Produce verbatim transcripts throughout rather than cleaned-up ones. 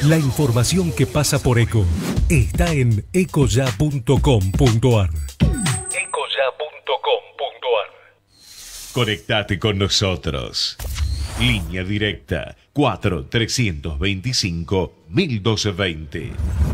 La información que pasa por ECO está en ecoya punto com punto ar. ecoya punto com punto ar. Conectate con nosotros. Línea directa cuatro trescientos veinticinco mil doscientos veinte.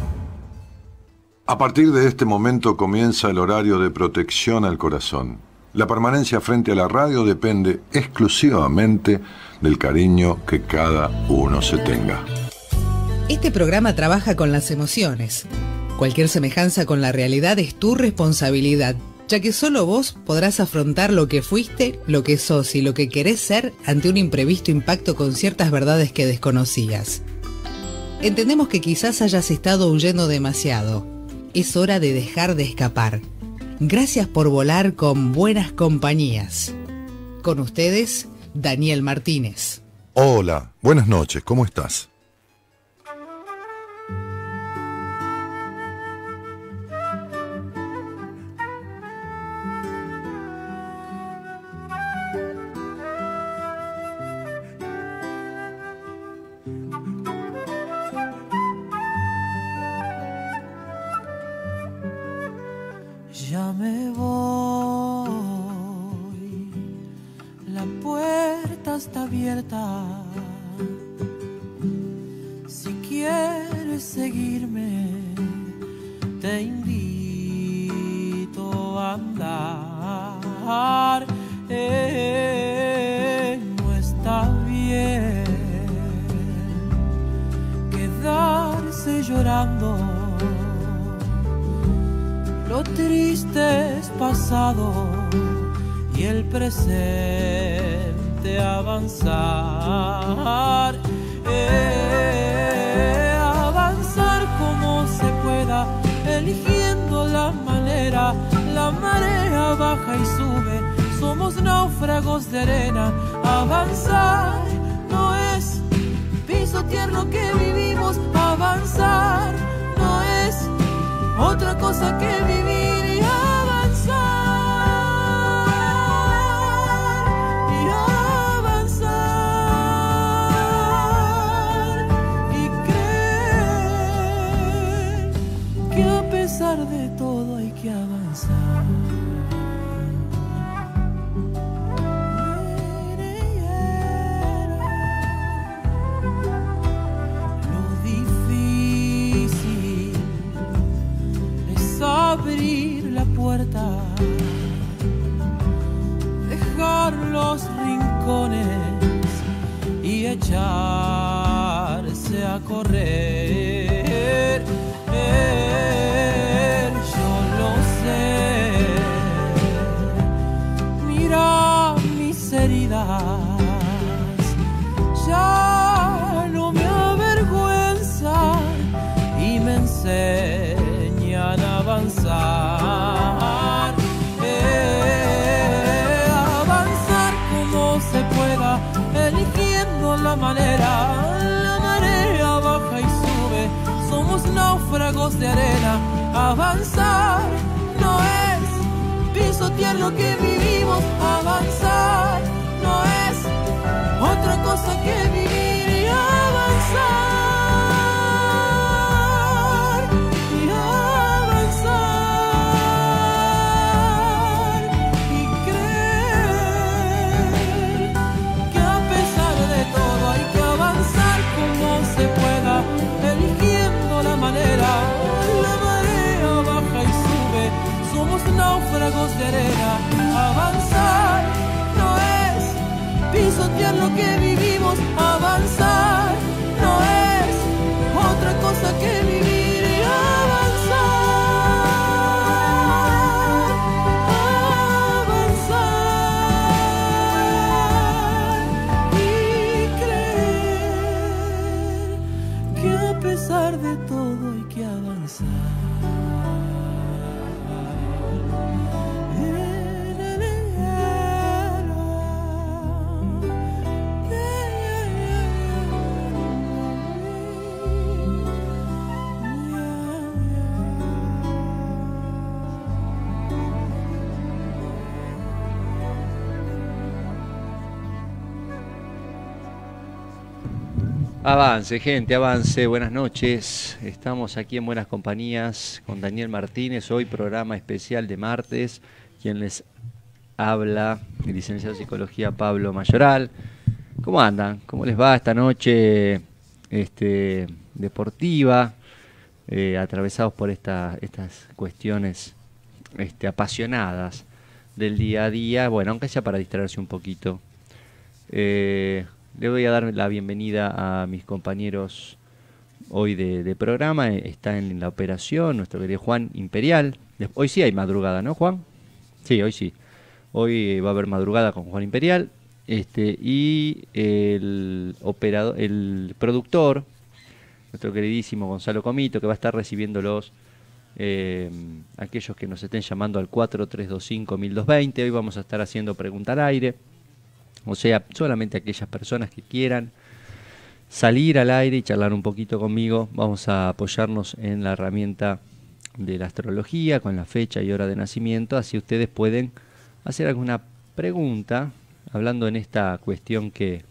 A partir de este momento comienza el horario de protección al corazón. La permanencia frente a la radio depende exclusivamente del cariño que cada uno se tenga. Este programa trabaja con las emociones. Cualquier semejanza con la realidad es tu responsabilidad, ya que solo vos podrás afrontar lo que fuiste, lo que sos y lo que querés ser ante un imprevisto impacto con ciertas verdades que desconocías. Entendemos que quizás hayas estado huyendo demasiado. Es hora de dejar de escapar. Gracias por volar con buenas compañías. Con ustedes, Daniel Martínez. Hola, buenas noches, ¿cómo estás? Ya me voy, la puerta está abierta. Si quieres seguirme, te invito a andar. Eh, no está bien quedarse llorando. Lo triste es pasado y el presente avanzar. Eh, avanzar como se pueda, eligiendo la manera. La marea baja y sube, somos náufragos de arena. Avanzar no es pisotear lo que vivimos. Avanzar no es otra cosa que vivir y avanzar, y avanzar, y creer que a pesar de todo hay que avanzar. Abrir la puerta, dejar los rincones y echarse a correr. Eh, yo lo sé, mira mis heridas, ya no me avergüenzan y me enseñan a avanzar, eh, avanzar como se pueda, eligiendo la manera. La marea baja y sube, somos náufragos de arena. Avanzar no es pisotear lo que vivimos. Avanzar no es otra cosa que vivir y avanzar. Náufragos de arena. Avanzar no es pisotear lo que vivimos. Avanzar no es otra cosa que vivir y avanzar, avanzar y creer que a pesar de todo hay que avanzar. Avance, gente, avance. Buenas noches. Estamos aquí en Buenas Compañías con Daniel Martínez. Hoy programa especial de martes. Quien les habla, el licenciado en Psicología Pablo Mayoral. ¿Cómo andan? ¿Cómo les va esta noche este, deportiva? Eh, atravesados por esta, estas cuestiones este, apasionadas del día a día. Bueno, aunque sea para distraerse un poquito. Eh... Le voy a dar la bienvenida a mis compañeros hoy de, de programa. Está en la operación nuestro querido Juan Imperial. Hoy sí hay madrugada, ¿no, Juan? Sí, hoy sí. Hoy va a haber madrugada con Juan Imperial. Este, y el operador, el productor, nuestro queridísimo Gonzalo Comito, que va a estar recibiéndolos, eh, aquellos que nos estén llamando al cuatro tres dos cinco, uno dos dos cero. Hoy vamos a estar haciendo pregunta al aire. O sea, solamente aquellas personas que quieran salir al aire y charlar un poquito conmigo. Vamos a apoyarnos en la herramienta de la astrología con la fecha y hora de nacimiento. Así ustedes pueden hacer alguna pregunta hablando en esta cuestión que,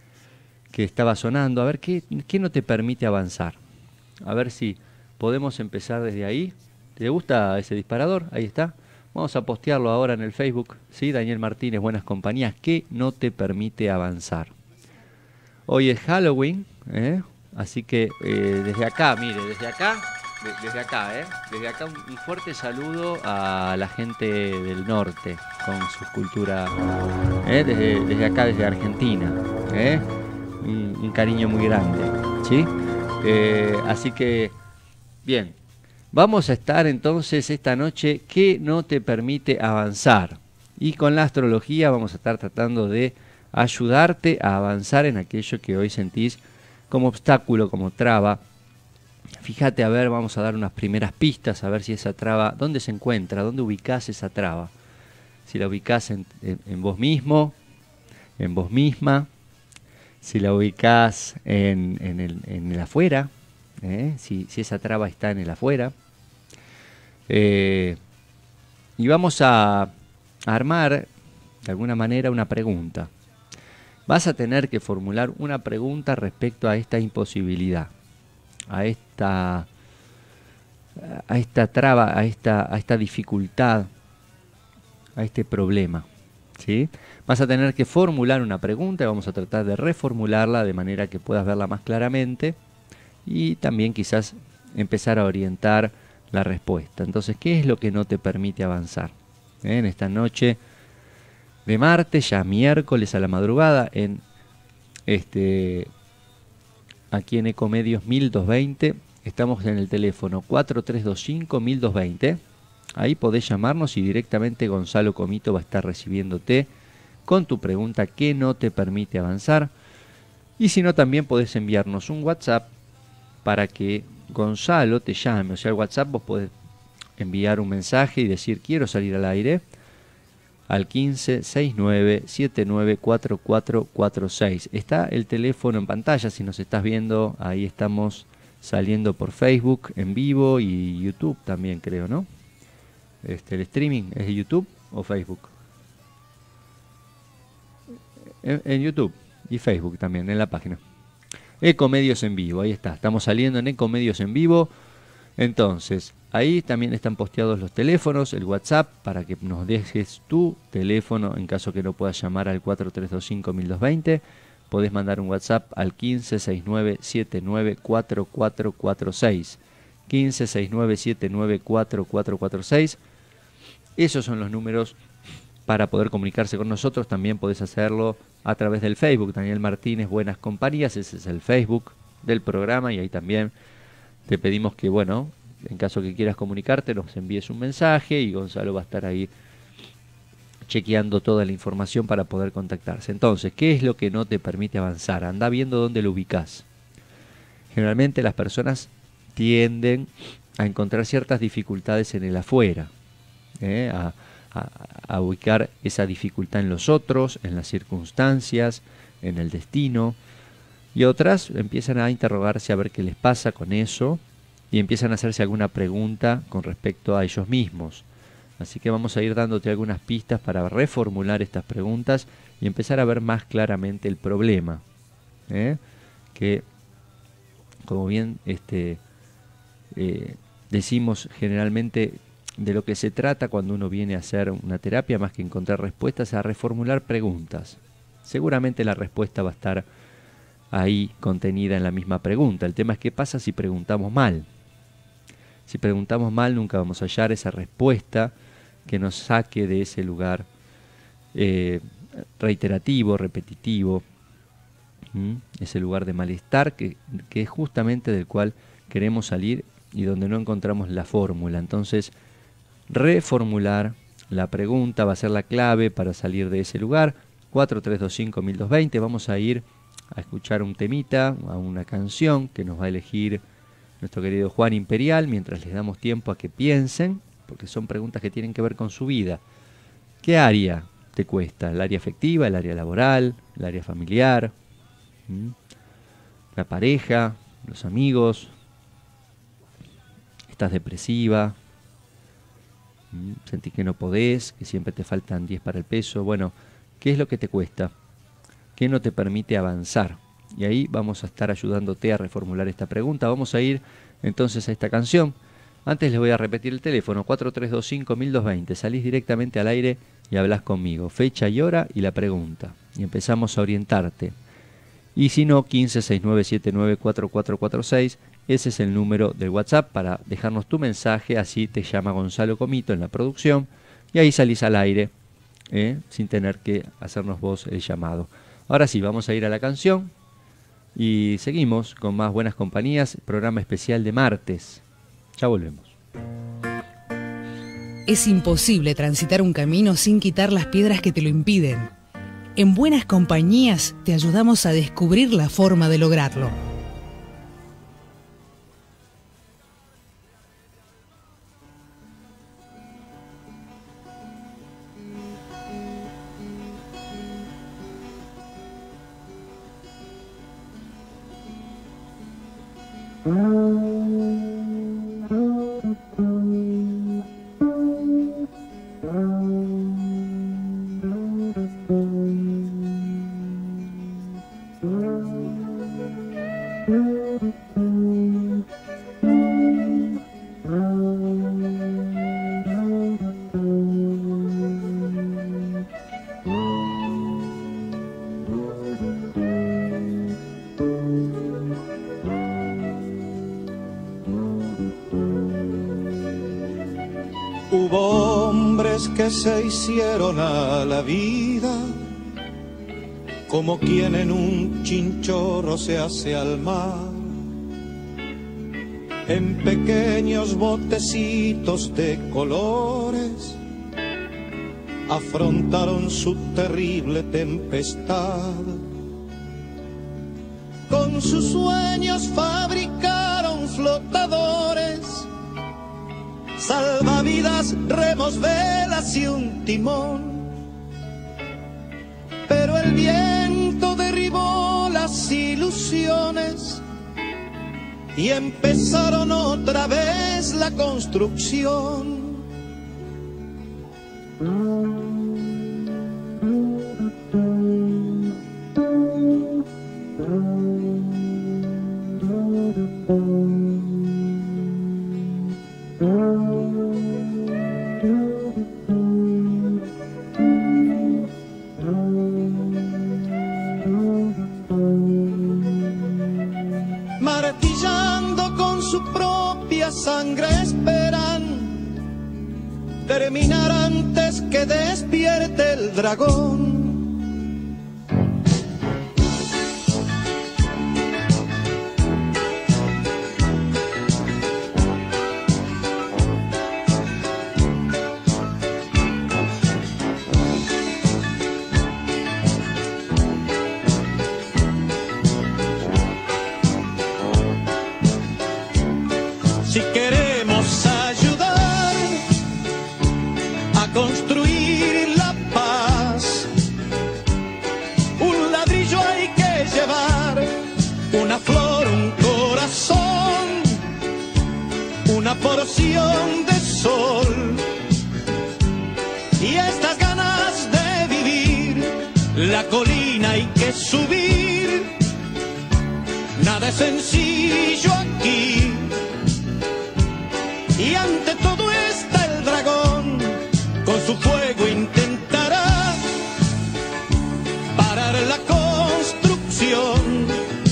que estaba sonando. A ver, ¿qué, ¿qué no te permite avanzar? A ver si podemos empezar desde ahí. ¿Te gusta ese disparador? Ahí está. Vamos a postearlo ahora en el Facebook, ¿sí? Daniel Martínez, Buenas Compañías, ¿qué no te permite avanzar? Hoy es Halloween, ¿eh? Así que eh, desde acá, mire, desde acá, de, desde acá, ¿eh? Desde acá un, un fuerte saludo a la gente del norte con su cultura, ¿eh? desde, desde acá, desde Argentina, ¿eh? un, un cariño muy grande, ¿sí? Eh, así que, bien. Vamos a estar entonces esta noche, ¿qué no te permite avanzar? Y con la astrología vamos a estar tratando de ayudarte a avanzar en aquello que hoy sentís como obstáculo, como traba. Fíjate, a ver, vamos a dar unas primeras pistas, a ver si esa traba, ¿dónde se encuentra? ¿Dónde ubicás esa traba? Si la ubicás en, en, en vos mismo, en vos misma, si la ubicás en, en, el, en el afuera, ¿Eh? Si, si esa traba está en el afuera. Eh, y vamos a, a armar de alguna manera una pregunta. Vas a tener que formular una pregunta respecto a esta imposibilidad, a esta, a esta traba, a esta, a esta dificultad, a este problema, ¿sí? Vas a tener que formular una pregunta y vamos a tratar de reformularla de manera que puedas verla más claramente. Y también quizás empezar a orientar la respuesta. Entonces, ¿qué es lo que no te permite avanzar? ¿Eh? En esta noche de martes, ya miércoles a la madrugada, en este aquí en Ecomedios mil doscientos veinte, estamos en el teléfono cuatro tres dos cinco, uno dos dos cero. Ahí podés llamarnos y directamente Gonzalo Comito va a estar recibiéndote con tu pregunta ¿qué no te permite avanzar? Y si no, también podés enviarnos un WhatsApp para que Gonzalo te llame. O sea, el WhatsApp vos podés enviar un mensaje y decir quiero salir al aire al quince sesenta y nueve setenta y nueve cuarenta y cuatro cuarenta y seis. Está el teléfono en pantalla, si nos estás viendo, ahí estamos saliendo por Facebook en vivo y YouTube también, creo, ¿no? Este, el streaming es de YouTube o Facebook. En, en YouTube y Facebook también, en la página. Ecomedios en vivo, ahí está, estamos saliendo en Ecomedios en vivo. Entonces, ahí también están posteados los teléfonos, el WhatsApp, para que nos dejes tu teléfono en caso que no puedas llamar al cuatro tres dos cinco, uno dos dos cero. Podés mandar un WhatsApp al quince sesenta y nueve setenta y nueve cuarenta y cuatro cuarenta y seis. quince sesenta y nueve setenta y nueve cuarenta y cuatro cuarenta y seis. Esos son los números para poder comunicarse con nosotros. También podés hacerlo a través del Facebook, Daniel Martínez, Buenas Compañías, ese es el Facebook del programa y ahí también te pedimos que, bueno, en caso que quieras comunicarte, nos envíes un mensaje y Gonzalo va a estar ahí chequeando toda la información para poder contactarse. Entonces, ¿qué es lo que no te permite avanzar? Anda viendo dónde lo ubicás. Generalmente las personas tienden a encontrar ciertas dificultades en el afuera, ¿eh? a A, a ubicar esa dificultad en los otros, en las circunstancias, en el destino, y otras empiezan a interrogarse a ver qué les pasa con eso y empiezan a hacerse alguna pregunta con respecto a ellos mismos. Así que vamos a ir dándote algunas pistas para reformular estas preguntas y empezar a ver más claramente el problema, ¿eh? que como bien este, eh, decimos generalmente, de lo que se trata cuando uno viene a hacer una terapia, más que encontrar respuestas, a reformular preguntas. Seguramente la respuesta va a estar ahí contenida en la misma pregunta. El tema es qué pasa si preguntamos mal. Si preguntamos mal, nunca vamos a hallar esa respuesta que nos saque de ese lugar eh, reiterativo, repetitivo, ¿Mm? ese lugar de malestar que, que es justamente del cual queremos salir y donde no encontramos la fórmula. Entonces, reformular la pregunta va a ser la clave para salir de ese lugar. cuatro tres dos cinco, uno dos dos cero. Vamos a ir a escuchar un temita, a una canción que nos va a elegir nuestro querido Juan Imperial, mientras les damos tiempo a que piensen, porque son preguntas que tienen que ver con su vida. ¿Qué área te cuesta? ¿El área afectiva, el área laboral, el área familiar? ¿Mm? ¿La pareja? ¿Los amigos? ¿Estás depresiva? ¿Mm? ¿Sentís que no podés? ¿Que siempre te faltan diez para el peso? Bueno, ¿qué es lo que te cuesta? ¿Qué no te permite avanzar? Y ahí vamos a estar ayudándote a reformular esta pregunta. Vamos a ir entonces a esta canción. Antes les voy a repetir el teléfono, cuatro tres dos cinco, uno dos dos cero. Salís directamente al aire y hablas conmigo. Fecha y hora y la pregunta. Y empezamos a orientarte. Y si no, quince sesenta y nueve setenta y nueve cuarenta y cuatro cuarenta y seis. Ese es el número del WhatsApp para dejarnos tu mensaje. Así te llama Gonzalo Comito en la producción. Y ahí salís al aire, ¿eh? sin tener que hacernos vos el llamado. Ahora sí, vamos a ir a la canción. Y seguimos con más Buenas Compañías, programa especial de martes. Ya volvemos. Es imposible transitar un camino sin quitar las piedras que te lo impiden. En Buenas Compañías te ayudamos a descubrir la forma de lograrlo. Hubo hombres que se hicieron a la vida como quien en un chinchorro se hace al mar, en pequeños botecitos de colores afrontaron su terrible tempestad. Con sus sueños fabricaron flotadores, salvavidas, remos, velas y un timón. Pero el viento derribó las ilusiones y empezaron otra vez la construcción. Martillando con su propia sangre esperan terminar antes que despierte el dragón. Si queremos ayudar a construir la paz, un ladrillo hay que llevar, una flor, un corazón, una porción de sol y estas ganas de vivir. La colina hay que subir, nada Nada es sencillo aquí, y ante todo está el dragón, con su fuego intentará parar la construcción,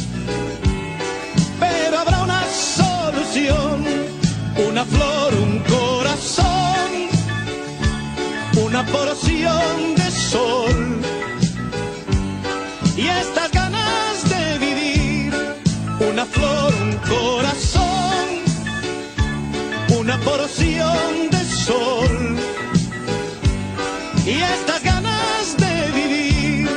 pero habrá una solución, una flor, un corazón, una porción de sol, y estas ganas de vivir, una flor, un corazón, una porción de sol, y estas ganas de vivir.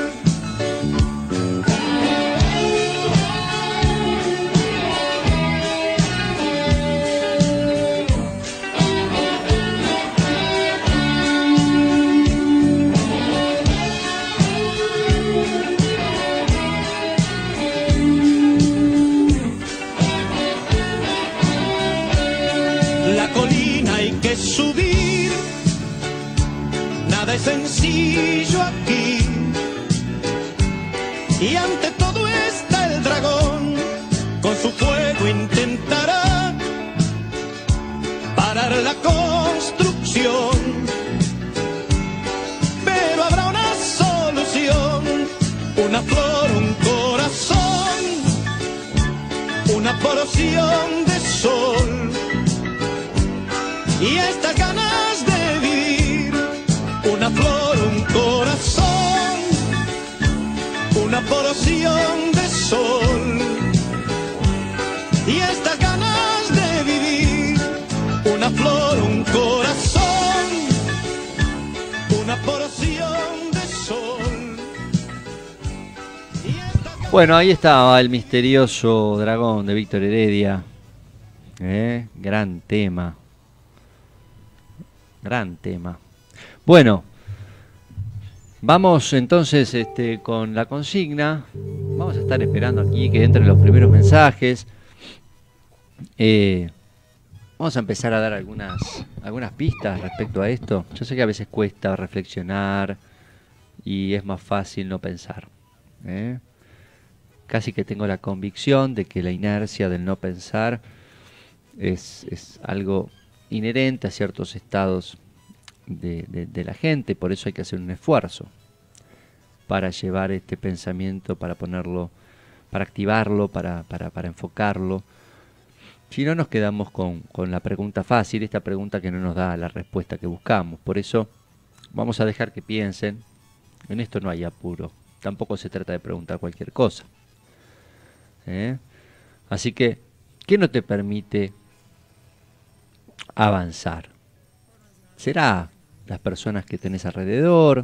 Subir, nada es sencillo aquí, y ante todo está el dragón, con su fuego intentará parar la construcción, pero habrá una solución, una flor, un corazón, una porción de sol, y estas ganas de vivir, una flor, un corazón, una porción de sol, y estas ganas de vivir, una flor, un corazón, una porción de sol. Bueno, ahí estaba el misterioso dragón de Víctor Heredia, ¿eh? Gran tema. Gran tema. Bueno, vamos entonces este, con la consigna. Vamos a estar esperando aquí que entren los primeros mensajes. Eh, vamos a empezar a dar algunas, algunas pistas respecto a esto. Yo sé que a veces cuesta reflexionar y es más fácil no pensar, ¿eh? Casi que tengo la convicción de que la inercia del no pensar es, es algo inherente a ciertos estados de, de, de la gente, por eso hay que hacer un esfuerzo para llevar este pensamiento, para ponerlo, para activarlo, para, para, para enfocarlo. Si no, nos quedamos con, con la pregunta fácil, esta pregunta que no nos da la respuesta que buscamos. Por eso vamos a dejar que piensen. En esto no hay apuro, tampoco se trata de preguntar cualquier cosa, ¿eh? Así que, ¿qué no te permite avanzar? ¿Será las personas que tenés alrededor?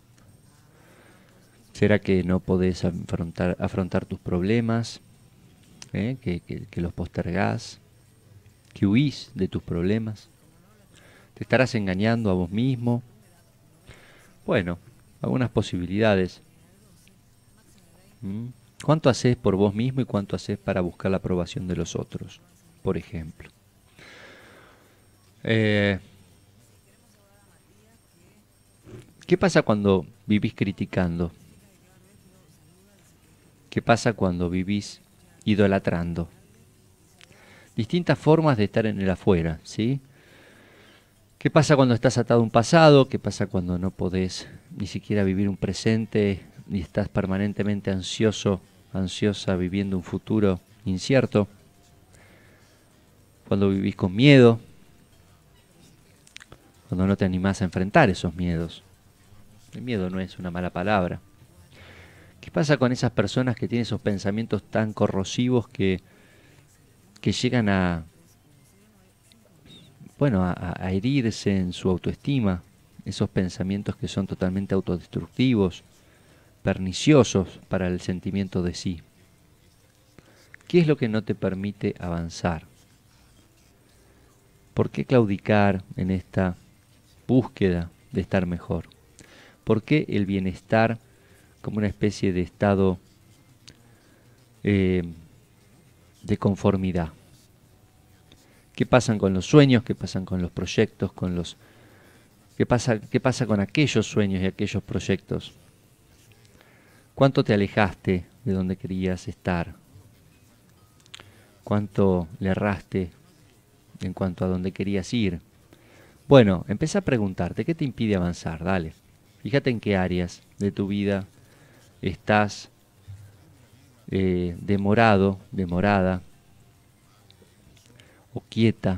¿Será que no podés afrontar, afrontar tus problemas? ¿Eh? ¿Que, que, que los postergás? ¿Que huís de tus problemas? ¿Te estarás engañando a vos mismo? Bueno, algunas posibilidades. ¿Mm? ¿Cuánto haces por vos mismo y cuánto haces para buscar la aprobación de los otros? Por ejemplo. Eh, ¿Qué pasa cuando vivís criticando? ¿Qué pasa cuando vivís idolatrando? Distintas formas de estar en el afuera, ¿sí? ¿Qué pasa cuando estás atado a un pasado? ¿Qué pasa cuando no podés ni siquiera vivir un presente y estás permanentemente ansioso, ansiosa, viviendo un futuro incierto? Cuando vivís con miedo, cuando no te animás a enfrentar esos miedos. El miedo no es una mala palabra. ¿Qué pasa con esas personas que tienen esos pensamientos tan corrosivos que, que llegan a, bueno, a, a herirse en su autoestima? Esos pensamientos que son totalmente autodestructivos, perniciosos para el sentimiento de sí. ¿Qué es lo que no te permite avanzar? ¿Por qué claudicar en esta búsqueda de estar mejor? ¿Por qué el bienestar como una especie de estado eh, de conformidad? ¿Qué pasa con los sueños? ¿Qué pasa con los proyectos? Con los, ¿qué pasa, qué pasa con aquellos sueños y aquellos proyectos? ¿Cuánto te alejaste de donde querías estar? cuánto le erraste en cuanto a dónde querías ir. Bueno, empecé a preguntarte, ¿qué te impide avanzar? Dale. Fíjate en qué áreas de tu vida estás eh, demorado, demorada, o quieta.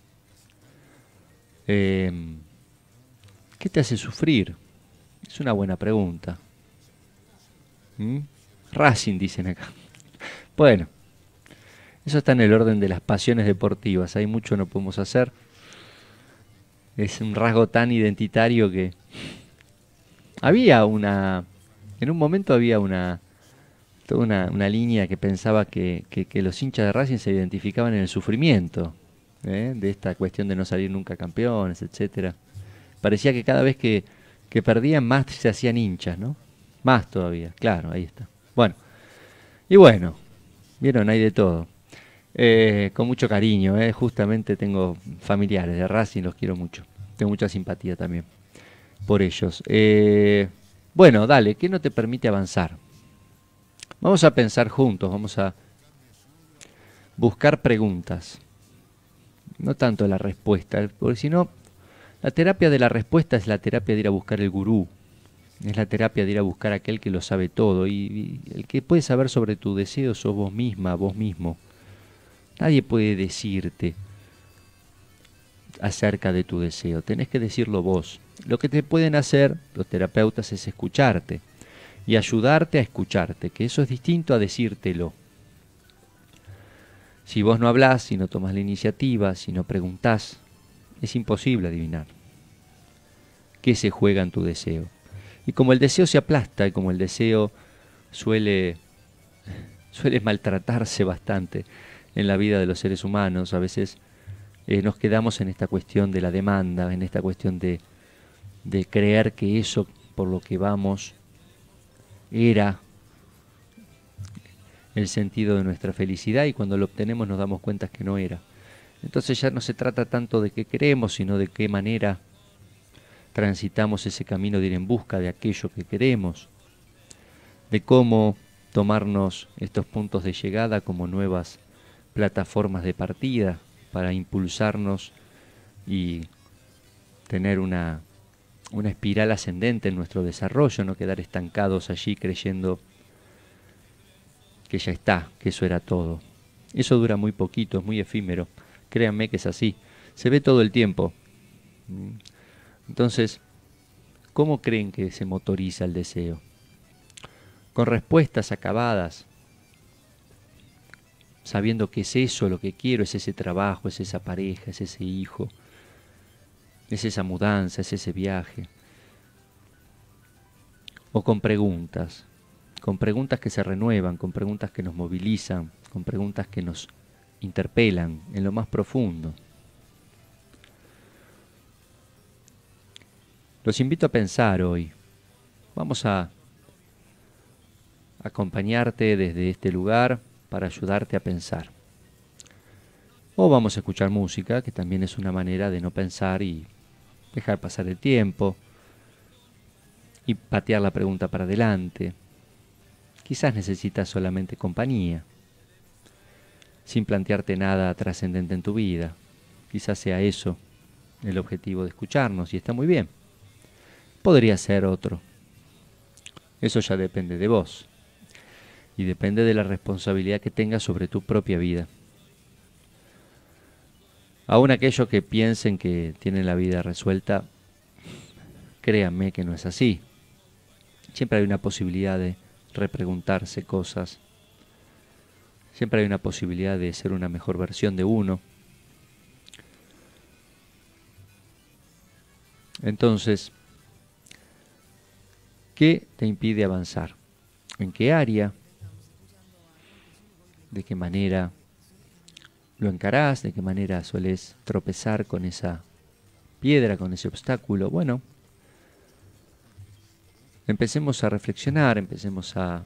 Eh, ¿Qué te hace sufrir? Es una buena pregunta. ¿Mm? Racing, dicen acá. Bueno, eso está en el orden de las pasiones deportivas. Hay mucho no podemos hacer. Es un rasgo tan identitario que... Había una... En un momento había una... Toda una, una línea que pensaba que, que, que los hinchas de Racing se identificaban en el sufrimiento, ¿eh? De esta cuestión de no salir nunca campeones, etcétera. Parecía que cada vez que, que perdían más se hacían hinchas, ¿no? Más todavía, claro, ahí está. Bueno, y bueno, vieron, hay de todo. Eh, con mucho cariño, ¿eh? Justamente tengo familiares de Racing, los quiero mucho. Tengo mucha simpatía también por ellos. Eh, bueno, dale, ¿qué no te permite avanzar? Vamos a pensar juntos, vamos a buscar preguntas. No tanto la respuesta, porque si no, la terapia de la respuesta es la terapia de ir a buscar el gurú. Es la terapia de ir a buscar a aquel que lo sabe todo. Y, y el que puede saber sobre tu deseo sos vos misma, vos mismo. Nadie puede decirte acerca de tu deseo. Tenés que decirlo vos. Lo que te pueden hacer los terapeutas es escucharte y ayudarte a escucharte, que eso es distinto a decírtelo. Si vos no hablás, si no tomás la iniciativa, si no preguntás, es imposible adivinar qué se juega en tu deseo. Y como el deseo se aplasta y como el deseo suele, suele maltratarse bastante en la vida de los seres humanos, a veces eh, nos quedamos en esta cuestión de la demanda, en esta cuestión de, de creer que eso por lo que vamos era el sentido de nuestra felicidad, y cuando lo obtenemos nos damos cuenta que no era. Entonces ya no se trata tanto de qué queremos, sino de qué manera transitamos ese camino de ir en busca de aquello que queremos, de cómo tomarnos estos puntos de llegada como nuevas plataformas de partida para impulsarnos y tener una, una espiral ascendente en nuestro desarrollo, no quedar estancados allí creyendo que ya está, que eso era todo. Eso dura muy poquito, es muy efímero. Créanme que es así. Se ve todo el tiempo. Entonces, ¿cómo creen que se motoriza el deseo? Con respuestas acabadas, sabiendo que es eso lo que quiero, es ese trabajo, es esa pareja, es ese hijo, es esa mudanza, es ese viaje. O con preguntas, con preguntas que se renuevan, con preguntas que nos movilizan, con preguntas que nos interpelan en lo más profundo. Los invito a pensar hoy. Vamos a acompañarte desde este lugar para ayudarte a pensar. O vamos a escuchar música, que también es una manera de no pensar y dejar pasar el tiempo y patear la pregunta para adelante. Quizás necesitas solamente compañía, sin plantearte nada trascendente en tu vida. Quizás sea eso el objetivo de escucharnos, y está muy bien. Podría ser otro. Eso ya depende de vos. Y depende de la responsabilidad que tengas sobre tu propia vida. Aún aquellos que piensen que tienen la vida resuelta, créanme que no es así. Siempre hay una posibilidad de repreguntarse cosas. Siempre hay una posibilidad de ser una mejor versión de uno. Entonces, ¿qué te impide avanzar? ¿En qué área? ¿De qué manera lo encarás? ¿De qué manera sueles tropezar con esa piedra, con ese obstáculo? Bueno, empecemos a reflexionar, empecemos a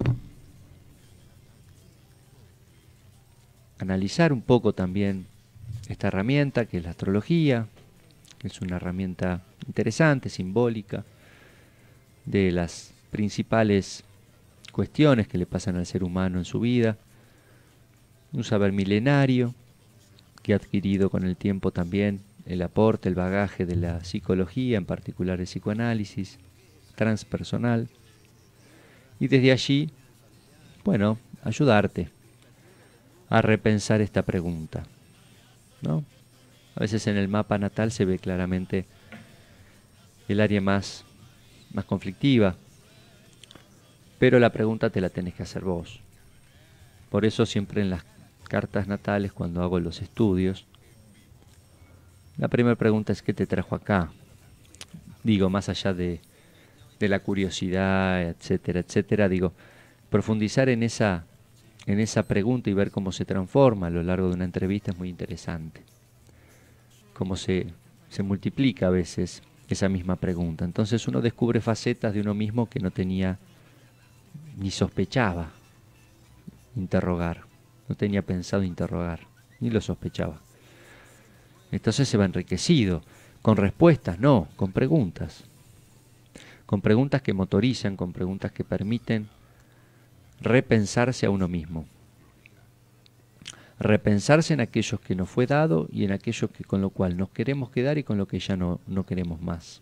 analizar un poco también esta herramienta que es la astrología, que es una herramienta interesante, simbólica, de las principales cuestiones que le pasan al ser humano en su vida. un saber milenario que ha adquirido con el tiempo también el aporte, el bagaje de la psicología, en particular el psicoanálisis transpersonal, y desde allí, bueno, ayudarte a repensar esta pregunta, ¿no? A veces en el mapa natal se ve claramente el área más, más conflictiva, pero la pregunta te la tenés que hacer vos. Por eso siempre en las cartas natales, cuando hago los estudios, la primera pregunta es: ¿qué te trajo acá? Digo, más allá de, de la curiosidad, etcétera, etcétera, digo, profundizar en esa, en esa pregunta y ver cómo se transforma a lo largo de una entrevista es muy interesante. Cómo se, se multiplica a veces esa misma pregunta. Entonces uno descubre facetas de uno mismo que no tenía ni sospechaba interrogar, no tenía pensado interrogar, ni lo sospechaba. Entonces se va enriquecido, con respuestas, no, con preguntas. Con preguntas que motorizan, con preguntas que permiten repensarse a uno mismo. Repensarse en aquellos que nos fue dado y en aquellos que con lo cual nos queremos quedar y con lo que ya no, no queremos más.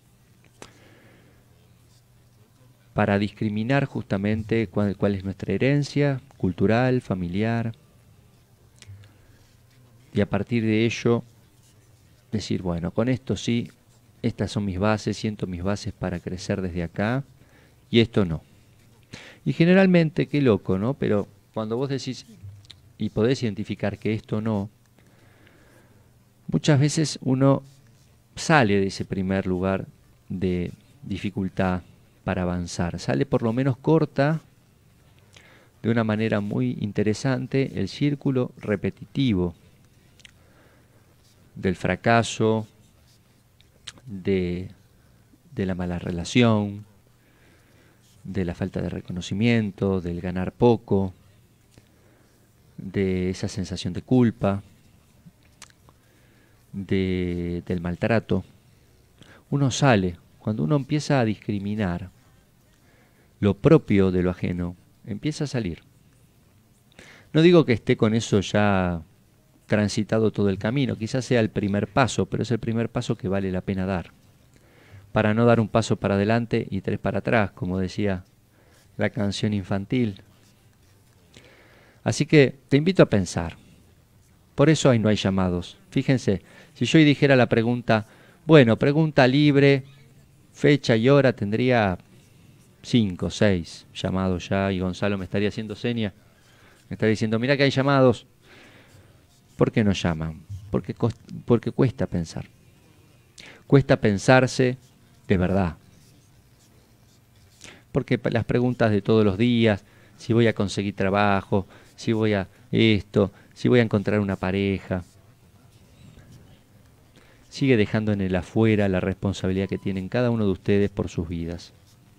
Para discriminar justamente cuál, cuál es nuestra herencia cultural, familiar, y a partir de ello decir, bueno, con esto sí, estas son mis bases, siento mis bases para crecer desde acá, y esto no. Y generalmente, qué loco, ¿no? Pero cuando vos decís y podés identificar que esto no, muchas veces uno sale de ese primer lugar de dificultad para avanzar, sale por lo menos corta de una manera muy interesante el círculo repetitivo del fracaso, de, de la mala relación, de la falta de reconocimiento, del ganar poco, de esa sensación de culpa, de, del maltrato. Uno sale, cuando uno empieza a discriminar lo propio de lo ajeno, empieza a salir. No digo que esté con eso ya transitado todo el camino, quizás sea el primer paso, pero es el primer paso que vale la pena dar, para no dar un paso para adelante y tres para atrás, como decía la canción infantil. Así que te invito a pensar. Por eso ahí no hay llamados. Fíjense, si yo hoy dijera la pregunta, bueno, pregunta libre, fecha y hora, tendría cinco, seis llamados ya, y Gonzalo me estaría haciendo seña, me estaría diciendo, mira que hay llamados. ¿Por qué no llaman? Porque, porque cuesta pensar. Cuesta pensarse de verdad. Porque las preguntas de todos los días, si voy a conseguir trabajo, si voy a esto, si voy a encontrar una pareja, sigue dejando en el afuera la responsabilidad que tienen cada uno de ustedes por sus vidas.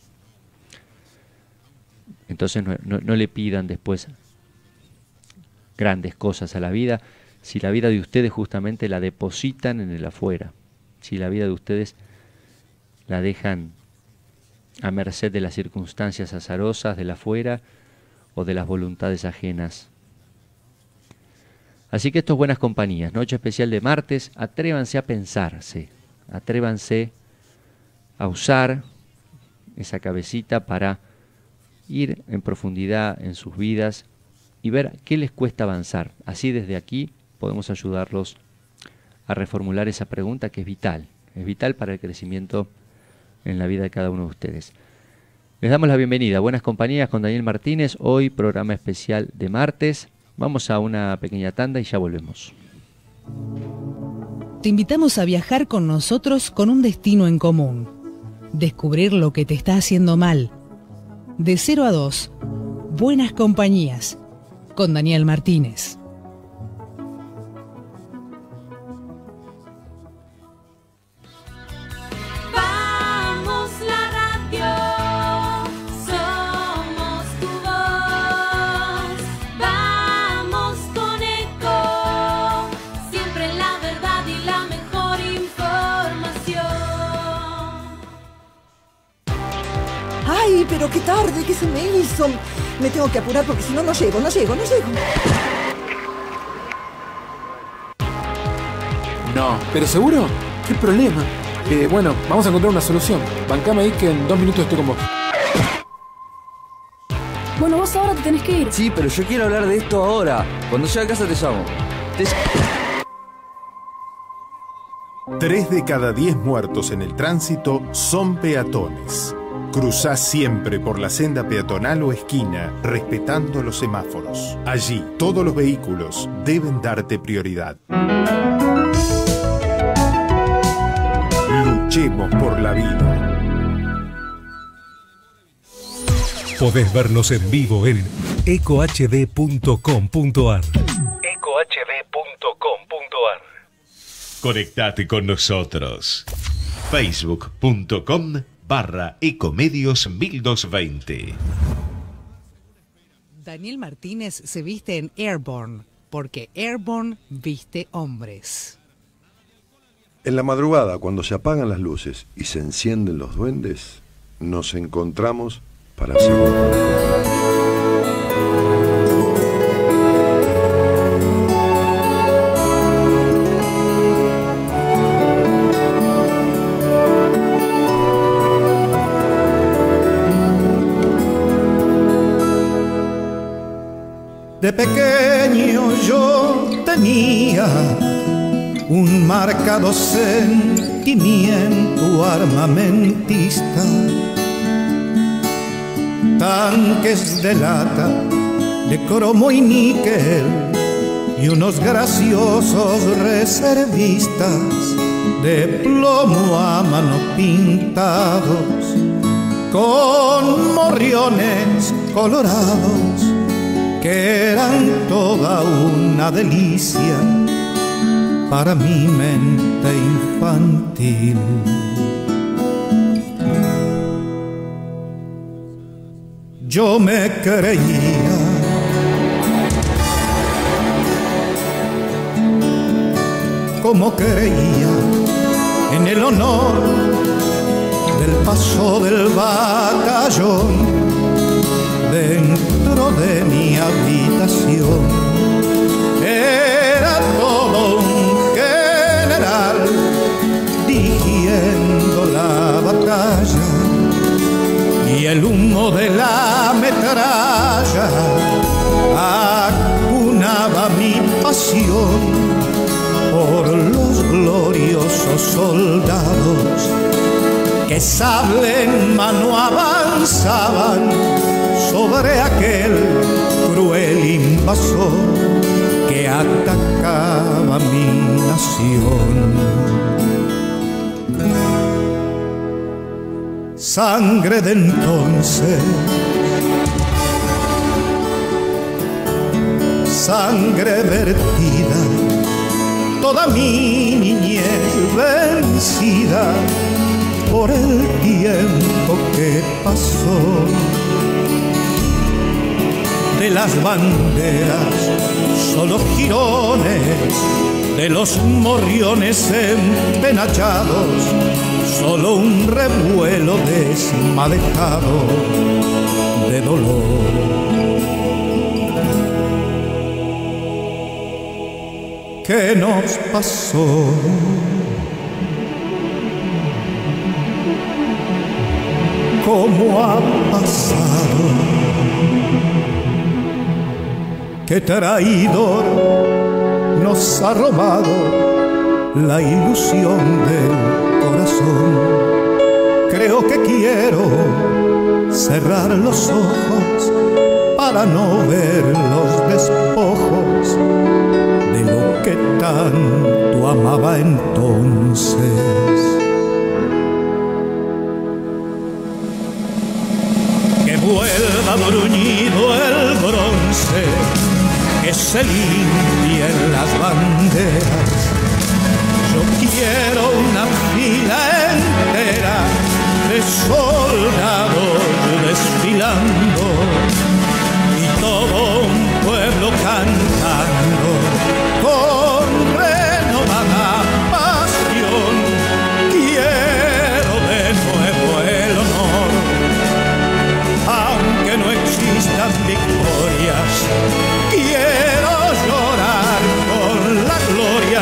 Entonces no, no, no le pidan después grandes cosas a la vida, si la vida de ustedes justamente la depositan en el afuera, si la vida de ustedes la dejan a merced de las circunstancias azarosas del afuera o de las voluntades ajenas. Así que esto es Buenas Compañías, noche especial de martes. Atrévanse a pensarse, atrévanse a usar esa cabecita para ir en profundidad en sus vidas y ver qué les cuesta avanzar. Así desde aquí podemos ayudarlos a reformular esa pregunta que es vital, es vital para el crecimiento en la vida de cada uno de ustedes. Les damos la bienvenida a Buenas Compañías con Daniel Martínez, hoy programa especial de martes. Vamos a una pequeña tanda y ya volvemos. Te invitamos a viajar con nosotros con un destino en común. Descubrir lo que te está haciendo mal. De cero a dos, Buenas Compañías con Daniel Martínez. Pero qué tarde que se me hizo. Me tengo que apurar porque si no, no llego, no llego, no llego. No. ¿Pero seguro? ¿Qué problema? Eh, bueno, vamos a encontrar una solución. Bancame ahí que en dos minutos estoy con vos. Bueno, vos ahora te tenés que ir. Sí, pero yo quiero hablar de esto ahora. Cuando llegue a casa te llamo. Te... Tres de cada diez muertos en el tránsito son peatones. Cruzá siempre por la senda peatonal o esquina, respetando los semáforos. Allí, todos los vehículos deben darte prioridad. Luchemos por la vida. Podés vernos en vivo en eco h d punto com punto a r. eco h d punto com punto a r. Conectate con nosotros. facebook punto com barra ecomedios mil doscientos veinte. Daniel Martínez se viste en Airborne, porque Airborne viste hombres. En la madrugada, cuando se apagan las luces y se encienden los duendes, nos encontramos para siempre. De pequeño yo tenía un marcado sentimiento armamentista, tanques de lata, de cromo y níquel y unos graciosos reservistas de plomo a mano pintados con morriones colorados que eran toda una delicia para mi mente infantil. Yo me creía como creía en el honor del paso del batallón dentro de mi habitación. Era todo un general dirigiendo la batalla y el humo de la metralla acunaba mi pasión por los gloriosos soldados que sable en mano avanzaban sobre aquel cruel invasor que atacaba mi nación. Sangre de entonces, sangre vertida, toda mi niñez vencida por el tiempo que pasó. De las banderas solo jirones, de los morriones empenachados solo un revuelo desmadejado de dolor. ¿Qué nos pasó? ¿Cómo ha pasado? ¿Qué traidor nos ha robado la ilusión del corazón? Creo que quiero cerrar los ojos para no ver los despojos de lo que tanto amaba entonces. Que vuelva bruñido el bronce, que se limpien las banderas. Yo quiero una fila entera de soldados desfilando y todo un pueblo cantando con renovada pasión. Quiero de nuevo el honor, aunque no existan victorias. Quiero llorar con la gloria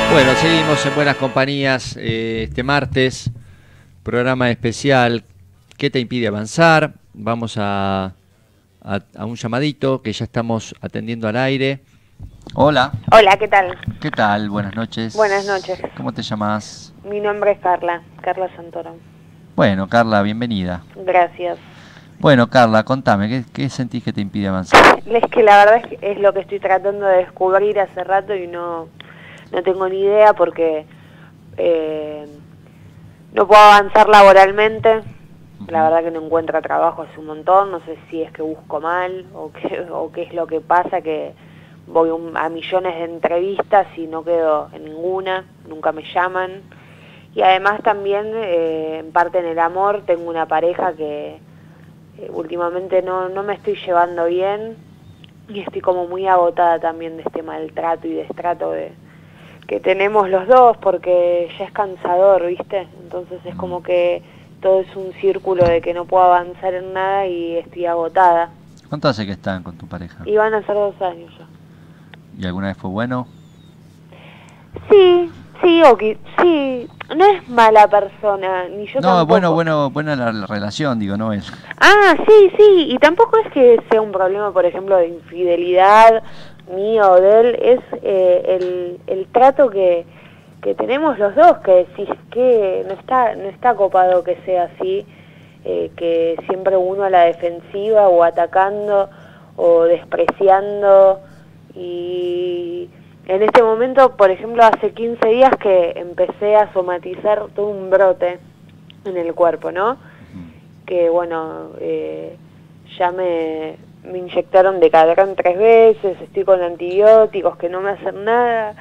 Bueno, seguimos en Buenas Compañías eh, este martes, programa especial. ¿Qué te impide avanzar? Vamos a, a, a un llamadito que ya estamos atendiendo al aire. Hola. Hola, ¿qué tal? ¿Qué tal? Buenas noches. Buenas noches. ¿Cómo te llamas? Mi nombre es Carla, Carla Santoro. Bueno, Carla, bienvenida. Gracias. Bueno, Carla, contame, ¿qué, qué sentís que te impide avanzar? Es que la verdad es, que es lo que estoy tratando de descubrir hace rato y no, no tengo ni idea porque eh, no puedo avanzar laboralmente. Uh-huh. La verdad que no encuentro trabajo hace un montón, no sé si es que busco mal o qué, o qué es lo que pasa, que voy un, a millones de entrevistas y no quedo en ninguna, nunca me llaman. Y además también, eh, en parte en el amor, tengo una pareja que eh, últimamente no, no me estoy llevando bien y estoy como muy agotada también de este maltrato y destrato de, que tenemos los dos, porque ya es cansador, ¿viste? Entonces es como que todo es un círculo de que no puedo avanzar en nada y estoy agotada. ¿Cuánto hace que están con tu pareja? Y van a ser dos años ya. ¿Y alguna vez fue bueno? Sí, sí, okay, sí, no es mala persona, ni yo no, tampoco. bueno, bueno, buena la, la relación, digo, no es. Ah, sí, sí, y tampoco es que sea un problema, por ejemplo, de infidelidad mío o de él, es eh, el, el trato que, que tenemos los dos, que decís que no está, no está copado que sea así, eh, que siempre uno a la defensiva o atacando o despreciando. Y en este momento, por ejemplo, hace quince días que empecé a somatizar todo un brote en el cuerpo, ¿no? Que bueno, eh, ya me, me inyectaron Decadron tres veces, estoy con antibióticos que no me hacen nada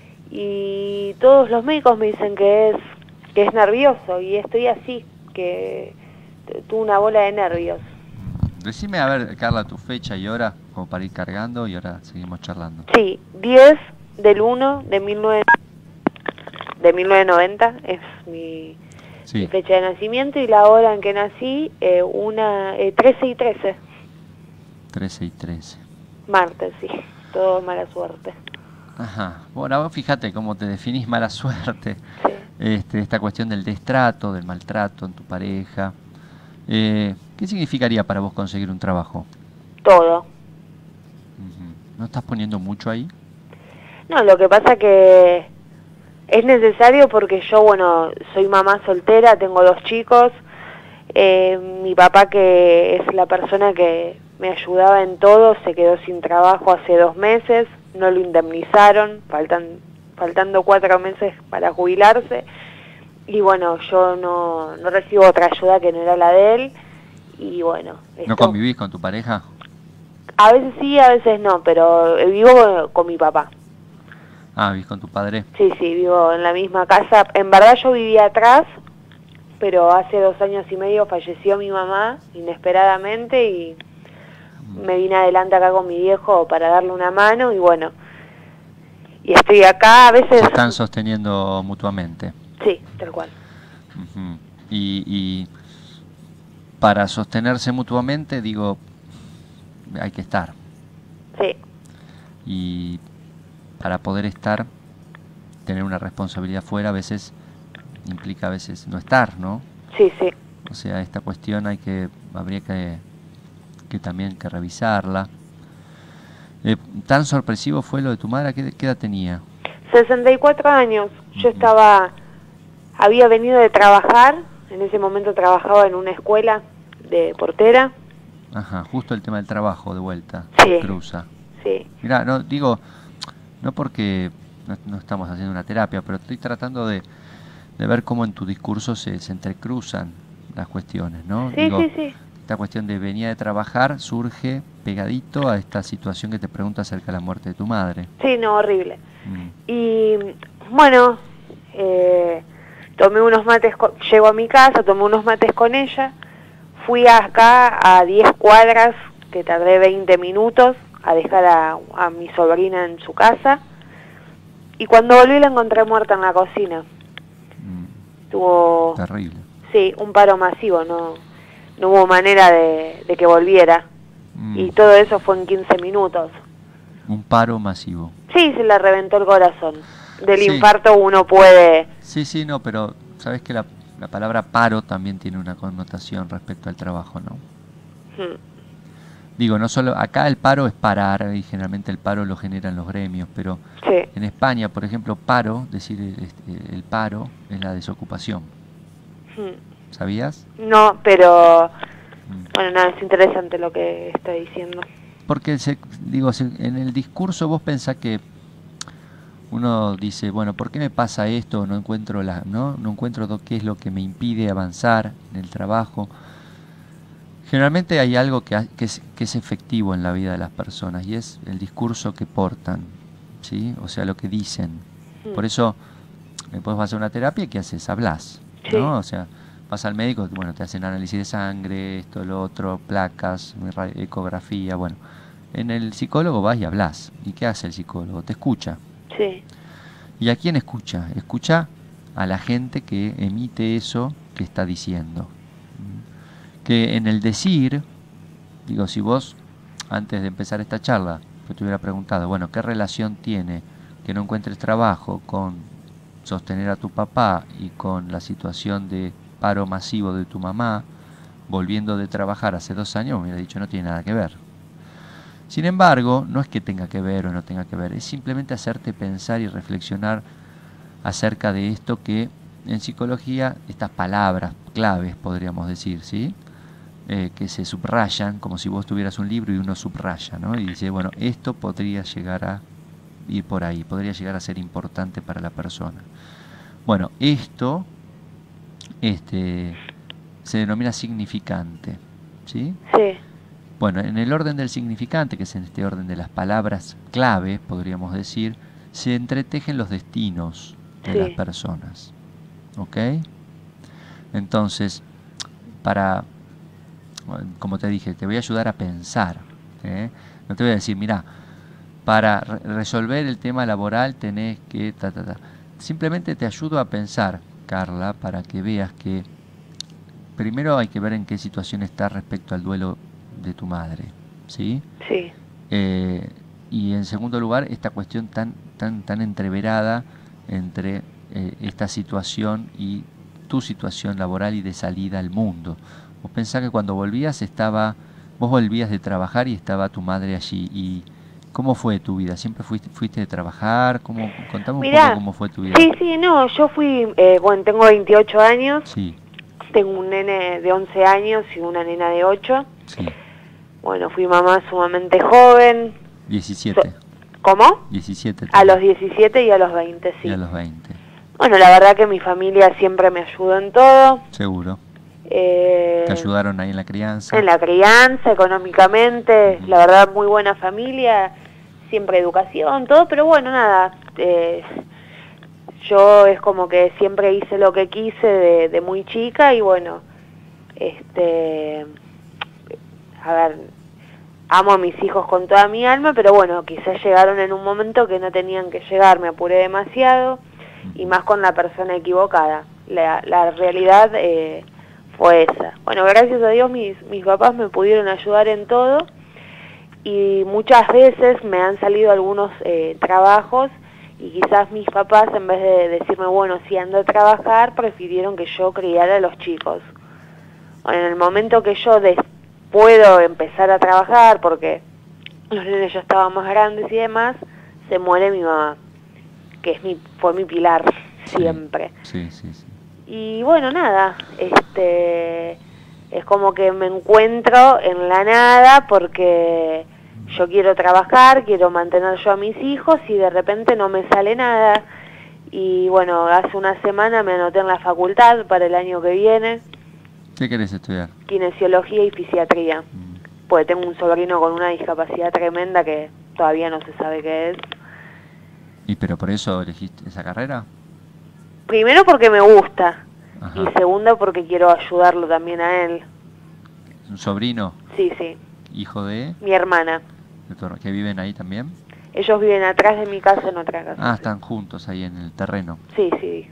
y todos los médicos me dicen que es, que es nervioso y estoy así, que tuve una bola de nervios. Decime, a ver, Carla, tu fecha y hora, como para ir cargando, y ahora seguimos charlando. Sí, diez del uno de mil novecientos noventa es mi, sí. mi fecha de nacimiento, y la hora en que nací, eh, una eh, trece y trece. trece y trece. Martes, sí, todo mala suerte. Ajá, bueno, vos fíjate cómo te definís mala suerte. Sí. Este, esta cuestión del destrato, del maltrato en tu pareja. Eh, ¿Qué significaría para vos conseguir un trabajo? Todo. Uh-huh. ¿No estás poniendo mucho ahí? No, lo que pasa que es necesario porque yo, bueno, soy mamá soltera, tengo dos chicos, eh, mi papá, que es la persona que me ayudaba en todo, se quedó sin trabajo hace dos meses, no lo indemnizaron, faltan, faltando cuatro meses para jubilarse. Y bueno, yo no, no recibo otra ayuda que no era la de él. Y bueno... Esto... ¿No convivís con tu pareja? A veces sí, a veces no, pero vivo con, con mi papá. Ah, ¿vivís con tu padre? Sí, sí, vivo en la misma casa. En verdad yo vivía atrás, pero hace dos años y medio falleció mi mamá inesperadamente y mm. me vine adelante acá con mi viejo para darle una mano y bueno... Y estoy acá a veces... Se están sosteniendo mutuamente. Sí, tal cual. Uh-huh. y, y para sostenerse mutuamente, digo, hay que estar. Sí. Y para poder estar, tener una responsabilidad fuera, a veces implica a veces no estar, ¿no? Sí, sí. O sea, esta cuestión hay que, habría que, que también que revisarla. Eh, ¿Tan sorpresivo fue lo de tu madre? ¿Qué, qué edad tenía? sesenta y cuatro años. Yo uh-huh. estaba... Había venido de trabajar, en ese momento trabajaba en una escuela de portera. Ajá, justo el tema del trabajo de vuelta, sí, cruza. Sí. Mirá, no, digo, no porque no, no estamos haciendo una terapia, pero estoy tratando de, de ver cómo en tu discurso se, se entrecruzan las cuestiones, ¿no? Sí, digo, sí, sí. Esta cuestión de venía de trabajar surge pegadito a esta situación que te pregunto acerca de la muerte de tu madre. Sí, no, horrible. Mm. Y bueno... Eh, tomé unos mates, con, llego a mi casa, tomé unos mates con ella, fui acá a diez cuadras, que tardé veinte minutos, a dejar a, a mi sobrina en su casa, y cuando volví la encontré muerta en la cocina. Mm. Tuvo... Terrible. Sí, un paro masivo, no, no hubo manera de, de que volviera, mm. y todo eso fue en quince minutos. Un paro masivo. Sí, se le reventó el corazón. del Sí. infarto uno puede... Sí, sí, no, pero sabes que la, la palabra paro también tiene una connotación respecto al trabajo, ¿no? Hmm. Digo, no solo, acá el paro es parar, y generalmente el paro lo generan los gremios, pero Sí. en España, por ejemplo, paro, decir el, el paro es la desocupación. Hmm. ¿Sabías? No, pero... Bueno, nada, es interesante lo que está diciendo. Porque, se, digo, se, en el discurso vos pensás que uno dice, bueno, ¿por qué me pasa esto? No encuentro la, no, no encuentro do- qué es lo que me impide avanzar en el trabajo. Generalmente hay algo que, ha- que, es, que es efectivo en la vida de las personas y es el discurso que portan, ¿sí? O sea, lo que dicen. Mm. Por eso, después vas a una terapia y ¿qué haces? Hablas, Sí. ¿no? O sea, vas al médico, bueno, te hacen análisis de sangre, esto, lo otro, placas, ra- ecografía, bueno. En el psicólogo vas y hablas. ¿Y qué hace el psicólogo? Te escucha. Sí. ¿Y a quién escucha? Escucha a la gente que emite eso que está diciendo. Que en el decir, digo, si vos, antes de empezar esta charla, yo te hubiera preguntado, bueno, ¿qué relación tiene que no encuentres trabajo con sostener a tu papá y con la situación de paro masivo de tu mamá, volviendo de trabajar hace dos años? Me hubiera dicho, no tiene nada que ver. Sin embargo, no es que tenga que ver o no tenga que ver, es simplemente hacerte pensar y reflexionar acerca de esto que en psicología, estas palabras claves, podríamos decir, ¿sí? Eh, que se subrayan, como si vos tuvieras un libro y uno subraya, ¿no? Y dice, bueno, esto podría llegar a ir por ahí, podría llegar a ser importante para la persona. Bueno, esto este, se denomina significante, ¿sí? Sí. Bueno, en el orden del significante, que es en este orden de las palabras clave, podríamos decir, se entretejen los destinos de Sí. las personas. ¿Ok? Entonces, para, bueno, como te dije, te voy a ayudar a pensar. ¿eh? No te voy a decir, mira, para re- resolver el tema laboral tenés que... Ta, ta, ta. Simplemente te ayudo a pensar, Carla, para que veas que primero hay que ver en qué situación estás respecto al duelo de tu madre, ¿sí? Sí. Eh, y en segundo lugar, esta cuestión tan tan tan entreverada entre eh, esta situación y tu situación laboral y de salida al mundo. Vos pensás que cuando volvías estaba, vos volvías de trabajar y estaba tu madre allí. ¿Y cómo fue tu vida? ¿Siempre fuiste fuiste de trabajar? ¿Cómo, contame un Mirá, poco cómo fue tu vida. Sí, sí, no, yo fui, eh, bueno, tengo veintiocho años, Sí, tengo un nene de once años y una nena de ocho. sí. Bueno, fui mamá sumamente joven. diecisiete. ¿Cómo? diecisiete. A los diecisiete y a los veinte, sí. Y a los veinte. Bueno, la verdad que mi familia siempre me ayudó en todo. Seguro. Eh, ¿Te ayudaron ahí en la crianza? En la crianza, económicamente, la verdad muy buena familia, siempre educación, todo, pero bueno, nada, eh, yo es como que siempre hice lo que quise de, de muy chica y bueno, este, a ver, amo a mis hijos con toda mi alma, pero bueno, quizás llegaron en un momento que no tenían que llegar, me apuré demasiado y más con la persona equivocada. La, la realidad eh, fue esa. Bueno, gracias a Dios mis, mis papás me pudieron ayudar en todo y muchas veces me han salido algunos eh, trabajos y quizás mis papás en vez de decirme, bueno, si ando a trabajar, prefirieron que yo criara a los chicos. Bueno, en el momento que yo des puedo empezar a trabajar porque los nenes ya estaban más grandes y demás, se muere mi mamá, que es mi fue mi pilar siempre. Sí, sí, sí. Y bueno, nada, este es como que me encuentro en la nada porque yo quiero trabajar, quiero mantener yo a mis hijos y de repente no me sale nada. Y bueno, hace una semana me anoté en la facultad para el año que viene, ¿Qué querés estudiar? kinesiología y fisiatría, porque tengo un sobrino con una discapacidad tremenda que todavía no se sabe qué es. ¿Y pero por eso elegiste esa carrera? Primero porque me gusta, Ajá. y segundo porque quiero ayudarlo también a él. ¿Un sobrino? Sí, sí, ¿Hijo de? mi hermana. de tu- ¿Que viven ahí también? Ellos viven atrás de mi casa en otra casa. Ah, están juntos ahí en el terreno. Sí, sí.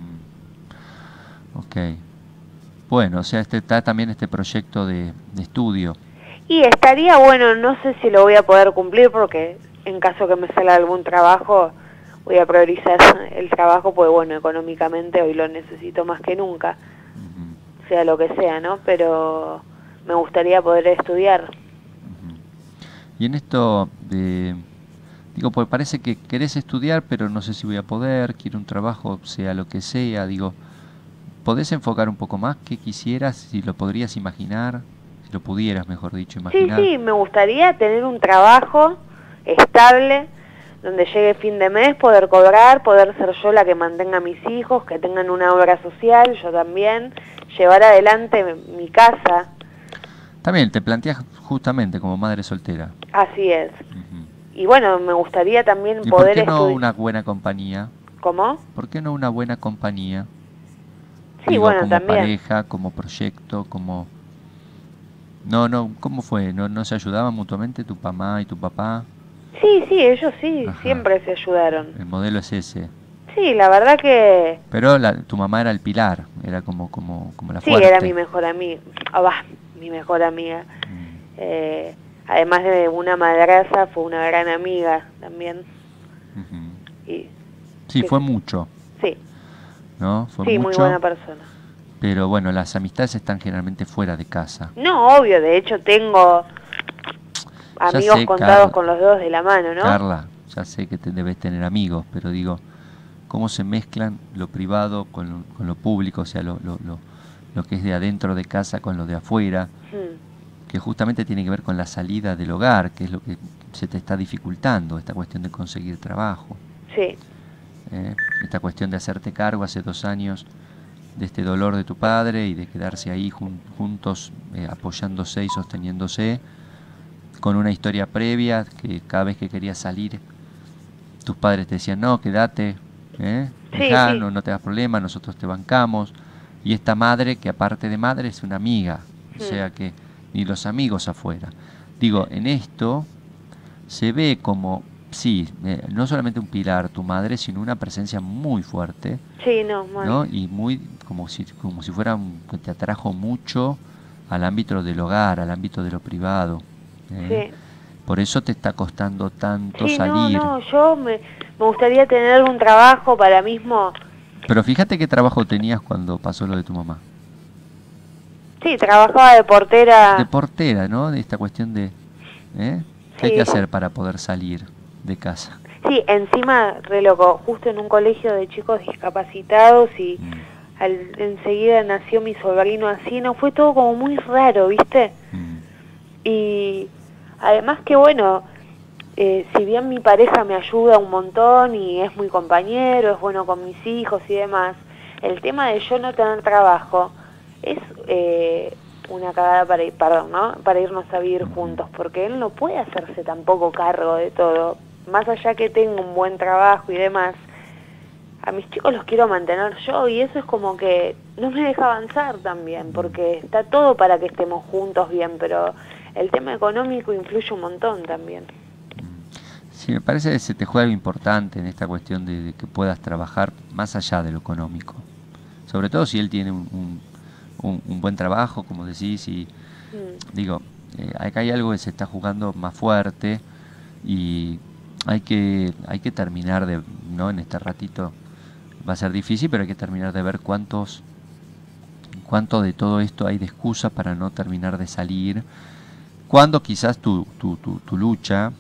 Ok. Bueno, o sea, este, está también este proyecto de, de estudio. Y estaría bueno, no sé si lo voy a poder cumplir porque en caso que me salga algún trabajo, voy a priorizar el trabajo, pues bueno, económicamente hoy lo necesito más que nunca, uh-huh. sea lo que sea, ¿no? Pero me gustaría poder estudiar. Uh-huh. Y en esto de, digo, pues parece que querés estudiar, pero no sé si voy a poder, quiero un trabajo, sea lo que sea, digo, ¿podés enfocar un poco más qué quisieras, si lo podrías imaginar, si lo pudieras, mejor dicho, imaginar? Sí, sí, me gustaría tener un trabajo estable, donde llegue fin de mes, poder cobrar, poder ser yo la que mantenga a mis hijos, que tengan una obra social, yo también, llevar adelante mi casa. También te planteas justamente como madre soltera. Así es. Uh-huh. Y bueno, me gustaría también ¿Y poder por qué no estudi- una buena compañía? ¿Cómo? ¿Por qué no una buena compañía? Sí, Digo, bueno, como también. pareja, como proyecto, como... No, no, ¿cómo fue? ¿No, no se ayudaban mutuamente tu mamá y tu papá? Sí, sí, ellos sí, Ajá. siempre se ayudaron. El modelo es ese. Sí, la verdad que... Pero la, tu mamá era el pilar, era como como como la sí, fuerte. era mi mejor amiga, ah, bah, mi mejor amiga. Mm. Eh, además de una madraza, fue una gran amiga también. Uh-huh. Y, sí, fue mucho. Sí. ¿No? Fue sí, mucho, muy buena persona. Pero bueno, las amistades están generalmente fuera de casa. No, obvio, de hecho tengo amigos sé, contados Carla, con los dedos de la mano, ¿no? Carla, ya sé que te debes tener amigos, pero digo, ¿cómo se mezclan lo privado con lo, con lo público? O sea, lo, lo, lo, lo que es de adentro de casa con lo de afuera, hmm. que justamente tiene que ver con la salida del hogar, que es lo que se te está dificultando, esta cuestión de conseguir trabajo. Sí. Eh, esta cuestión de hacerte cargo hace dos años de este dolor de tu padre y de quedarse ahí jun, juntos, eh, apoyándose y sosteniéndose, con una historia previa, que cada vez que querías salir, tus padres te decían, no, quédate, ¿eh? Sí, Dejá, sí. no, no te das problema, nosotros te bancamos. Y esta madre, que aparte de madre, es una amiga, o sea que ni los amigos afuera. Digo, en esto se ve como, sí, eh, no solamente un pilar tu madre, sino una presencia muy fuerte. Sí, no, muy. ¿no? Y muy, como si, como si fuera un, que te atrajo mucho al ámbito del hogar, al ámbito de lo privado. ¿eh? Sí. Por eso te está costando tanto sí, salir. No, no, yo me, me gustaría tener un trabajo para mismo. Pero fíjate qué trabajo tenías cuando pasó lo de tu mamá. Sí, trabajaba de portera. De portera, ¿no? De esta cuestión de... ¿eh? ¿Qué sí. hay que hacer para poder salir de casa? Sí, encima, re loco, justo en un colegio de chicos discapacitados y mm. al, enseguida nació mi sobrino así, no, fue todo como muy raro, ¿viste? Mm. Y además que bueno, eh, si bien mi pareja me ayuda un montón y es muy compañero, es bueno con mis hijos y demás, el tema de yo no tener trabajo es eh, una cagada para ir, perdón, ¿no? Para irnos a vivir juntos, porque él no puede hacerse tampoco cargo de todo. Más allá que tenga un buen trabajo y demás, a mis chicos los quiero mantener yo y eso es como que no me deja avanzar también, porque está todo para que estemos juntos bien, pero el tema económico influye un montón también. Sí, me parece que se te juega algo importante en esta cuestión de, de que puedas trabajar más allá de lo económico. Sobre todo si él tiene un, un, un, un buen trabajo, como decís, y mm. digo, eh, acá hay algo que se está jugando más fuerte y hay que hay que terminar de, ¿no? En este ratito va a ser difícil, pero hay que terminar de ver cuántos cuánto de todo esto hay de excusa para no terminar de salir, cuando quizás tu, tu, tu, tu lucha,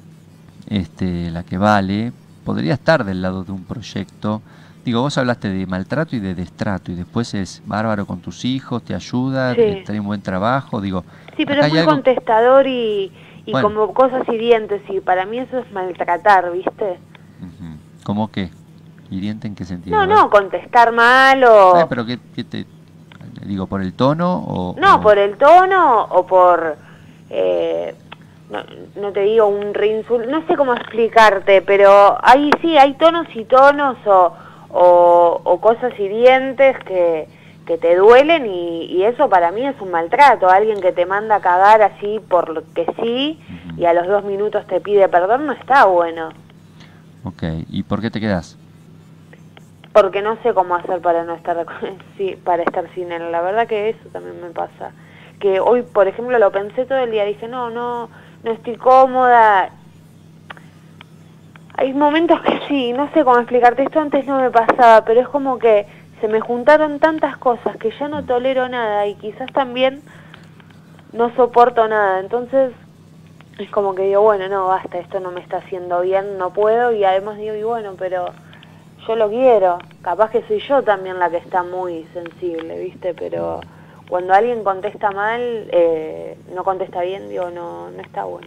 este, la que vale, podría estar del lado de un proyecto. Digo, vos hablaste de maltrato y de destrato, y después es bárbaro con tus hijos, te ayuda, sí. te un buen trabajo, digo... Sí, pero es muy algo... contestador y... Y bueno. Como cosas hirientes, y para mí eso es maltratar, ¿viste? Uh-huh. ¿Cómo qué? ¿Hiriente en qué sentido? No, no, contestar mal o... ¿Sabes? ¿Pero qué, qué te...? Digo, ¿por el tono o...? No, o... por el tono o por... Eh, no, no te digo un reinsul... No sé cómo explicarte, pero hay sí, hay tonos y tonos o, o, o cosas hirientes que... que te duelen y, y eso para mí es un maltrato. Alguien que te manda a cagar así por que sí uh-huh. y a los dos minutos te pide perdón no está bueno. Ok, ¿y por qué te quedas? Porque no sé cómo hacer para no estar sí, para estar sin él. La verdad que eso también me pasa. Que hoy, por ejemplo, lo pensé todo el día. Dije, no, no, no estoy cómoda. hay momentos que sí, no sé cómo explicarte, esto antes no me pasaba, pero es como que se me juntaron tantas cosas que ya no tolero nada y quizás también no soporto nada, entonces es como que digo, bueno, no, basta, esto no me está haciendo bien, no puedo, y además digo, y bueno, pero yo lo quiero, capaz que soy yo también la que está muy sensible, ¿viste? Pero cuando alguien contesta mal, eh, no contesta bien, digo, no, no está bueno.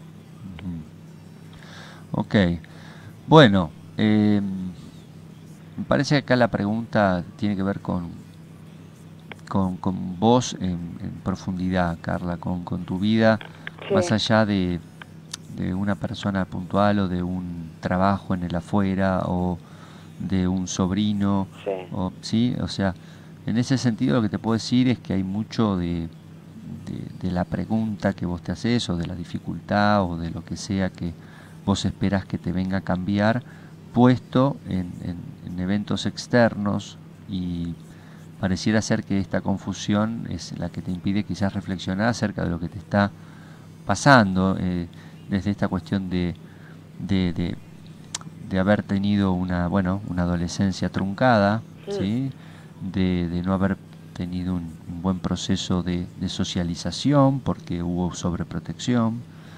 Ok, bueno, eh, me parece que acá la pregunta tiene que ver con, con, con vos en, en profundidad, Carla, con, con tu vida, sí. Más allá de, de una persona puntual o de un trabajo en el afuera o de un sobrino, sí. O, ¿sí? O sea, en ese sentido lo que te puedo decir es que hay mucho de, de, de la pregunta que vos te haces o de la dificultad o de lo que sea que vos esperás que te venga a cambiar, puesto en, en, en eventos externos, y pareciera ser que esta confusión es la que te impide quizás reflexionar acerca de lo que te está pasando, eh, desde esta cuestión de, de, de, de haber tenido una, bueno, una adolescencia truncada, sí. ¿Sí? De, de no haber tenido un, un buen proceso de, de socialización porque hubo sobreprotección,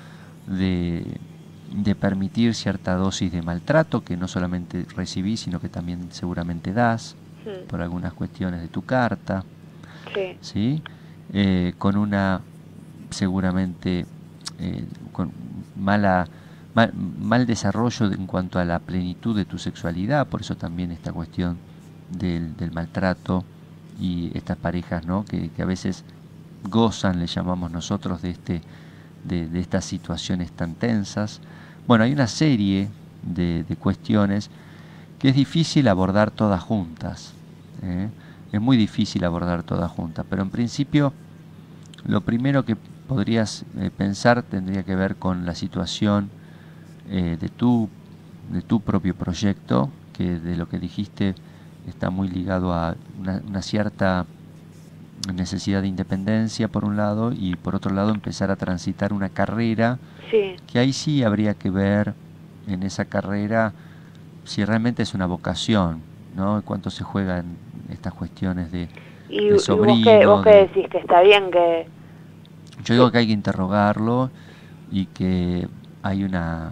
de de permitir cierta dosis de maltrato que no solamente recibís, sino que también seguramente das, sí. Por algunas cuestiones de tu carta, sí. ¿Sí? Eh, con una, seguramente, eh, con mala, mal, mal desarrollo en cuanto a la plenitud de tu sexualidad, por eso también esta cuestión del, del maltrato y estas parejas, ¿no? que, que a veces gozan, le llamamos nosotros, de, este, de, de estas situaciones tan tensas. Bueno, hay una serie de, de cuestiones que es difícil abordar todas juntas, ¿eh? Es muy difícil abordar todas juntas, pero en principio lo primero que podrías eh, pensar tendría que ver con la situación eh, de, tu, de tu propio proyecto, que de lo que dijiste está muy ligado a una, una cierta necesidad de independencia por un lado, y por otro lado empezar a transitar una carrera, sí. Que ahí sí habría que ver en esa carrera si realmente es una vocación, ¿no? Cuánto se juega en estas cuestiones de, y, de sobrino. ¿Y vos qué, vos qué de... decís? ¿Que está bien que...? Yo digo que hay que interrogarlo y que hay una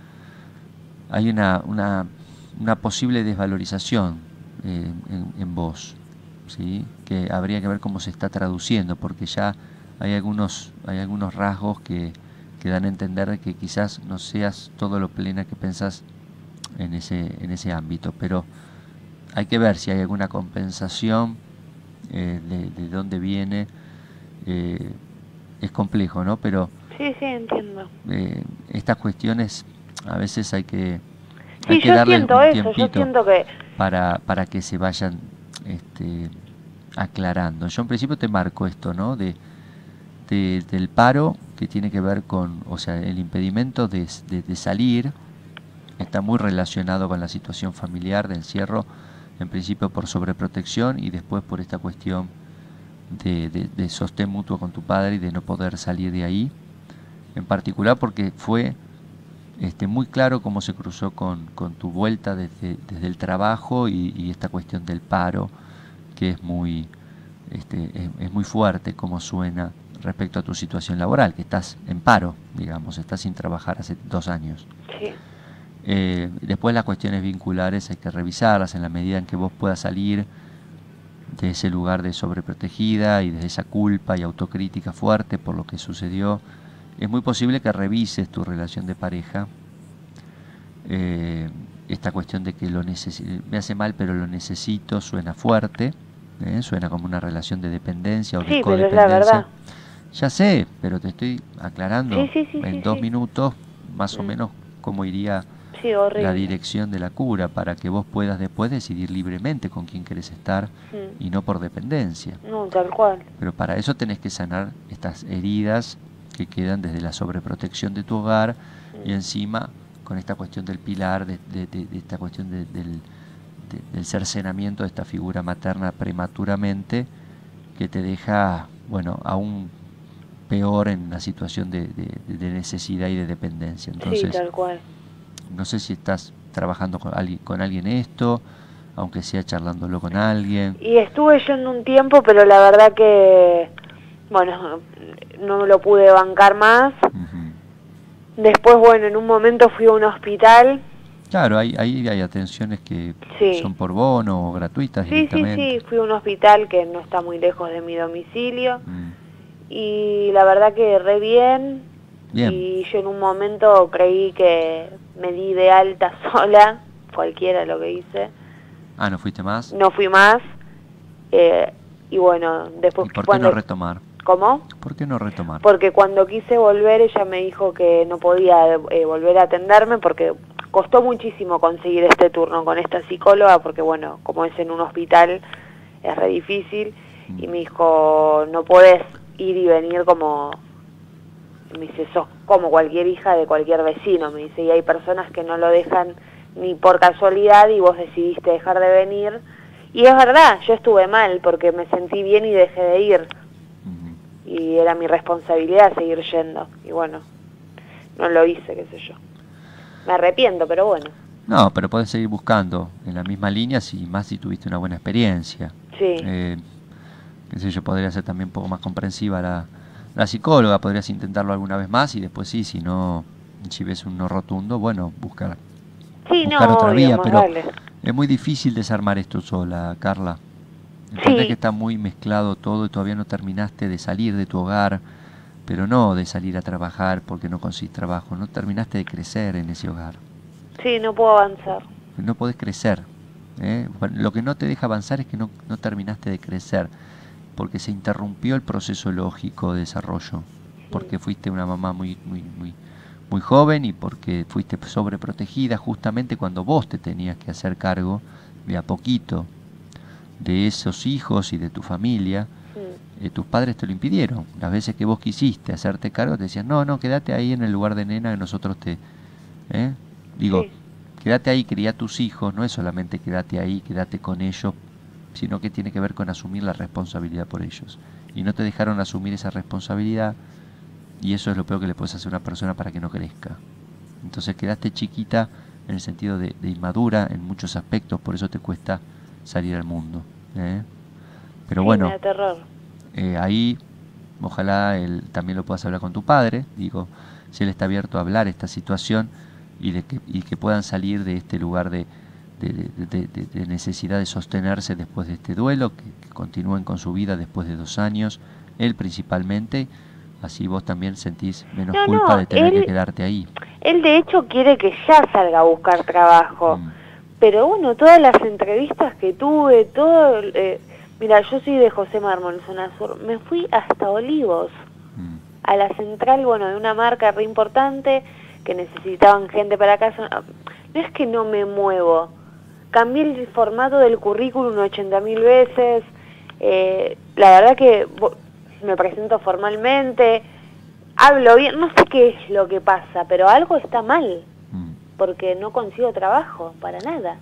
hay una, una, una posible desvalorización eh, en, en vos, ¿sí? Que habría que ver cómo se está traduciendo, porque ya hay algunos hay algunos rasgos que, que dan a entender que quizás no seas todo lo plena que pensás en ese en ese ámbito, pero hay que ver si hay alguna compensación eh, de, de dónde viene. Eh, es complejo, ¿no? Pero sí, sí, entiendo. Eh, estas cuestiones a veces hay que sí, hay que yo darles siento un eso, tiempito yo siento que para para que se vayan este, aclarando. Yo en principio te marco esto, ¿no? De, de del paro, que tiene que ver con, o sea, el impedimento de, de, de salir está muy relacionado con la situación familiar de encierro, en principio por sobreprotección y después por esta cuestión de, de, de sostén mutuo con tu padre y de no poder salir de ahí, en particular porque fue este, muy claro cómo se cruzó con, con tu vuelta desde, desde el trabajo y, y esta cuestión del paro, que es muy, este, es, es muy fuerte como suena respecto a tu situación laboral, que estás en paro, digamos, estás sin trabajar hace dos años. Sí. Eh, después las cuestiones vinculares hay que revisarlas en la medida en que vos puedas salir de ese lugar de sobreprotegida y de esa culpa y autocrítica fuerte por lo que sucedió. Es muy posible que revises tu relación de pareja, eh, esta cuestión de que lo necesito, me hace mal pero lo necesito, suena fuerte, ¿eh? Suena como una relación de dependencia o de sí, codependencia. Pero es la verdad. Ya sé, pero te estoy aclarando sí, sí, sí, en sí, dos sí. minutos más mm. o menos cómo iría sí, la dirección de la cura, para que vos puedas después decidir libremente con quién querés estar mm. y no por dependencia. No, tal cual. Pero para eso tenés que sanar estas heridas que quedan desde la sobreprotección de tu hogar mm. y encima con esta cuestión del pilar, de, de, de, de esta cuestión de, del, de, del cercenamiento de esta figura materna prematuramente, que te deja, bueno, aún peor en la situación de, de, de necesidad y de dependencia. Entonces, sí, tal cual. no sé si estás trabajando con alguien, con alguien esto, aunque sea charlándolo con alguien. Y estuve yendo un tiempo, pero la verdad que, bueno, no lo pude bancar más. Uh-huh. Después, bueno, en un momento fui a un hospital. Claro, ahí hay, hay atenciones que sí. son por bono o gratuitas sí, directamente. Sí, sí, fui a un hospital que no está muy lejos de mi domicilio. Mm. Y la verdad que re bien. Bien. Y yo en un momento creí que me di de alta sola, cualquiera lo que hice. Ah, ¿no fuiste más? No fui más. Eh, y bueno, después... ¿Y por qué cuando... no retomar? ¿Cómo? ¿Por qué no retomar? Porque cuando quise volver, ella me dijo que no podía eh, volver a atenderme porque costó muchísimo conseguir este turno con esta psicóloga, porque bueno, como es en un hospital, es re difícil. Mm. Y me dijo, no podés ir y venir como... Me dice, sos como cualquier hija de cualquier vecino. Me dice, y hay personas que no lo dejan ni por casualidad y vos decidiste dejar de venir. Y es verdad, yo estuve mal porque me sentí bien y dejé de ir. Uh-huh. Y era mi responsabilidad seguir yendo. Y bueno, no lo hice, qué sé yo. Me arrepiento, pero bueno. No, pero podés seguir buscando en la misma línea, si más si tuviste una buena experiencia. Sí. Eh, qué sé yo, podría ser también un poco más comprensiva la, la psicóloga, podrías intentarlo alguna vez más y después sí, si no, si ves un no rotundo, bueno, buscar, sí, buscar no, otra obvio, vía, pero vale. Es muy difícil desarmar esto sola, Carla. Entendés sí. que está muy mezclado todo y todavía no terminaste de salir de tu hogar, pero no de salir a trabajar porque no consigues trabajo, no terminaste de crecer en ese hogar. Sí, no puedo avanzar. No podés crecer. ¿eh? Lo que no te deja avanzar es que no, no terminaste de crecer, porque se interrumpió el proceso lógico de desarrollo, porque fuiste una mamá muy, muy, muy, muy joven y porque fuiste sobreprotegida justamente cuando vos te tenías que hacer cargo de a poquito de esos hijos y de tu familia. Eh, tus padres te lo impidieron. Las veces que vos quisiste hacerte cargo te decían, no, no, quédate ahí en el lugar de nena que nosotros te... ¿eh? Digo, sí. Quédate ahí, cría a tus hijos, no es solamente quédate ahí, quédate con ellos, sino que tiene que ver con asumir la responsabilidad por ellos. Y no te dejaron asumir esa responsabilidad, y eso es lo peor que le puedes hacer a una persona para que no crezca. Entonces quedaste chiquita en el sentido de, de inmadura en muchos aspectos, por eso te cuesta salir al mundo. ¿eh? Pero sí, bueno, me da terror. Eh, ahí ojalá él, también lo puedas hablar con tu padre, digo, si él está abierto a hablar esta situación y, de que, y que puedan salir de este lugar de, de, de, de, de, de necesidad de sostenerse después de este duelo, que, que continúen con su vida después de dos años, él principalmente, así vos también sentís menos no, culpa no, de tener él, que quedarte ahí. Él de hecho quiere que ya salga a buscar trabajo, mm. pero bueno, todas las entrevistas que tuve, todo... Eh, mira, yo soy de José Mármol, zona sur, me fui hasta Olivos, mm. a la central, bueno, de una marca re importante, que necesitaban gente para casa. No es que no me muevo, cambié el formato del currículum ochenta mil veces, eh, la verdad que me presento formalmente, hablo bien, no sé qué es lo que pasa, pero algo está mal, mm. porque no consigo trabajo, para nada.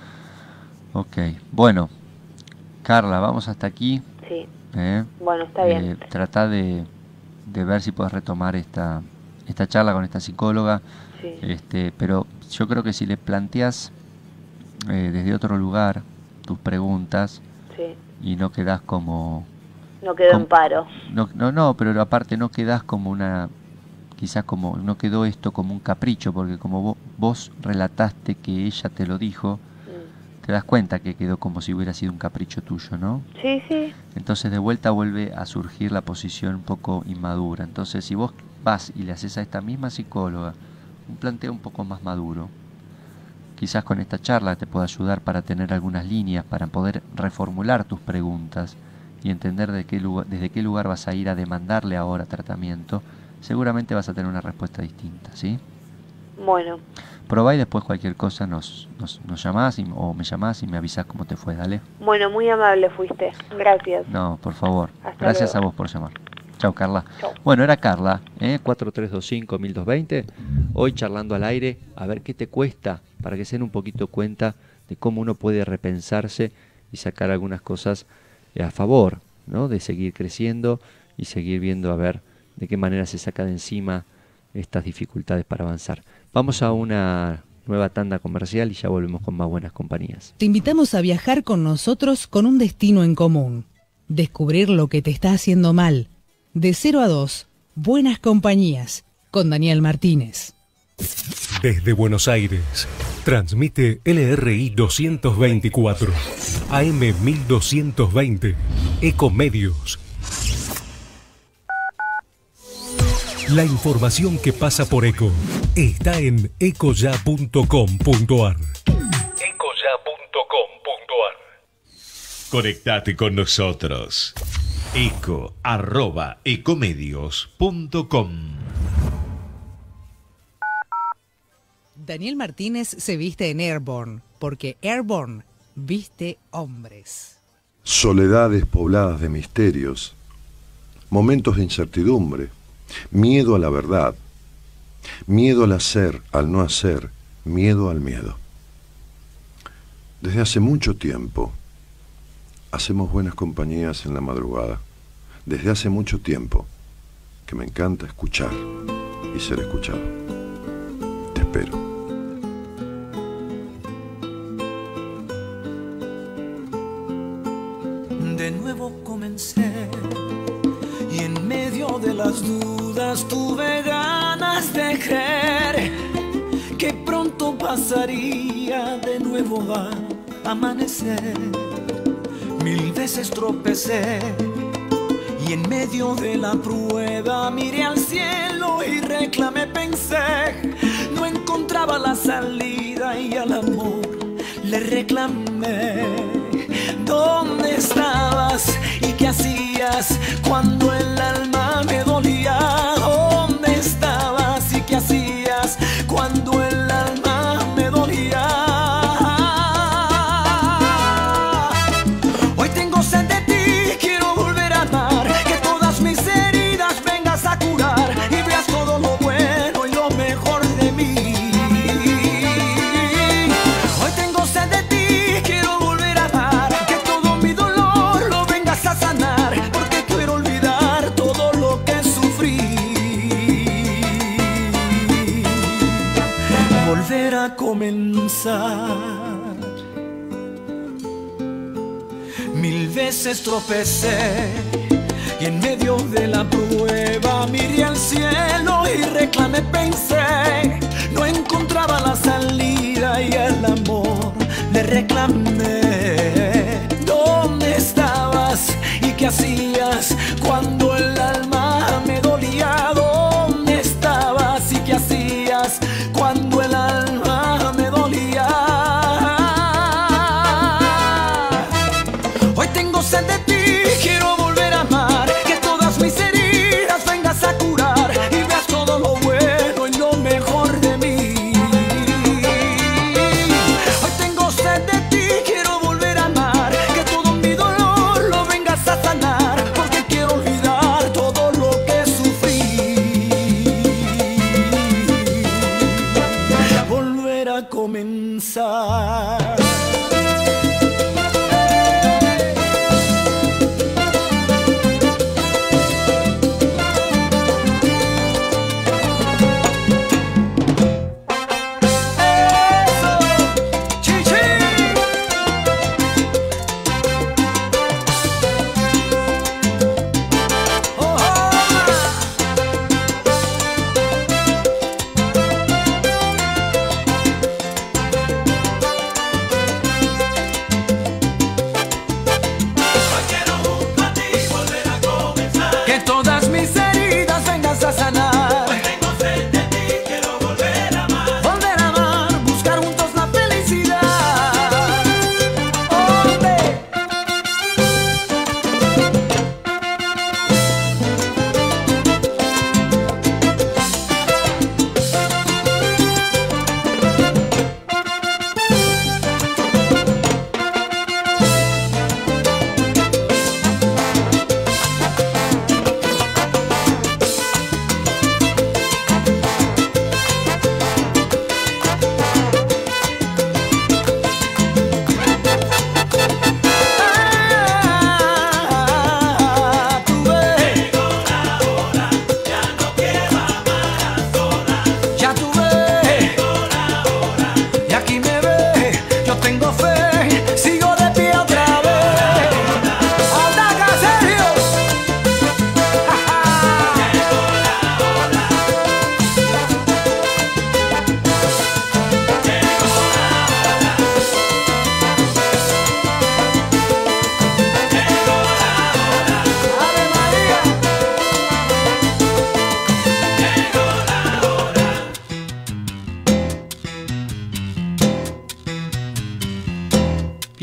Ok, bueno, Carla, vamos hasta aquí. Sí, ¿eh? Bueno, está bien. Eh, trata de, de ver si puedes retomar esta, esta charla con esta psicóloga, sí. este, pero yo creo que si le planteas eh, desde otro lugar tus preguntas, sí. y no quedás como... No quedó como, en paro. No, no, no, pero aparte no quedás como una... Quizás como no quedó esto como un capricho, porque como vos, vos relataste que ella te lo dijo, te das cuenta que quedó como si hubiera sido un capricho tuyo, ¿no? Sí, sí. Entonces de vuelta vuelve a surgir la posición un poco inmadura. Entonces si vos vas y le haces a esta misma psicóloga un planteo un poco más maduro, quizás con esta charla te pueda ayudar para tener algunas líneas, para poder reformular tus preguntas y entender de qué lugar, desde qué lugar vas a ir a demandarle ahora tratamiento, seguramente vas a tener una respuesta distinta, ¿sí? Bueno. Probá y después cualquier cosa nos, nos, nos llamás y, o me llamás y me avisás cómo te fue, dale. Bueno, muy amable fuiste. Gracias. No, por favor. Hasta Gracias luego. a vos por llamar. Chau, Carla. Chau. Bueno, era Carla, ¿eh? cuatro tres dos cinco, uno dos dos cero. Hoy charlando al aire, a ver qué te cuesta, para que se den un poquito cuenta de cómo uno puede repensarse y sacar algunas cosas a favor, ¿no? De seguir creciendo y seguir viendo a ver de qué manera se saca de encima estas dificultades para avanzar. Vamos a una nueva tanda comercial y ya volvemos con más buenas compañías. Te invitamos a viajar con nosotros con un destino en común. Descubrir lo que te está haciendo mal. De cero a dos, Buenas Compañías, con Daniel Martínez. Desde Buenos Aires, transmite L R I doscientos veinticuatro, A M mil doscientos veinte, Ecomedios. La información que pasa por Eco está en ecoya punto com punto ar. ecoya punto com punto ar. Conectate con nosotros. eco arroba ecomedios punto com. Daniel Martínez se viste en Airborne, porque Airborne viste hombres. Soledades pobladas de misterios, momentos de incertidumbre, miedo a la verdad, miedo al hacer, al no hacer, miedo al miedo. Desde hace mucho tiempo hacemos buenas compañías en la madrugada. Desde hace mucho tiempo que me encanta escuchar y ser escuchado. Te espero. De nuevo comencé y en medio de las dudas tuve ganas de creer que pronto pasaría de nuevo a amanecer. Mil veces tropecé y en medio de la prueba miré al cielo y reclamé, pensé, no encontraba la salida y al amor le reclamé. ¿Dónde estabas y qué hacías cuando el alma me dolía? ¿Dónde estabas y qué hacías cuando el alma me dolía? Hoy tengo sed de ti, quiero volver a amar, que todas mis heridas vengas a curar y veas todo lo bueno y lo mejor de mí. Hoy tengo sed de ti, quiero volver a amar, que todo mi dolor lo vengas a sanar, porque quiero olvidar todo lo que sufrí. Volver a comenzar. Mil veces tropecé y en medio de la prueba miré al cielo y reclamé, pensé, no encontraba la salida y el amor le reclamé. ¿Dónde estabas y qué hacías cuando el alma me dolía? ¿Dónde estabas y qué hacías cuando el alma me dolía? Hoy tengo sed de ti, quiero volver a amar, que todas mis heridas vengas a curar y veas todo lo bueno y lo mejor de mí. Hoy tengo sed de ti, quiero volver a amar, que todo mi dolor lo vengas a sanar, porque quiero olvidar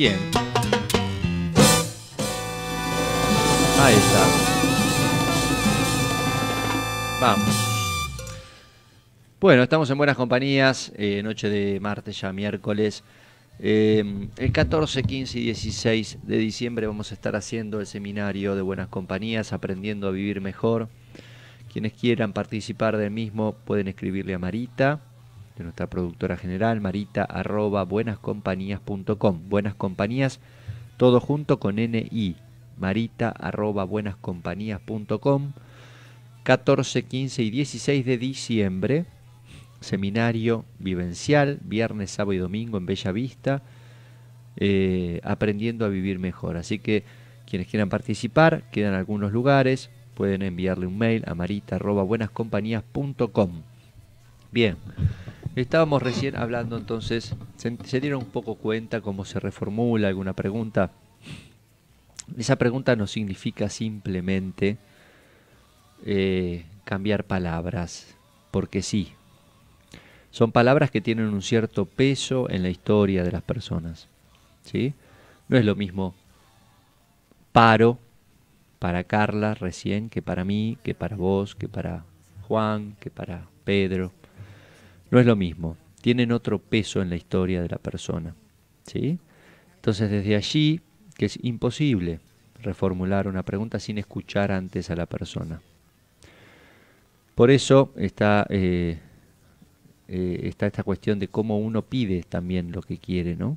Bien. Ahí está. Vamos. Bueno, estamos en buenas compañías, eh, noche de martes, ya miércoles. Eh, el catorce, quince y dieciséis de diciembre vamos a estar haciendo el seminario de buenas compañías, aprendiendo a vivir mejor. Quienes quieran participar del mismo pueden escribirle a Marita, de nuestra productora general, marita arroba buenascompañías punto com. Buenas Compañías, todo junto con N I, marita arroba buenascompañías punto com. catorce, quince y dieciséis de diciembre, seminario vivencial, viernes, sábado y domingo en Bella Vista, eh, aprendiendo a vivir mejor. Así que quienes quieran participar, quedan algunos lugares, pueden enviarle un mail a marita arroba buenascompañías punto com. Bien, estábamos recién hablando entonces, ¿se, se dieron un poco cuenta cómo se reformula alguna pregunta? Esa pregunta no significa simplemente eh, cambiar palabras, porque sí. Son palabras que tienen un cierto peso en la historia de las personas, ¿sí? No es lo mismo paro para Carla recién que para mí, que para vos, que para Juan, que para Pedro. No es lo mismo. Tienen otro peso en la historia de la persona, ¿sí? Entonces desde allí que es imposible reformular una pregunta sin escuchar antes a la persona. Por eso está... Eh, Eh, está esta cuestión de cómo uno pide también lo que quiere, ¿no?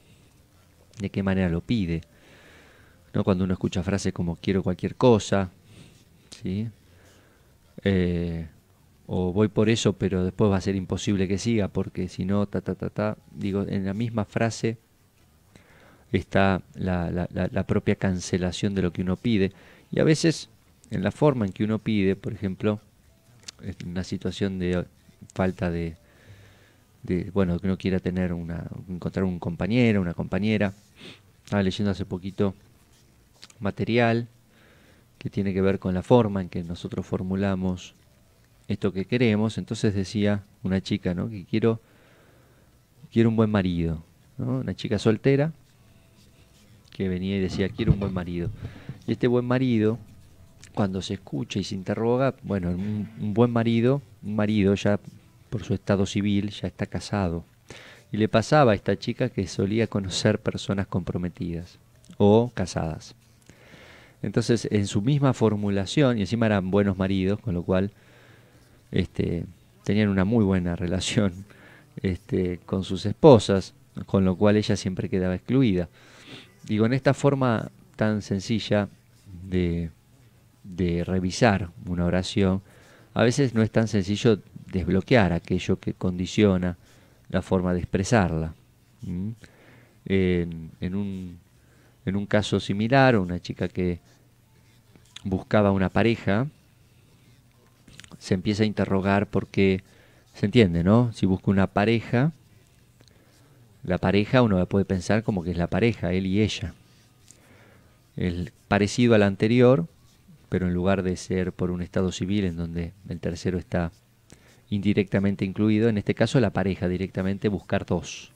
De qué manera lo pide, ¿no? Cuando uno escucha frases como quiero cualquier cosa, ¿sí? Eh, o voy por eso, pero después va a ser imposible que siga, porque si no, ta, ta, ta, ta. Digo, en la misma frase está la, la, la, la propia cancelación de lo que uno pide. Y a veces, en la forma en que uno pide, por ejemplo, en una situación de falta de, de, bueno, que uno quiera tener una, encontrar un compañero, una compañera. Estaba leyendo hace poquito material que tiene que ver con la forma en que nosotros formulamos esto que queremos. Entonces decía una chica, ¿no?, que quiero, quiero un buen marido, ¿no? Una chica soltera que venía y decía quiero un buen marido. Y este buen marido, cuando se escucha y se interroga, bueno, un, un buen marido, un marido ya por su estado civil ya está casado. Y le pasaba a esta chica que solía conocer personas comprometidas o casadas. Entonces, en su misma formulación, y encima eran buenos maridos, con lo cual este, tenían una muy buena relación este, con sus esposas, con lo cual ella siempre quedaba excluida. Digo, en esta forma tan sencilla de... de revisar una oración, a veces no es tan sencillo desbloquear aquello que condiciona la forma de expresarla. ¿Mm? En, en, un, en un caso similar, una chica que buscaba una pareja, se empieza a interrogar porque, se entiende, ¿no? Si busca una pareja, la pareja uno puede pensar como que es la pareja, él y ella. El parecido al anterior, pero en lugar de ser por un estado civil en donde el tercero está indirectamente incluido, en este caso la pareja directamente buscar dos.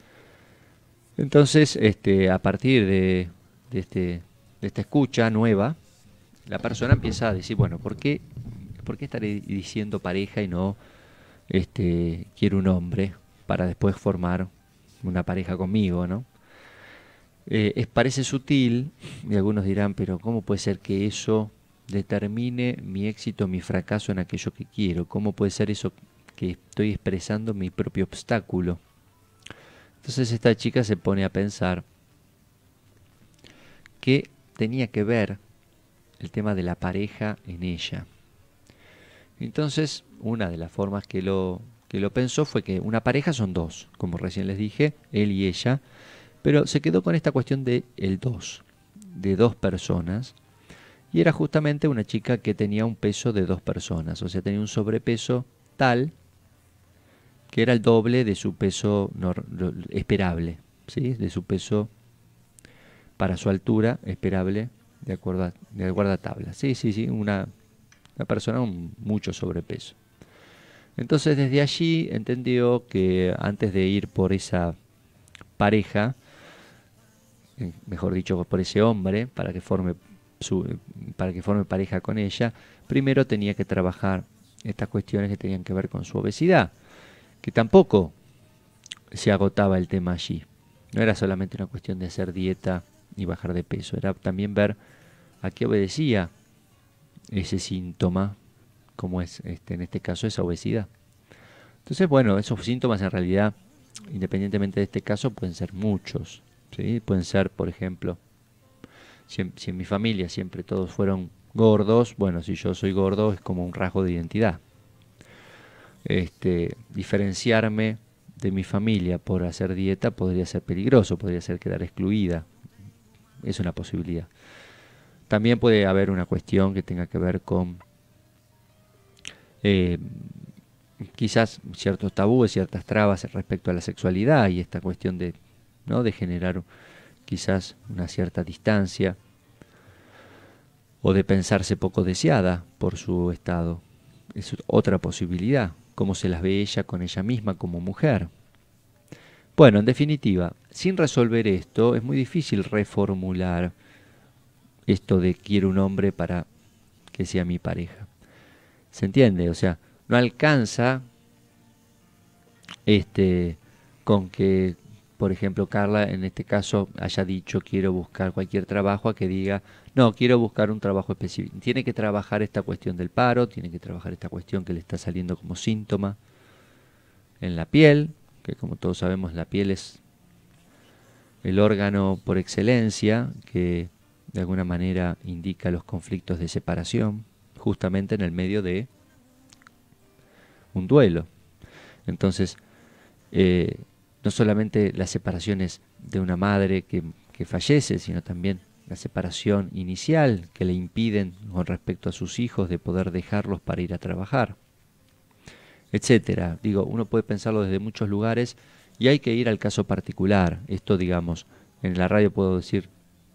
Entonces, este, a partir de, de, este, de esta escucha nueva, la persona empieza a decir, bueno, ¿por qué, por qué estaré diciendo pareja y no este, quiero un hombre para después formar una pareja conmigo, ¿no? Eh, es, parece sutil, y algunos dirán, pero ¿cómo puede ser que eso determine mi éxito, mi fracaso en aquello que quiero? ¿Cómo puede ser eso que estoy expresando mi propio obstáculo? Entonces esta chica se pone a pensar que tenía que ver el tema de la pareja en ella. Entonces, una de las formas que lo, que lo pensó fue que una pareja son dos, como recién les dije, él y ella, pero se quedó con esta cuestión de el dos, de dos personas, y era justamente una chica que tenía un peso de dos personas, o sea, tenía un sobrepeso tal que era el doble de su peso esperable, ¿sí? De su peso para su altura esperable de acuerdo a, de acuerdo a tabla. Sí, sí, sí, una, una persona con mucho sobrepeso. Entonces desde allí entendió que antes de ir por esa pareja, mejor dicho, por ese hombre, para que forme su, para que forme pareja con ella, primero tenía que trabajar estas cuestiones que tenían que ver con su obesidad, que tampoco se agotaba el tema allí. No era solamente una cuestión de hacer dieta y bajar de peso, era también ver a qué obedecía ese síntoma, como es este, en este caso esa obesidad. Entonces, bueno, esos síntomas en realidad, independientemente de este caso, pueden ser muchos, ¿sí? Pueden ser, por ejemplo, si en, si en mi familia siempre todos fueron gordos, bueno, si yo soy gordo es como un rasgo de identidad. Este, diferenciarme de mi familia por hacer dieta podría ser peligroso, podría ser quedar excluida. Es una posibilidad. También puede haber una cuestión que tenga que ver con eh, quizás ciertos tabúes, ciertas trabas respecto a la sexualidad y esta cuestión de, ¿no?, de generar quizás una cierta distancia o de pensarse poco deseada por su estado. Es otra posibilidad, cómo se las ve ella con ella misma como mujer. Bueno, en definitiva, sin resolver esto es muy difícil reformular esto de quiero un hombre para que sea mi pareja. ¿Se entiende? O sea, no alcanza este con que, por ejemplo, Carla en este caso haya dicho quiero buscar cualquier trabajo, a que diga no, quiero buscar un trabajo específico. Tiene que trabajar esta cuestión del paro, tiene que trabajar esta cuestión que le está saliendo como síntoma en la piel, que como todos sabemos la piel es el órgano por excelencia que de alguna manera indica los conflictos de separación, justamente en el medio de un duelo. Entonces, eh, no solamente las separaciones de una madre que, que fallece, sino también la separación inicial que le impiden con respecto a sus hijos de poder dejarlos para ir a trabajar, etcétera. Digo, uno puede pensarlo desde muchos lugares y hay que ir al caso particular. Esto, digamos, en la radio puedo decir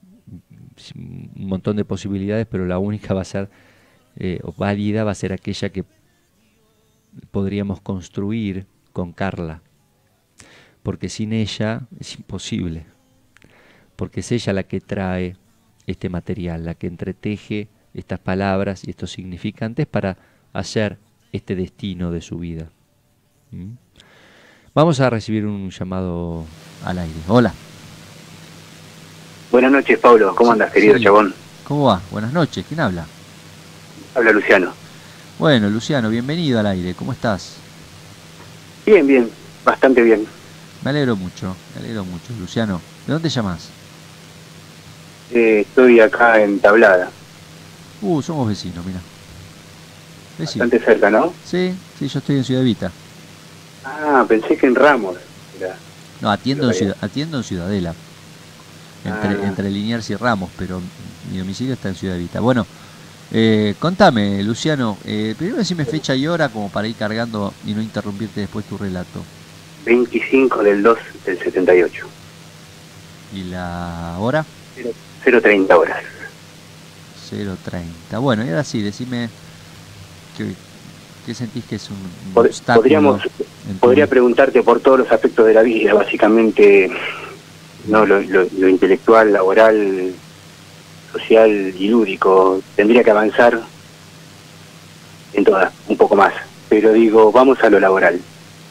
un montón de posibilidades, pero la única va a ser eh, o válida va a ser aquella que podríamos construir con Carla, porque sin ella es imposible, porque es ella la que trae este material, la que entreteje estas palabras y estos significantes para hacer este destino de su vida. ¿Mm? Vamos a recibir un llamado al aire. Hola. Buenas noches, Pablo. ¿Cómo andas, querido Sí. chabón? ¿Cómo va? Buenas noches. ¿Quién habla? Habla Luciano. Bueno, Luciano, bienvenido al aire. ¿Cómo estás? Bien, bien. Bastante bien. Me alegro mucho, me alegro mucho. Luciano, ¿de dónde llamás? Eh, estoy acá en Tablada. Uh, somos vecinos, mira. Vecinos. Bastante cerca, ¿no? Sí, sí, yo estoy en Ciudad Evita. Ah, pensé que en Ramos. Era. No, atiendo en, Ciudad, atiendo en Ciudadela. Entre, Ah. entre Liniers y Ramos, pero mi domicilio está en Ciudad Evita. Bueno, eh, contame, Luciano, eh, primero decime fecha y hora como para ir cargando y no interrumpirte después tu relato. veinticinco del dos del setenta y ocho. ¿Y la hora? cero treinta horas. cero treinta. Bueno, y ahora sí, decime qué, qué sentís que es un, un Pod- obstáculo. Podríamos, en tu podría vida. preguntarte por todos los aspectos de la vida, básicamente, no lo, lo, lo intelectual, laboral, social y lúdico. Tendría que avanzar en todas, un poco más. Pero digo, vamos a lo laboral.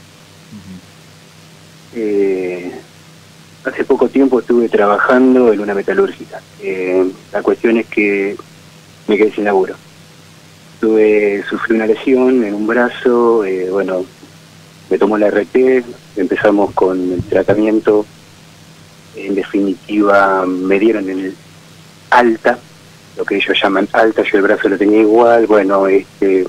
Eh, hace poco tiempo estuve trabajando en una metalúrgica. Eh, la cuestión es que me quedé sin laburo. Tuve, sufrí una lesión en un brazo, eh, bueno, me tomó la R T, empezamos con el tratamiento. En definitiva, me dieron el alta, lo que ellos llaman alta, yo el brazo lo tenía igual, bueno, este...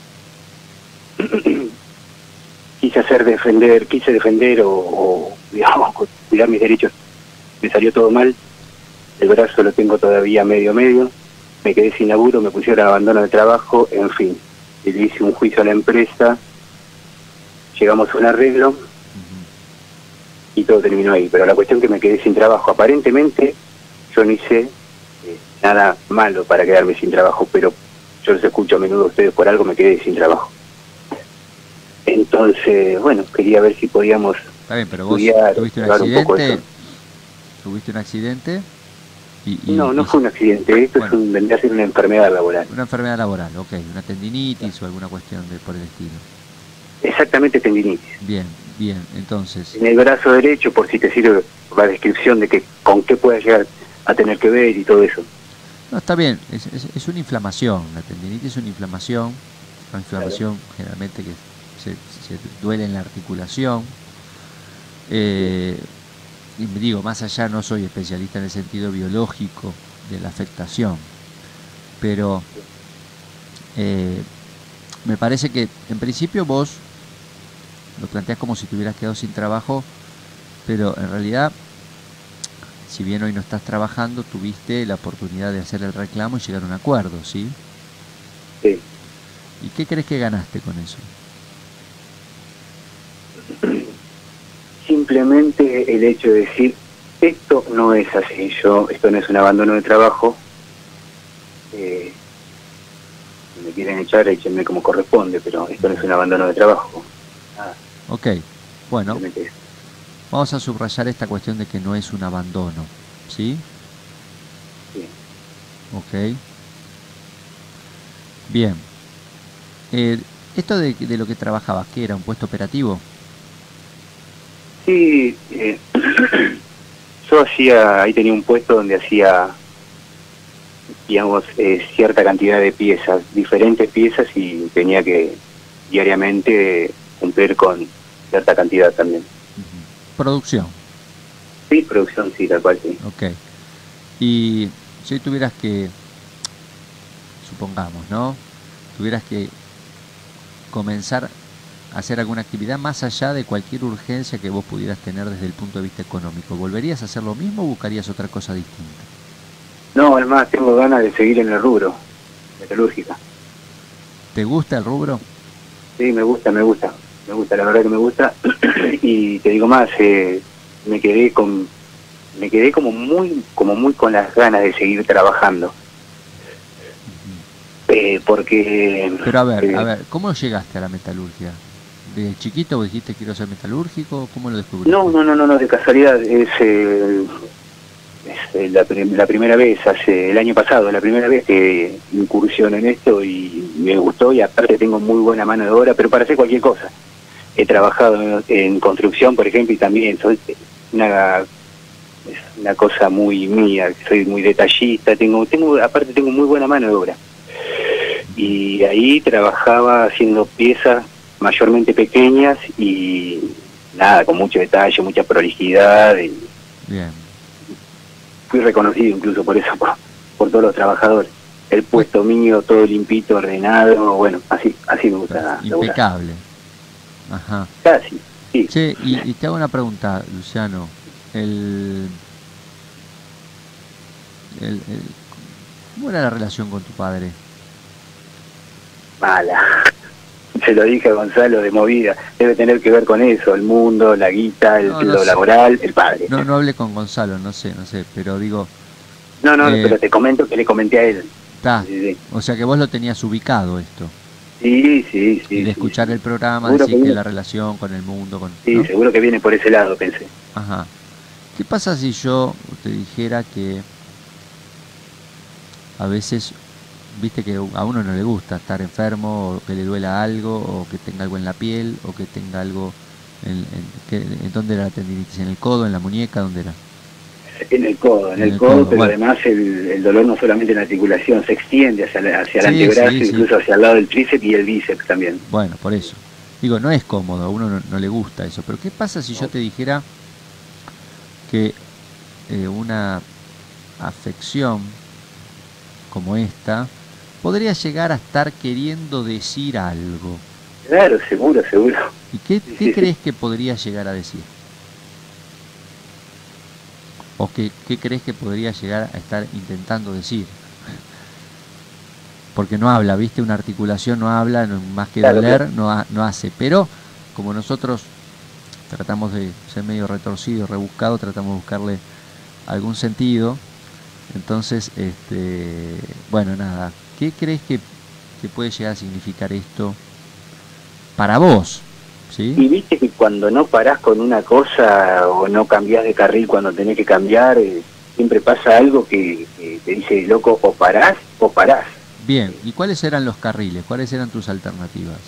quise hacer defender, quise defender o, o digamos, cuidar mis derechos, me salió todo mal, el brazo lo tengo todavía medio medio, me quedé sin laburo, me pusieron a abandono de trabajo, en fin, le hice un juicio a la empresa, llegamos a un arreglo y todo terminó ahí, pero la cuestión que me quedé sin trabajo, aparentemente yo no hice eh, nada malo para quedarme sin trabajo, pero yo los escucho a menudo a ustedes, por algo me quedé sin trabajo. Entonces, bueno, quería ver si podíamos Está bien, pero vos estudiar, tuviste un hablar un poco de accidente, eso. tuviste un accidente. Y, y, no, no y, fue un accidente, esto bueno, es un, vendría a ser una enfermedad laboral. Una enfermedad laboral, ok, una tendinitis o alguna cuestión de por el estilo. Exactamente, tendinitis. Bien, bien, entonces. En el brazo derecho, por si te sirve la descripción de que con qué puede llegar a tener que ver y todo eso. No, está bien, es, es, es una inflamación, la tendinitis es una inflamación, una inflamación claro. generalmente que se, se duele en la articulación. Eh, y me digo, más allá no soy especialista en el sentido biológico de la afectación, pero eh, me parece que en principio vos lo planteás como si te hubieras quedado sin trabajo, pero en realidad, si bien hoy no estás trabajando, tuviste la oportunidad de hacer el reclamo y llegar a un acuerdo, ¿sí? Sí. ¿Y qué crees que ganaste con eso? Simplemente el hecho de decir, esto no es así, yo, esto no es un abandono de trabajo, eh, si me quieren echar, échenme como corresponde, pero esto no es un abandono de trabajo. Nada. Ok, bueno, vamos a subrayar esta cuestión de que no es un abandono, ¿sí? Sí. Ok. Bien. Eh, esto de, de lo que trabajabas, ¿qué era? ¿Un puesto operativo? Sí, eh, yo hacía, ahí tenía un puesto donde hacía, digamos, eh, cierta cantidad de piezas, diferentes piezas, y tenía que diariamente cumplir con cierta cantidad también. ¿Producción? Sí, producción, sí, tal cual, sí. Ok. Y si hoy tuvieras que, supongamos, ¿no? Tuvieras que comenzar a hacer alguna actividad más allá de cualquier urgencia que vos pudieras tener desde el punto de vista económico, ¿volverías a hacer lo mismo o buscarías otra cosa distinta? No, además tengo ganas de seguir en el rubro, metalúrgica. ¿Te gusta el rubro? Sí, me gusta, me gusta, me gusta, la verdad que me gusta. Y te digo más, eh, me quedé con, me quedé como muy, como muy con las ganas de seguir trabajando. Eh, porque... Pero a ver, eh, a ver, ¿cómo llegaste a la metalurgia? ¿De chiquito vos dijiste quiero ser metalúrgico? ¿Cómo lo descubriste? No, no, no, no, no de casualidad, es, eh, es eh, la, la primera vez, hace el año pasado, la primera vez que incursiono en esto y me gustó, y aparte tengo muy buena mano de obra, pero para hacer cualquier cosa. He trabajado en, en construcción, por ejemplo, y también soy una, es una cosa muy mía, soy muy detallista, tengo, tengo, aparte tengo muy buena mano de obra. Y ahí trabajaba haciendo piezas mayormente pequeñas y nada, con mucho detalle, mucha prolijidad. Y bien. Fui reconocido incluso por eso, por, por todos los trabajadores. El puesto mío, todo limpito, ordenado, bueno, así así me gusta. Impecable. Ajá. Casi, sí. Che, y, y te hago una pregunta, Luciano. El, el, el, ¿Cómo era la relación con tu padre? Mala. Se lo dije a Gonzalo, de movida. Debe tener que ver con eso, el mundo, la guita, el, no, no lo sé. laboral, el padre. No, no hablé con Gonzalo, no sé, no sé, pero digo... No, no, eh, pero te comento que le comenté a él. Está, sí, sí. O sea que vos lo tenías ubicado esto. Sí, sí, sí. Y de sí, escuchar sí. el programa, Seguro decir que que la relación con el mundo... con Sí, ¿no? seguro que viene por ese lado, pensé. Ajá. ¿Qué pasa si yo te dijera que a veces... Viste que a uno no le gusta estar enfermo, o que le duela algo, o que tenga algo en la piel, o que tenga algo... ¿En, en, que, ¿en dónde era la tendinitis? ¿En el codo, en la muñeca? ¿Dónde era? En el codo, en, en el, el codo, codo, pero bueno. Además el, el dolor no solamente en la articulación, se extiende hacia, la, hacia el sí, antebrazo, sí, incluso sí. hacia el lado del tríceps y el bíceps también. Bueno, por eso. Digo, no es cómodo, a uno no, no le gusta eso, pero ¿qué pasa si yo te dijera que eh, una afección como esta podría llegar a estar queriendo decir algo? Claro, seguro, seguro. ¿Y qué, sí, qué sí, crees sí. que podría llegar a decir? ¿O qué, qué crees que podría llegar a estar intentando decir? Porque no habla, ¿viste? Una articulación no habla, no, más que claro, doler, claro. No, ha, no hace. Pero como nosotros tratamos de ser medio retorcido, rebuscado, tratamos de buscarle algún sentido. Entonces, este, bueno, nada. ¿Qué crees que, que puede llegar a significar esto para vos? ¿Sí? Y viste que cuando no parás con una cosa o no cambiás de carril cuando tenés que cambiar, eh, siempre pasa algo que, que te dice, loco, o parás o parás. Bien, ¿y cuáles eran los carriles? ¿Cuáles eran tus alternativas?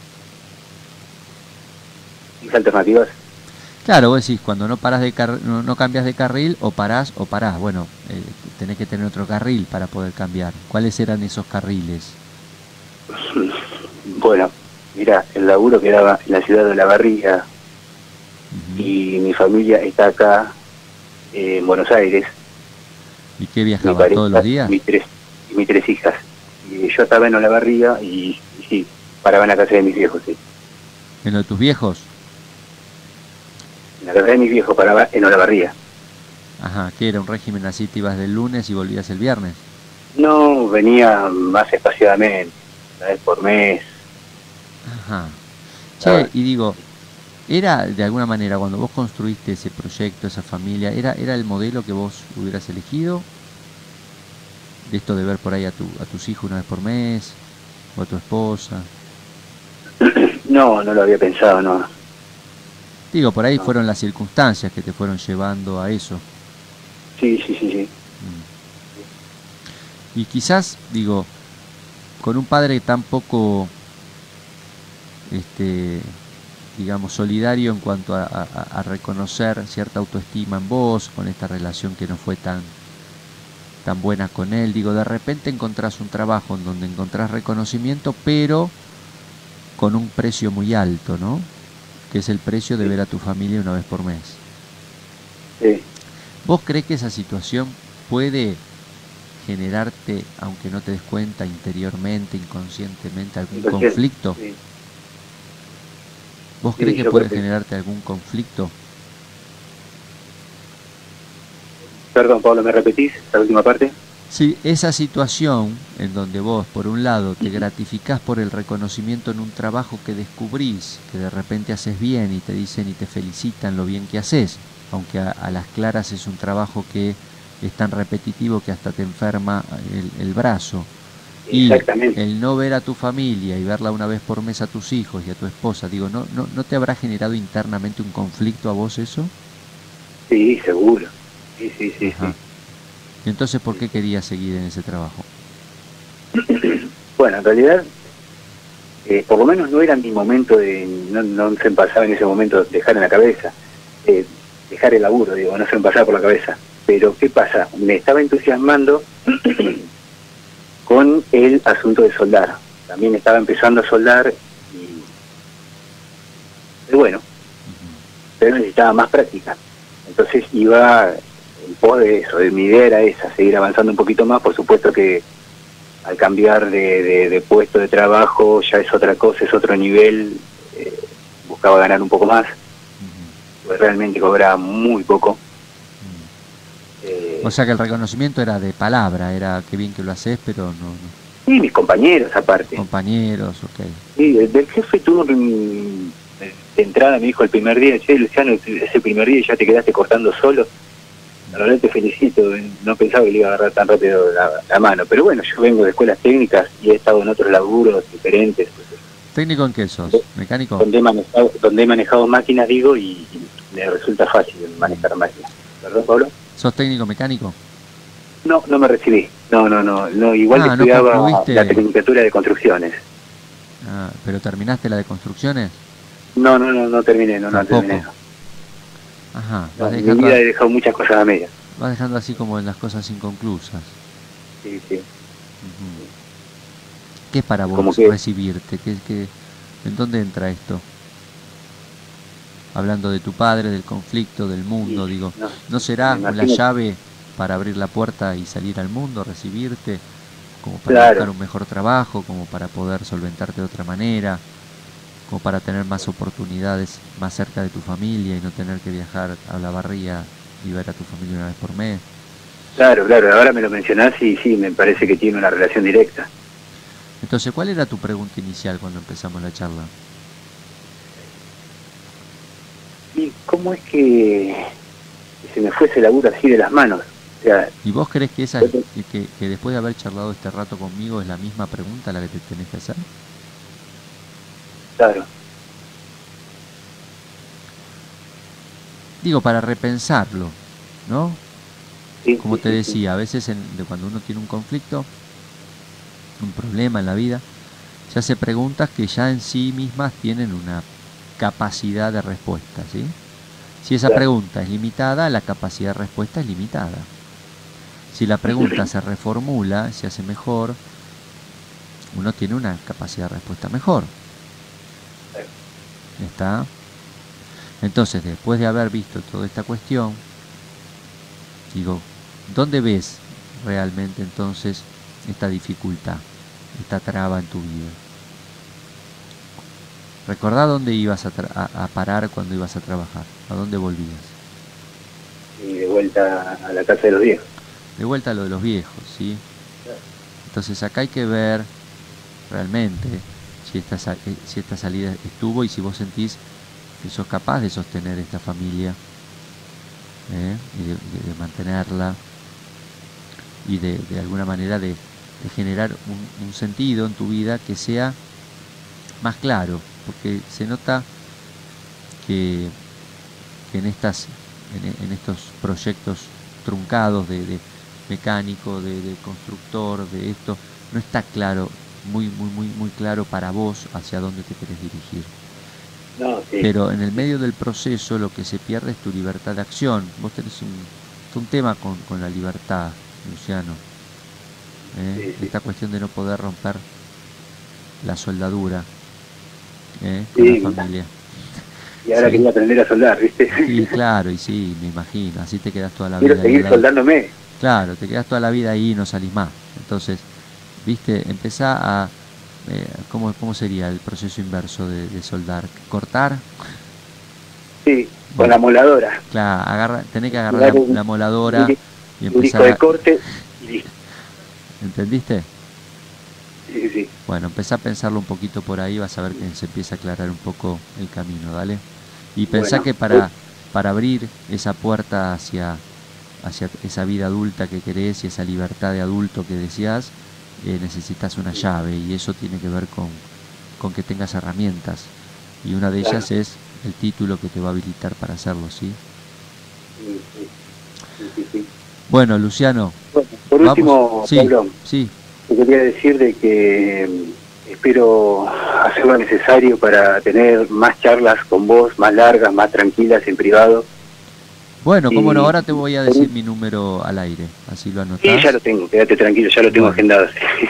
¿Mis alternativas? Claro, vos decís, cuando no parás de car no, no cambias de carril, o parás o parás. Bueno, eh, tenés que tener otro carril para poder cambiar. ¿Cuáles eran esos carriles? Bueno, mira, el laburo quedaba en la ciudad de Olavarría, uh-huh. y mi familia está acá, eh, en Buenos Aires. ¿Y qué viajaba todos los días? Mis tres, y mis tres hijas. Y yo estaba en Olavarría y, y sí, paraba en la casa de mis viejos, sí. ¿En lo de tus viejos? En la casa de mis viejos paraba en Olavarría. Ajá, ¿qué era un régimen así? ¿Te ibas del lunes y volvías el viernes? No, venía más espaciadamente, una vez por mes. Ajá. Che, y digo, ¿era de alguna manera cuando vos construiste ese proyecto, esa familia, era era el modelo que vos hubieras elegido? De esto de ver por ahí a, tu, a tus hijos una vez por mes, o a tu esposa. No, no lo había pensado, no. Digo, por ahí no. fueron las circunstancias que te fueron llevando a eso. Sí, sí, sí, sí. Mm. Y quizás, digo, con un padre tan poco, este, digamos, solidario en cuanto a, a, a reconocer cierta autoestima en vos, con esta relación que no fue tan, tan buena con él, digo, de repente encontrás un trabajo en donde encontrás reconocimiento, pero con un precio muy alto, ¿no? Que es el precio de ver a tu familia una vez por mes. Sí. ¿Vos crees que esa situación puede generarte, aunque no te des cuenta, interiormente, inconscientemente, algún Inconsciente, conflicto? Sí. ¿Vos Sí, crees que yo puede creo que... generarte algún conflicto? Perdón, Pablo, ¿me repetís la última parte? Sí, esa situación en donde vos, por un lado, te gratificás por el reconocimiento en un trabajo que descubrís, que de repente haces bien y te dicen y te felicitan lo bien que haces, aunque a, a las claras es un trabajo que es tan repetitivo que hasta te enferma el, el brazo. Y el no ver a tu familia y verla una vez por mes a tus hijos y a tu esposa, digo, ¿no, no, ¿no te habrá generado internamente un conflicto a vos eso? Sí, seguro. Sí, sí, sí, Ajá. sí. ¿Y entonces por qué querías seguir en ese trabajo? Bueno, en realidad, eh, por lo menos no era mi momento de, no, no se me pasaba en ese momento dejar en la cabeza, eh, dejar el laburo, digo, no se me pasaba por la cabeza. Pero, ¿qué pasa? Me estaba entusiasmando con el asunto de soldar. También estaba empezando a soldar y, y bueno, pero necesitaba más práctica. Entonces iba en pos de eso, de mi idea era esa, seguir avanzando un poquito más. Por supuesto que al cambiar de, de, de puesto de trabajo ya es otra cosa, es otro nivel, eh, buscaba ganar un poco más, pues realmente cobraba muy poco. Eh, o sea que el reconocimiento era de palabra, era qué bien que lo haces, pero no... no. Sí, mis compañeros aparte. Compañeros, ok. Sí, el, el jefe tuvo de entrada, me dijo el primer día, che, Luciano, ese primer día ya te quedaste cortando solo. La verdad te felicito, no pensaba que le iba a agarrar tan rápido la, la mano, pero bueno, yo vengo de escuelas técnicas y he estado en otros laburos diferentes. ¿Técnico en qué sos? ¿Mecánico? Donde he manejado, donde he manejado máquinas, digo, y, y me resulta fácil manejar máquinas. ¿Perdón, Pablo? ¿Sos técnico mecánico? No, no me recibí. No, no, no. no igual ah, estudiaba no la tecnicatura de construcciones. Ah, ¿pero terminaste la de construcciones? No, no, no, no terminé, no, no terminé. No. Ajá. Vas no, dejando, en mi vida he dejado muchas cosas a medias. Vas dejando así como en las cosas inconclusas. Sí, sí. Uh-huh. ¿Qué es para vos que... recibirte? ¿Qué, qué, ¿En dónde entra esto? Hablando de tu padre, del conflicto, del mundo, sí, digo, no, ¿no será la llave para abrir la puerta y salir al mundo, recibirte, como para claro. buscar un mejor trabajo, como para poder solventarte de otra manera, como para tener más oportunidades más cerca de tu familia y no tener que viajar a Olavarría y ver a tu familia una vez por mes? Claro, claro, ahora me lo mencionás y sí, me parece que tiene una relación directa. Entonces, ¿cuál era tu pregunta inicial cuando empezamos la charla? ¿Y cómo es que se me fue ese laburo así de las manos? O sea, ¿y vos crees que esa que, que, que después de haber charlado este rato conmigo es la misma pregunta la que te tenés que hacer? Claro. digo, para repensarlo, ¿no? Sí, Como sí, te sí, decía, a veces en, de cuando uno tiene un conflicto, un problema en la vida, se hace preguntas que ya en sí mismas tienen una capacidad de respuesta, ¿sí? Si esa Claro. pregunta es limitada, la capacidad de respuesta es limitada. Si la pregunta se reformula, se hace mejor, uno tiene una capacidad de respuesta mejor. ¿Está? Entonces, después de haber visto toda esta cuestión, digo, ¿dónde ves realmente entonces esta dificultad, esta traba en tu vida? Recordá dónde ibas a, tra- a, a parar cuando ibas a trabajar, a dónde volvías. Y de vuelta a la casa de los viejos. De vuelta a lo de los viejos, ¿sí? Entonces acá hay que ver realmente si esta, sa- eh, si esta salida estuvo y si vos sentís que sos capaz de sostener esta familia, ¿eh? y, de, y de mantenerla y de, de alguna manera de, de generar un, un sentido en tu vida que sea más claro, porque se nota que, que en estas en, en estos proyectos truncados de, de mecánico, de, de constructor, de esto, no está claro, muy muy muy muy claro para vos hacia dónde te querés dirigir. No, sí. Pero en el medio del proceso lo que se pierde es tu libertad de acción. Vos tenés un, un tema con, con la libertad, Luciano. ¿eh? Sí, sí. Esta cuestión de no poder romper la soldadura ¿eh? con Sí, la familia. Y ahora Sí. quería aprender a soldar, ¿viste? Sí, claro, y sí, me imagino. Así te quedás toda la Quiero vida ahí seguir al lado. soldándome. Claro, te quedás toda la vida ahí y no salís más. Entonces, viste, empezá a... Eh, ¿cómo, ¿Cómo sería el proceso inverso de, de soldar? ¿Cortar? Sí, con Bueno. la moladora. Claro, agarra, tenés que agarrar Dar la, un- la moladora un, y un disco empezar de a... corte y listo. ¿Entendiste? Sí, sí, sí. Bueno, empezá a pensarlo un poquito por ahí, vas a ver que se empieza a aclarar un poco el camino, ¿dale? Y pensá Bueno. que para, para abrir esa puerta hacia, hacia esa vida adulta que querés y esa libertad de adulto que deseás, eh, necesitas una llave y eso tiene que ver con, con que tengas herramientas. Y una de ellas es el título que te va a habilitar para hacerlo, ¿sí? Sí, sí, sí, sí, sí. Bueno, Luciano. Bueno, por vamos. último, Sí, Pablo, sí. te quería decir de que mm, espero hacer lo necesario para tener más charlas con vos, más largas, más tranquilas, en privado. Bueno, cómo no, Y- ahora te voy a decir mi número al aire, así lo anotás. Sí, ya lo tengo, quédate tranquilo, ya lo tengo Bueno. agendado.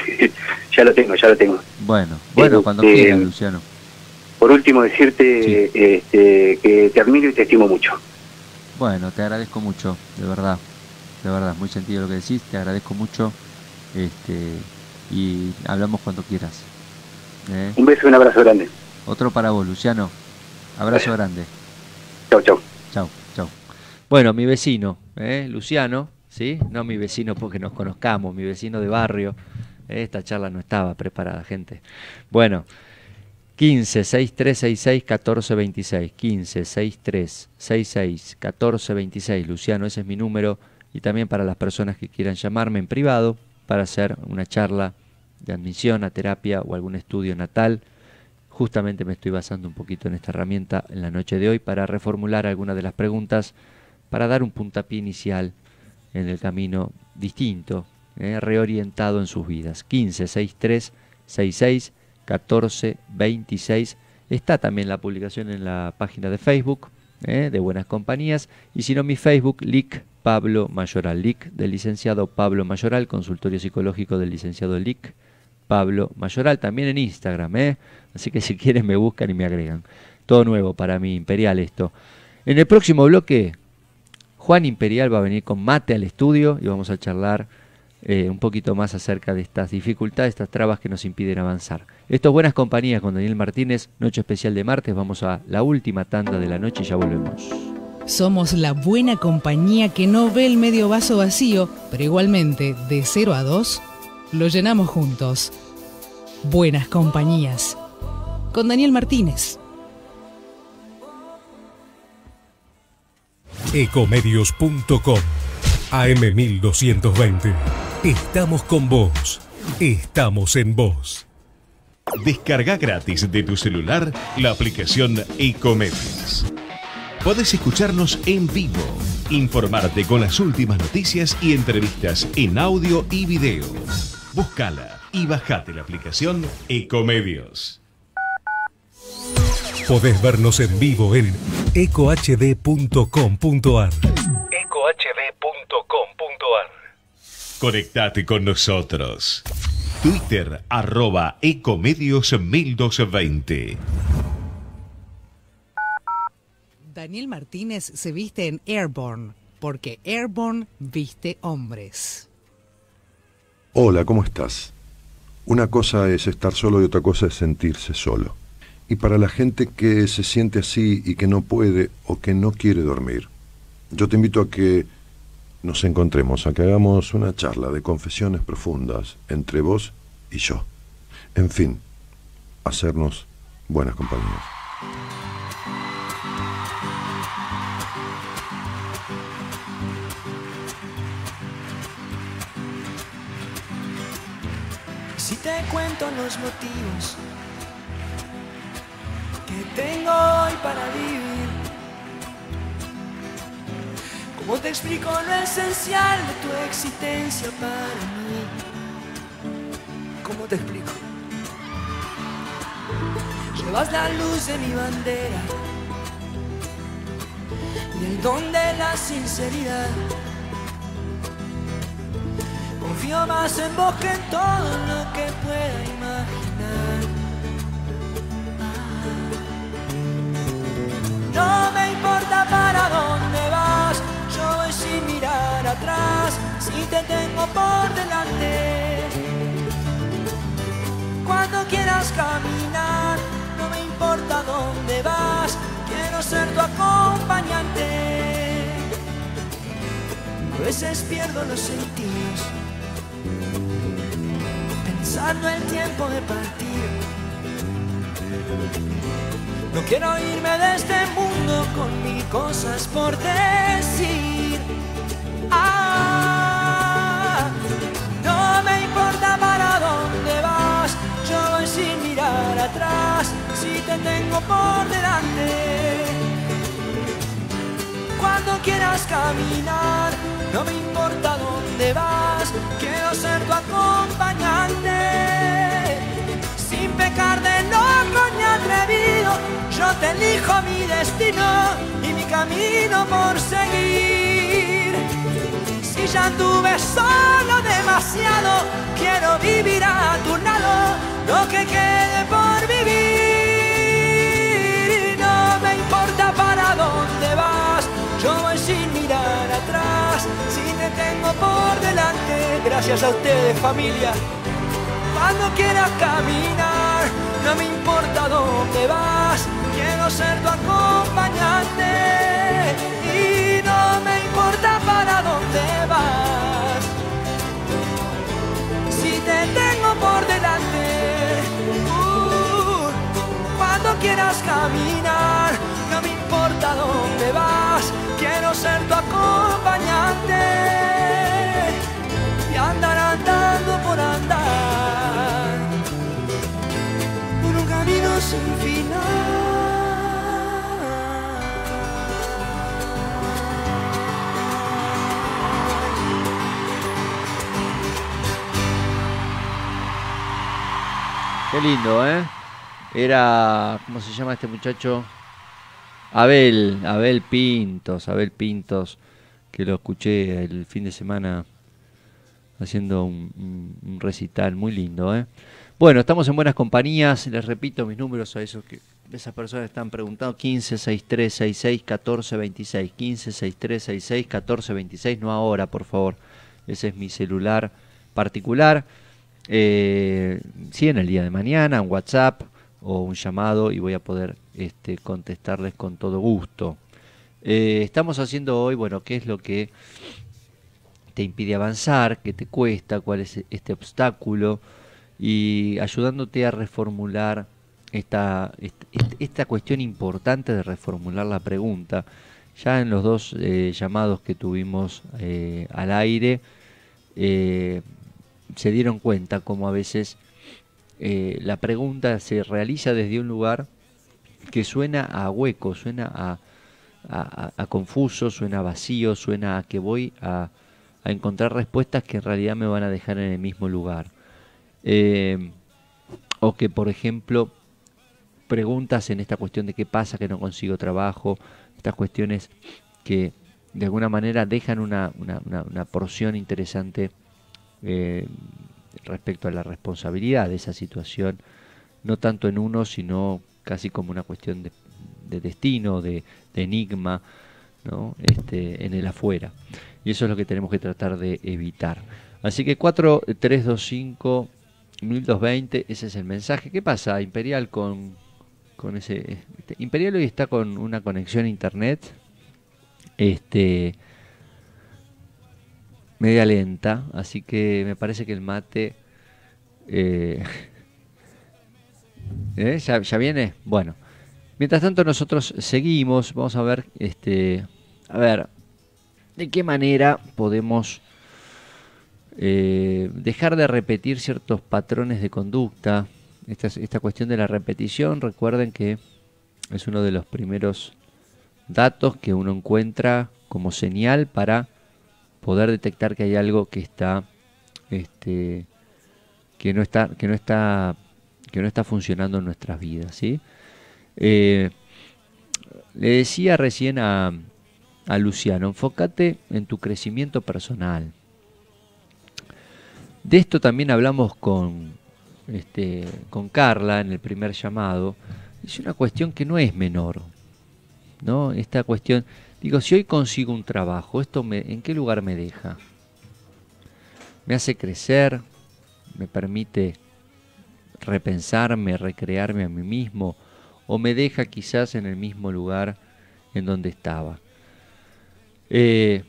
Ya lo tengo, ya lo tengo. Bueno, bueno, cuando Este, quieras, Luciano. Por último, decirte este, que te admiro y te estimo mucho. Bueno, te agradezco mucho, de verdad, de verdad, muy sentido lo que decís, te agradezco mucho, este, y hablamos cuando quieras. ¿eh? Un beso y un abrazo grande. Otro para vos, Luciano. Abrazo grande. Chau, chau. Chau, chau. Bueno, mi vecino, ¿eh? Luciano, ¿sí? No mi vecino porque nos conozcamos, mi vecino de barrio. ¿eh? Esta charla no estaba preparada, gente. Bueno, quince, sesenta y tres, sesenta y seis, catorce, veintiséis. quince, sesenta y tres, sesenta y seis, catorce, veintiséis. Luciano, ese es mi número. Y también para las personas que quieran llamarme en privado para hacer una charla de admisión a terapia o algún estudio natal. Justamente me estoy basando un poquito en esta herramienta en la noche de hoy para reformular algunas de las preguntas, para dar un puntapié inicial en el camino distinto, eh, reorientado en sus vidas. quince, sesenta y tres, sesenta y seis, catorce, veintiséis. Está también la publicación en la página de Facebook eh, de Buenas Compañías. Y si no, mi Facebook, L I C Pablo Mayoral. L I C del licenciado Pablo Mayoral, consultorio psicológico del licenciado L I C Pablo Mayoral. También en Instagram, ¿eh? Así que si quieren me buscan y me agregan. Todo nuevo para mí, Imperial esto. En el próximo bloque, Juan Imperial va a venir con mate al estudio y vamos a charlar eh, un poquito más acerca de estas dificultades, estas trabas que nos impiden avanzar. Esto es Buenas Compañías con Daniel Martínez, noche especial de martes. Vamos a la última tanda de la noche y ya volvemos. Somos la buena compañía que no ve el medio vaso vacío, pero igualmente, de cero a dos, lo llenamos juntos. Buenas Compañías. Con Daniel Martínez. Ecomedios punto com A M mil doscientos veinte. Estamos con vos. Estamos en vos. Descarga gratis de tu celular la aplicación Ecomedios. Podés escucharnos en vivo, informarte con las últimas noticias y entrevistas en audio y video. Búscala y bajate la aplicación Ecomedios. Podés vernos en vivo en eco h d punto com punto a r. eco h d punto com punto a r. Conectate con nosotros. Twitter arroba Ecomedios mil doscientos veinte. Daniel Martínez se viste en Airborne, porque Airborne viste hombres. Hola, ¿cómo estás? Una cosa es estar solo y otra cosa es sentirse solo. Y para la gente que se siente así y que no puede o que no quiere dormir, yo te invito a que nos encontremos, a que hagamos una charla de confesiones profundas entre vos y yo. En fin, hacernos buenas compañías. Si te cuento los motivos que tengo hoy para vivir, ¿cómo te explico lo esencial de tu existencia para mí? ¿Cómo te explico? Llevas la luz de mi bandera y el don de la sinceridad. Confío más en vos que en todo lo que pueda imaginar. No me importa para dónde vas, yo voy sin mirar atrás, si te tengo por delante. Cuando quieras caminar, no me importa dónde vas, quiero ser tu acompañante. A veces pierdo los sentidos, pensando el tiempo de partir. No quiero irme de este mundo con mil cosas por decir. Ah, no me importa para dónde vas, yo voy sin mirar atrás, si te tengo por delante. Cuando quieras caminar, no me importa dónde vas, quiero ser tu acompañante. Sin pecar de loco ni atrevido, yo te elijo mi destino y mi camino por seguir. Si ya anduve solo demasiado, quiero vivir a tu lado, lo que quede por vivir. No me importa para dónde vas, yo voy sin mirar atrás, si te tengo por delante. Gracias a ustedes, familia. Cuando quieras caminar, no me importa dónde vas, quiero ser tu acompañante. Y no me importa para dónde vas, si te tengo por delante. Uh, cuando quieras caminar, no me importa dónde vas, quiero ser tu acompañante. Y andar andando por andar, por un camino sin final. Qué lindo, ¿eh? Era, ¿cómo se llama este muchacho? Abel, Abel Pintos, Abel Pintos, que lo escuché el fin de semana haciendo un, un, un recital muy lindo, ¿eh? Bueno, estamos en buenas compañías, les repito mis números a esos que esas personas están preguntando: quince, sesenta y tres, sesenta y seis, catorce, veintiséis, quince, sesenta y tres, sesenta y seis, catorce, veintiséis, no ahora, por favor, ese es mi celular particular. Eh, sí, en el día de mañana, un WhatsApp o un llamado y voy a poder este, contestarles con todo gusto. Eh, estamos haciendo hoy, bueno, qué es lo que te impide avanzar, qué te cuesta, cuál es este obstáculo, y ayudándote a reformular esta, esta, esta cuestión importante de reformular la pregunta. Ya en los dos eh, llamados que tuvimos eh, al aire, eh, se dieron cuenta como a veces eh, la pregunta se realiza desde un lugar que suena a hueco, suena a, a, a, a confuso, suena vacío, suena a que voy a, a encontrar respuestas que en realidad me van a dejar en el mismo lugar. Eh, o que, por ejemplo, preguntas en esta cuestión de qué pasa que no consigo trabajo, estas cuestiones que de alguna manera dejan una, una, una, una porción interesante eh, respecto a la responsabilidad de esa situación, no tanto en uno, sino casi como una cuestión de, de destino, de, de enigma, ¿no? Este, en el afuera. Y eso es lo que tenemos que tratar de evitar. Así que cuatro tres dos cinco mil doscientos veinte, ese es el mensaje. ¿Qué pasa, Imperial, con, con ese? Este, Imperial hoy está con una conexión a internet este, media lenta, así que me parece que el mate eh, ¿eh? ¿Ya, ¿Ya viene? Bueno, mientras tanto nosotros seguimos, vamos a ver, este, a ver, de qué manera podemos eh, dejar de repetir ciertos patrones de conducta. Esta, esta cuestión de la repetición, recuerden que es uno de los primeros datos que uno encuentra como señal para poder detectar que hay algo que está, este, que no está, que no está, que no está funcionando en nuestras vidas, ¿sí? Eh, le decía recién a, a Luciano, enfócate en tu crecimiento personal. De esto también hablamos con, este, con Carla en el primer llamado. Es una cuestión que no es menor, ¿no? Esta cuestión, digo, si hoy consigo un trabajo, ¿esto me, en qué lugar me deja? ¿Me hace crecer? ¿Me permite repensarme, recrearme a mí mismo? ¿O me deja quizás en el mismo lugar en donde estaba? Eh,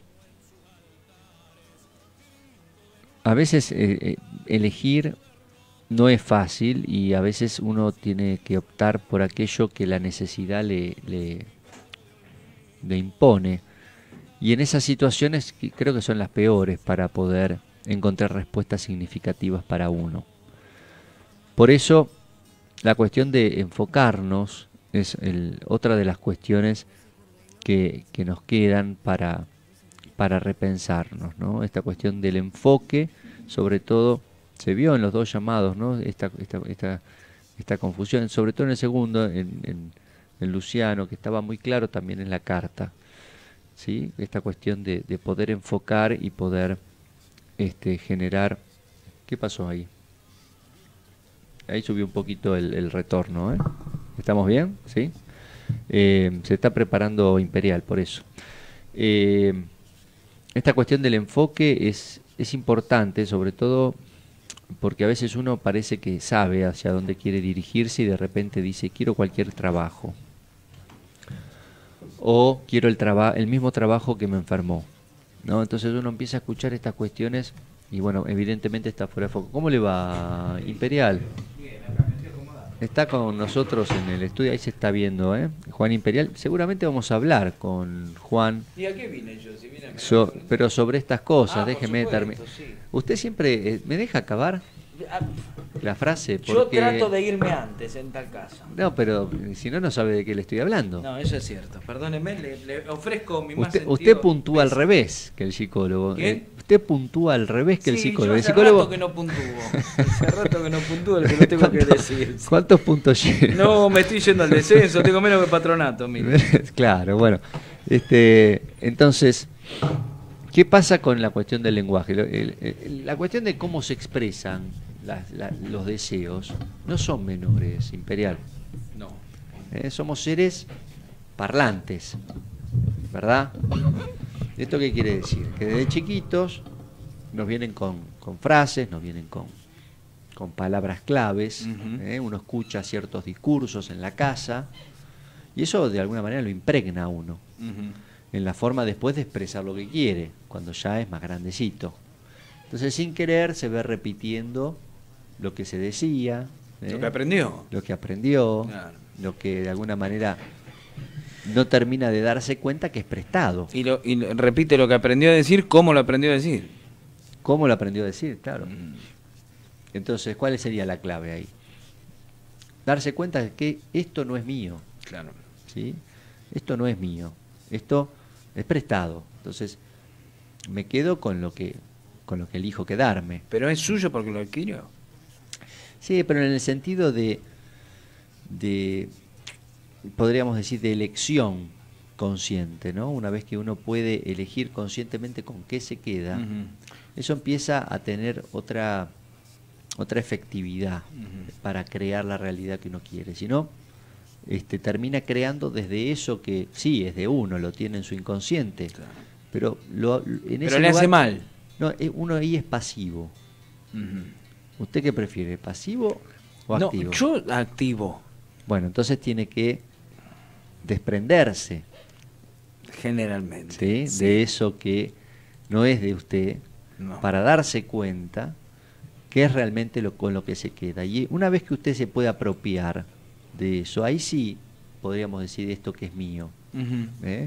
a veces eh, eh, elegir no es fácil y a veces uno tiene que optar por aquello que la necesidad le, le, le impone. Y en esas situaciones creo que son las peores para poder encontrar respuestas significativas para uno. Por eso la cuestión de enfocarnos es el, otra de las cuestiones que, que nos quedan para, para repensarnos, ¿no? Esta cuestión del enfoque, sobre todo, se vio en los dos llamados, ¿no? Esta, esta, esta, esta confusión, sobre todo en el segundo, en, en, en Luciano, que estaba muy claro también en la carta, ¿sí? Esta cuestión de, de poder enfocar y poder este, generar... ¿Qué pasó ahí? Ahí subió un poquito el, el retorno, ¿eh? ¿Estamos bien? ¿Sí? Eh, se está preparando Imperial, por eso. Eh, esta cuestión del enfoque es, es importante, sobre todo porque a veces uno parece que sabe hacia dónde quiere dirigirse y de repente dice, quiero cualquier trabajo. O quiero el, traba el mismo trabajo que me enfermó, ¿no? Entonces uno empieza a escuchar estas cuestiones y bueno, evidentemente está fuera de foco. ¿Cómo le va, Imperial? Está con nosotros en el estudio, ahí se está viendo, ¿eh? Juan Imperial. Seguramente vamos a hablar con Juan. ¿Y a qué vine yo? Si vine a so, pero sobre estas cosas, ah, déjeme terminar. Sí. ¿Usted siempre eh, me deja acabar la frase? Porque... Yo trato de irme antes en tal caso. No, pero si no, no sabe de qué le estoy hablando. No, eso es cierto. Perdóneme, le, le ofrezco mi más usted, sentido. Usted puntúa al revés que el psicólogo. ¿Quién? Eh, usted puntúa al revés que sí, el psicólogo. Yo hace el psicólogo... rato que no puntúo. Hace rato que no puntúo, lo que lo tengo que decir. ¿Cuántos puntos lleva? No, me estoy yendo al descenso, tengo menos que Patronato, mire. Claro, bueno. Este, entonces, ¿qué pasa con la cuestión del lenguaje? El, el, la cuestión de cómo se expresan la, la, los deseos no son menores, Imperial. No. Eh, somos seres parlantes, ¿verdad? ¿Esto qué quiere decir? Que desde chiquitos nos vienen con, con frases, nos vienen con, con palabras claves, uh-huh. ¿eh? Uno escucha ciertos discursos en la casa y eso de alguna manera lo impregna a uno uh-huh. en la forma después de expresar lo que quiere, cuando ya es más grandecito. Entonces sin querer se ve repitiendo lo que se decía, ¿eh? Lo que aprendió. Lo que aprendió, claro. Lo que de alguna manera... no termina de darse cuenta que es prestado. Y, lo, y repite lo que aprendió a decir, ¿cómo lo aprendió a decir? ¿Cómo lo aprendió a decir? Claro. Mm. Entonces, ¿cuál sería la clave ahí? Darse cuenta de que esto no es mío. Claro. ¿Sí? Esto no es mío. esto es prestado, entonces me quedo con lo que con lo que elijo quedarme. Pero es suyo porque lo adquirió. Sí, pero en el sentido de, de podríamos decir, de elección consciente, ¿no? Una vez que uno puede elegir conscientemente con qué se queda, uh-huh. eso empieza a tener otra, otra efectividad uh-huh. para crear la realidad que uno quiere. Si no, este, termina creando desde eso que sí, es de uno, lo tiene en su inconsciente, claro. pero, lo, en pero ese le lugar, hace mal. No, uno ahí es pasivo. Uh-huh. ¿Usted qué prefiere, pasivo o no, activo? Yo activo. Bueno, entonces tiene que desprenderse. Generalmente. ¿sí? Sí. De eso que no es de usted, no. para darse cuenta qué es realmente lo, con lo que se queda. Y una vez que usted se puede apropiar de eso, ahí sí podríamos decir esto que es mío. Uh-huh. ¿eh?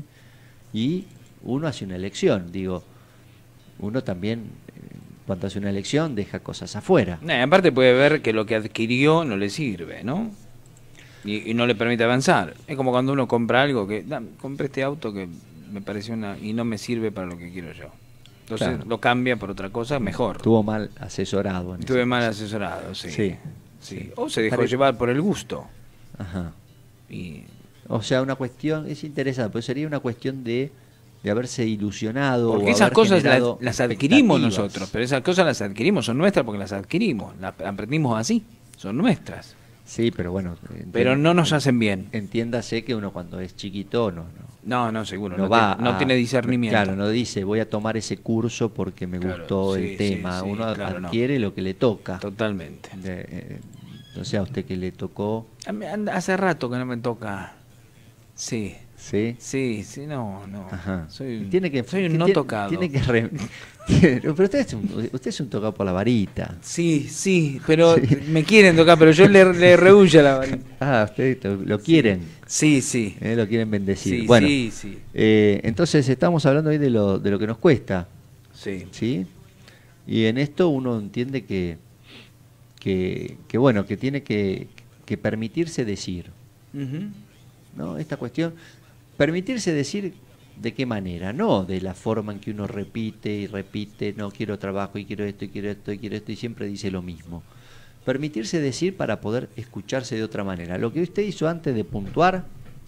Y uno hace una elección, digo, uno también cuando hace una elección deja cosas afuera. No, aparte puede ver que lo que adquirió no le sirve, ¿no? Y, y no le permite avanzar. Es como cuando uno compra algo que, da, compré este auto que me pareció una y no me sirve para lo que quiero yo. Entonces claro. lo cambia por otra cosa mejor. Estuvo mal asesorado. Estuve mal asesorado, sí. Sí. sí. O se dejó Pare... llevar por el gusto. Ajá. Y... O sea, una cuestión, es interesante, pues sería una cuestión de de haberse ilusionado. Porque o esas haber cosas la, generado las adquirimos nosotros, pero esas cosas las adquirimos, son nuestras porque las adquirimos, las aprendimos así, son nuestras. Sí, pero bueno. Pero no nos hacen bien. Entiéndase que uno cuando es chiquito no. No, no, no seguro, no, no, va tiene, no a, tiene discernimiento. Claro, no dice voy a tomar ese curso porque me claro, gustó sí, el tema. Sí, sí, uno claro, adquiere no. lo que le toca. Totalmente. De, eh, o sea, a usted que le tocó. Hace rato que no me toca. Sí. ¿Sí? Sí, sí, no, no. Ajá. Soy, tiene que, soy un que no tiene, tocado. Tiene que re... pero usted es, un, usted es un tocado por la varita. Sí, sí, pero sí. me quieren tocar, pero yo le, le rehuyo la varita. Ah, usted lo quieren. Sí, sí. Eh, lo quieren bendecir. Sí, bueno, sí, sí. Eh, entonces estamos hablando hoy de lo, de lo que nos cuesta. Sí. ¿Sí? Y en esto uno entiende que, que, que bueno, que tiene que, que permitirse decir. Uh-huh. ¿No? Esta cuestión... Permitirse decir de qué manera, no de la forma en que uno repite y repite, no quiero trabajo y quiero esto y quiero esto y quiero esto y siempre dice lo mismo. Permitirse decir para poder escucharse de otra manera. Lo que usted hizo antes de puntuar,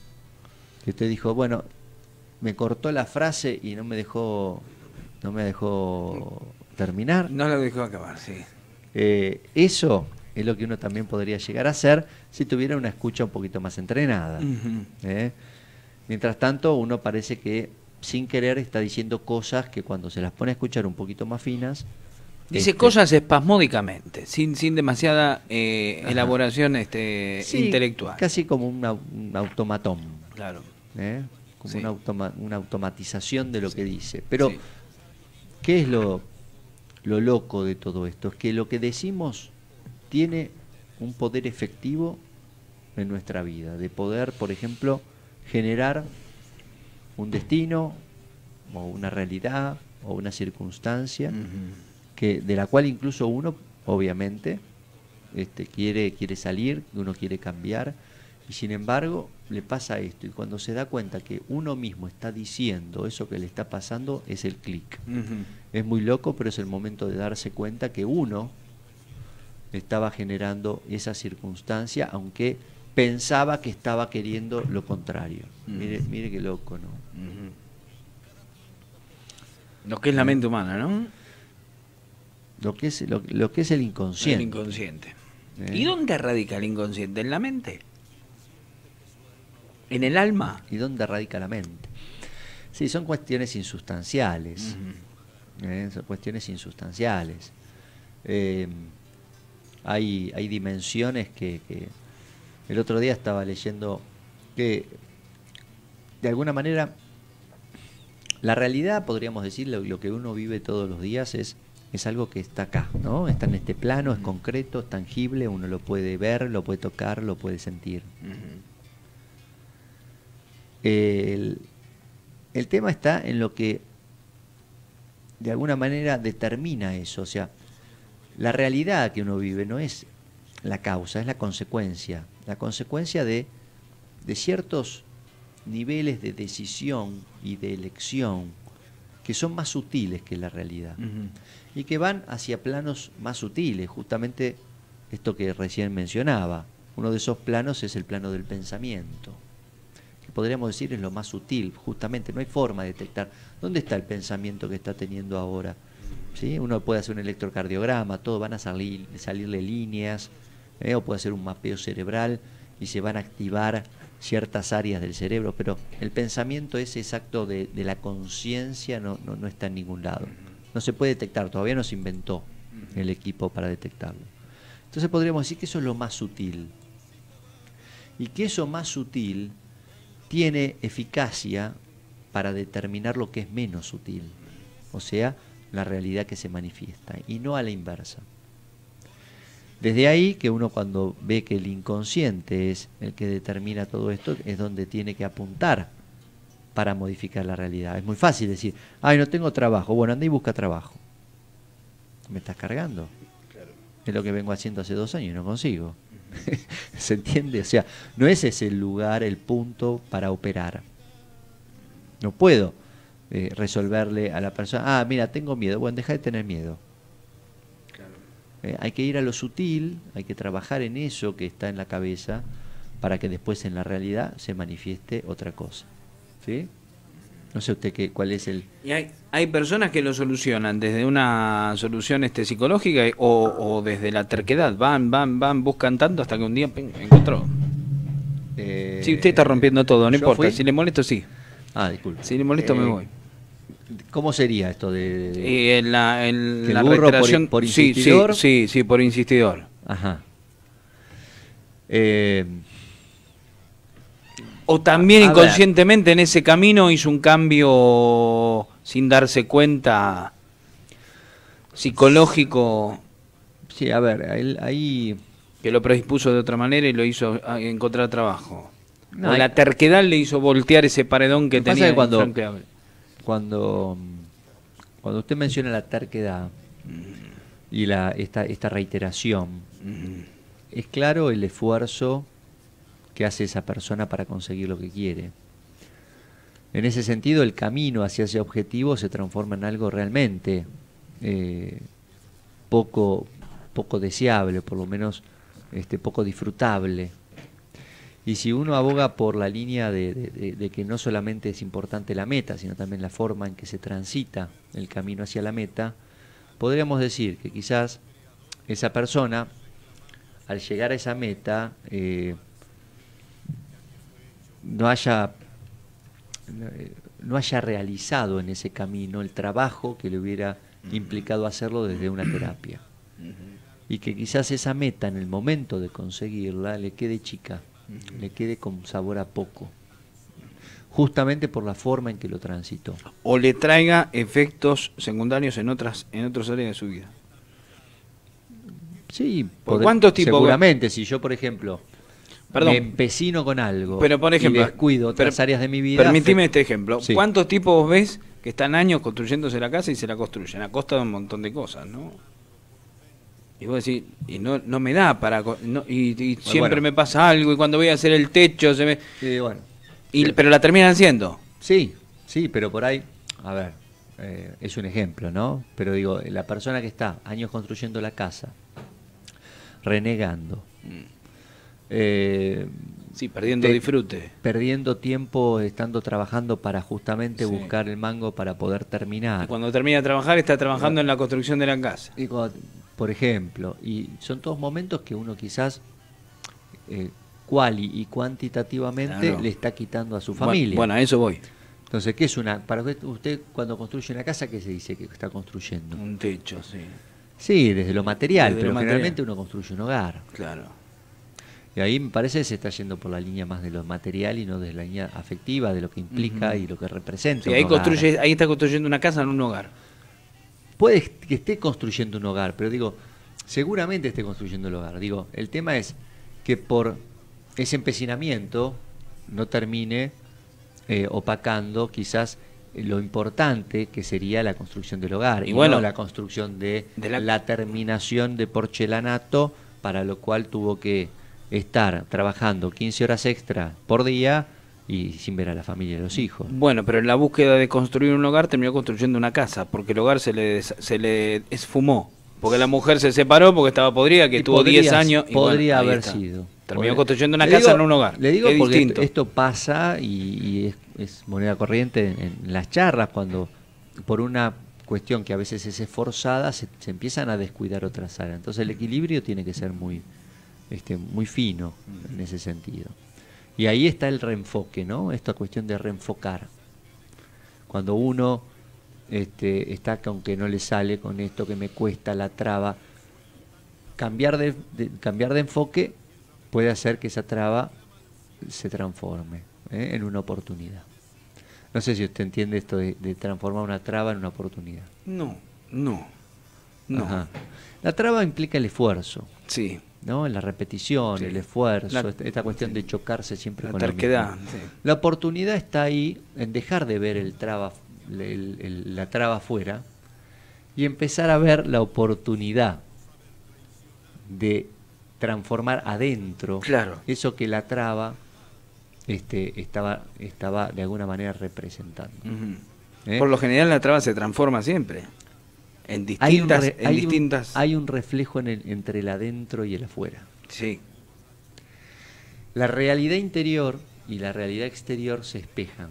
que usted dijo, bueno, me cortó la frase y no me dejó, no me dejó terminar. No lo dejó acabar, sí. Eh, eso es lo que uno también podría llegar a hacer si tuviera una escucha un poquito más entrenada. Uh-huh. ¿eh? Mientras tanto, uno parece que sin querer está diciendo cosas que cuando se las pone a escuchar un poquito más finas... Dice este, cosas espasmódicamente, sin sin demasiada eh, elaboración este, sí, intelectual. Casi como una, un automatón. Claro. ¿eh? Como sí. una, automa una automatización de lo sí. que dice. Pero, sí. ¿qué es lo, lo loco de todo esto? Es que lo que decimos tiene un poder efectivo en nuestra vida. De poder, por ejemplo... generar un destino o una realidad o una circunstancia uh-huh. que de la cual incluso uno obviamente este, quiere, quiere salir, uno quiere cambiar y sin embargo le pasa esto y cuando se da cuenta que uno mismo está diciendo eso que le está pasando es el clic. Uh-huh. Es muy loco, pero es el momento de darse cuenta que uno estaba generando esa circunstancia aunque pensaba que estaba queriendo lo contrario. Uh-huh. Mire, mire qué loco, ¿no? Uh-huh. Lo que es la mente humana, ¿no? Lo que es, lo, lo que es el inconsciente. El inconsciente. ¿Eh? ¿Y dónde radica el inconsciente? ¿En la mente? ¿En el alma? ¿Y dónde radica la mente? Sí, son cuestiones insustanciales. Uh-huh. ¿eh? Son cuestiones insustanciales. Eh, hay, hay dimensiones que... que el otro día estaba leyendo que, de alguna manera, la realidad, podríamos decir, lo, lo que uno vive todos los días es, es algo que está acá, ¿no? Está en este plano, es concreto, es tangible, uno lo puede ver, lo puede tocar, lo puede sentir. Uh-huh. el, el tema está en lo que, de alguna manera, determina eso. O sea, la realidad que uno vive no es la causa, es la consecuencia. La consecuencia de, de ciertos niveles de decisión y de elección que son más sutiles que la realidad. Uh-huh. Y que van hacia planos más sutiles, justamente esto que recién mencionaba. Uno de esos planos es el plano del pensamiento, que podríamos decir es lo más sutil, justamente. No hay forma de detectar dónde está el pensamiento que está teniendo ahora. ¿Sí? Uno puede hacer un electrocardiograma, todo, van a salir, salirle líneas, ¿eh? O puede hacer un mapeo cerebral y se van a activar ciertas áreas del cerebro, pero el pensamiento ese exacto de, de la conciencia no, no, no está en ningún lado. No se puede detectar, todavía no se inventó el equipo para detectarlo. Entonces podríamos decir que eso es lo más sutil. Y que eso más sutil tiene eficacia para determinar lo que es menos sutil. O sea, la realidad que se manifiesta, y no a la inversa. Desde ahí que uno, cuando ve que el inconsciente es el que determina todo esto, es donde tiene que apuntar para modificar la realidad. Es muy fácil decir, ay, no tengo trabajo, bueno, anda y busca trabajo. ¿Me estás cargando? Claro. Es lo que vengo haciendo hace dos años y no consigo. ¿Se entiende? O sea, no ese es el lugar, el punto para operar. No puedo eh, resolverle a la persona, ah, mira, tengo miedo. Bueno, deja de tener miedo. Claro. Eh, hay que ir a lo sutil, hay que trabajar en eso que está en la cabeza para que después en la realidad se manifieste otra cosa. ¿Sí? No sé usted qué, cuál es el... Y hay, hay personas que lo solucionan desde una solución este, psicológica o, o desde la terquedad. Van, van, van, buscan tanto hasta que un día ping, encontró. Eh, sí, usted está rompiendo todo, no importa. Fui? Si le molesto, sí. Ah, disculpe. Si le molesto, eh, me voy. ¿Cómo sería esto de...? de eh, en la en la burro por, por insistidor. Sí, sí, sí, por insistidor. Ajá. Eh... O también a inconscientemente ver. En ese camino hizo un cambio sin darse cuenta psicológico. Sí, a ver, ahí... ahí... que lo predispuso de otra manera y lo hizo encontrar trabajo. No, o la terquedad le hizo voltear ese paredón que tenía. Que cuando, cuando, cuando usted menciona la terquedad mm. y la, esta, esta reiteración, mm. es claro el esfuerzo que hace esa persona para conseguir lo que quiere. En ese sentido, el camino hacia ese objetivo se transforma en algo realmente eh, poco, poco deseable, por lo menos este, poco disfrutable. Y si uno aboga por la línea de, de, de que no solamente es importante la meta, sino también la forma en que se transita el camino hacia la meta, podríamos decir que quizás esa persona, al llegar a esa meta, eh, no haya no haya realizado en ese camino el trabajo que le hubiera implicado hacerlo desde una terapia. Y que quizás esa meta, en el momento de conseguirla, le quede chica, le quede con sabor a poco, justamente por la forma en que lo transitó. O le traiga efectos secundarios en otras en otras áreas de su vida. Sí, ¿por cuántos tipos? Seguramente, si yo, por ejemplo, Perdón. me empecino con algo, pero por ejemplo, y descuido otras áreas de mi vida... Permitime este ejemplo. Sí. ¿Cuántos tipos vos ves que están años construyéndose la casa y se la construyen a costa de un montón de cosas, ¿no? Y vos decís, y no, no me da para... No, y, y siempre bueno. me pasa algo, y cuando voy a hacer el techo se me... Sí, bueno. Y, sí. Pero la terminan haciendo. Sí, sí, pero por ahí... A ver, eh, es un ejemplo, ¿no? Pero digo, la persona que está años construyendo la casa, renegando... Mm. Eh, sí, perdiendo te, disfrute. Perdiendo tiempo estando trabajando para justamente sí. buscar el mango para poder terminar. Y cuando termina de trabajar está trabajando en la construcción de la casa. Y cuando, por ejemplo, y son todos momentos que uno quizás eh, cuali y cuantitativamente claro. le está quitando a su familia. Bueno, bueno, a eso voy. Entonces, ¿qué es una? Para usted, usted cuando construye una casa, ¿qué se dice que está construyendo? Un techo, sí. Sí, desde lo material, desde pero lo generalmente material. uno construye un hogar. Claro. Y ahí me parece que se está yendo por la línea más de lo material y no de la línea afectiva, de lo que implica uh-huh. y lo que representa. Sí, ahí, construye, ahí está construyendo una casa en un hogar. Puede que esté construyendo un hogar, pero digo, seguramente esté construyendo el hogar. Digo, el tema es que por ese empecinamiento no termine eh, opacando quizás lo importante que sería la construcción del hogar. Y, y bueno, no la construcción de, de la... la terminación de porcelanato, para lo cual tuvo que estar trabajando quince horas extra por día y sin ver a la familia y a los hijos. Bueno, pero en la búsqueda de construir un hogar terminó construyendo una casa, porque el hogar se le, se le esfumó. Porque la mujer se separó porque estaba podrida, que Y tuvo diez años. Y podría bueno, ahí haber está. sido. Terminó Podría- construyendo una Le casa digo- en un hogar. Le digo que es porque distinto. esto, esto pasa y, y es, es moneda corriente en, en las charlas, cuando por una cuestión que a veces es esforzada se, se empiezan a descuidar otras áreas. Entonces el equilibrio tiene que ser muy, este, muy fino en ese sentido. Y ahí está el reenfoque, ¿no? Esta cuestión de reenfocar. Cuando uno este, está con que no le sale con esto, que me cuesta, la traba, cambiar de, de- cambiar de enfoque puede hacer que esa traba se transforme, ¿eh? en una oportunidad. No sé si usted entiende esto de, de transformar una traba en una oportunidad. No, no, no. Ajá. La traba implica el esfuerzo. Sí. ¿No? La repetición, Sí. el esfuerzo, La- esta, esta cuestión de chocarse siempre La con lo terquedad, mismo. sí. La oportunidad está ahí en dejar de ver el traba, el- el- la traba afuera y empezar a ver la oportunidad de transformar adentro Claro. eso que la traba este, estaba, estaba de alguna manera representando. Ujú. ¿Eh? Por lo general la traba se transforma siempre. En Hay un, distintas... re- en hay un- distintas... hay un reflejo en el- entre el adentro y el afuera. Sí. La realidad interior y la realidad exterior se espejan.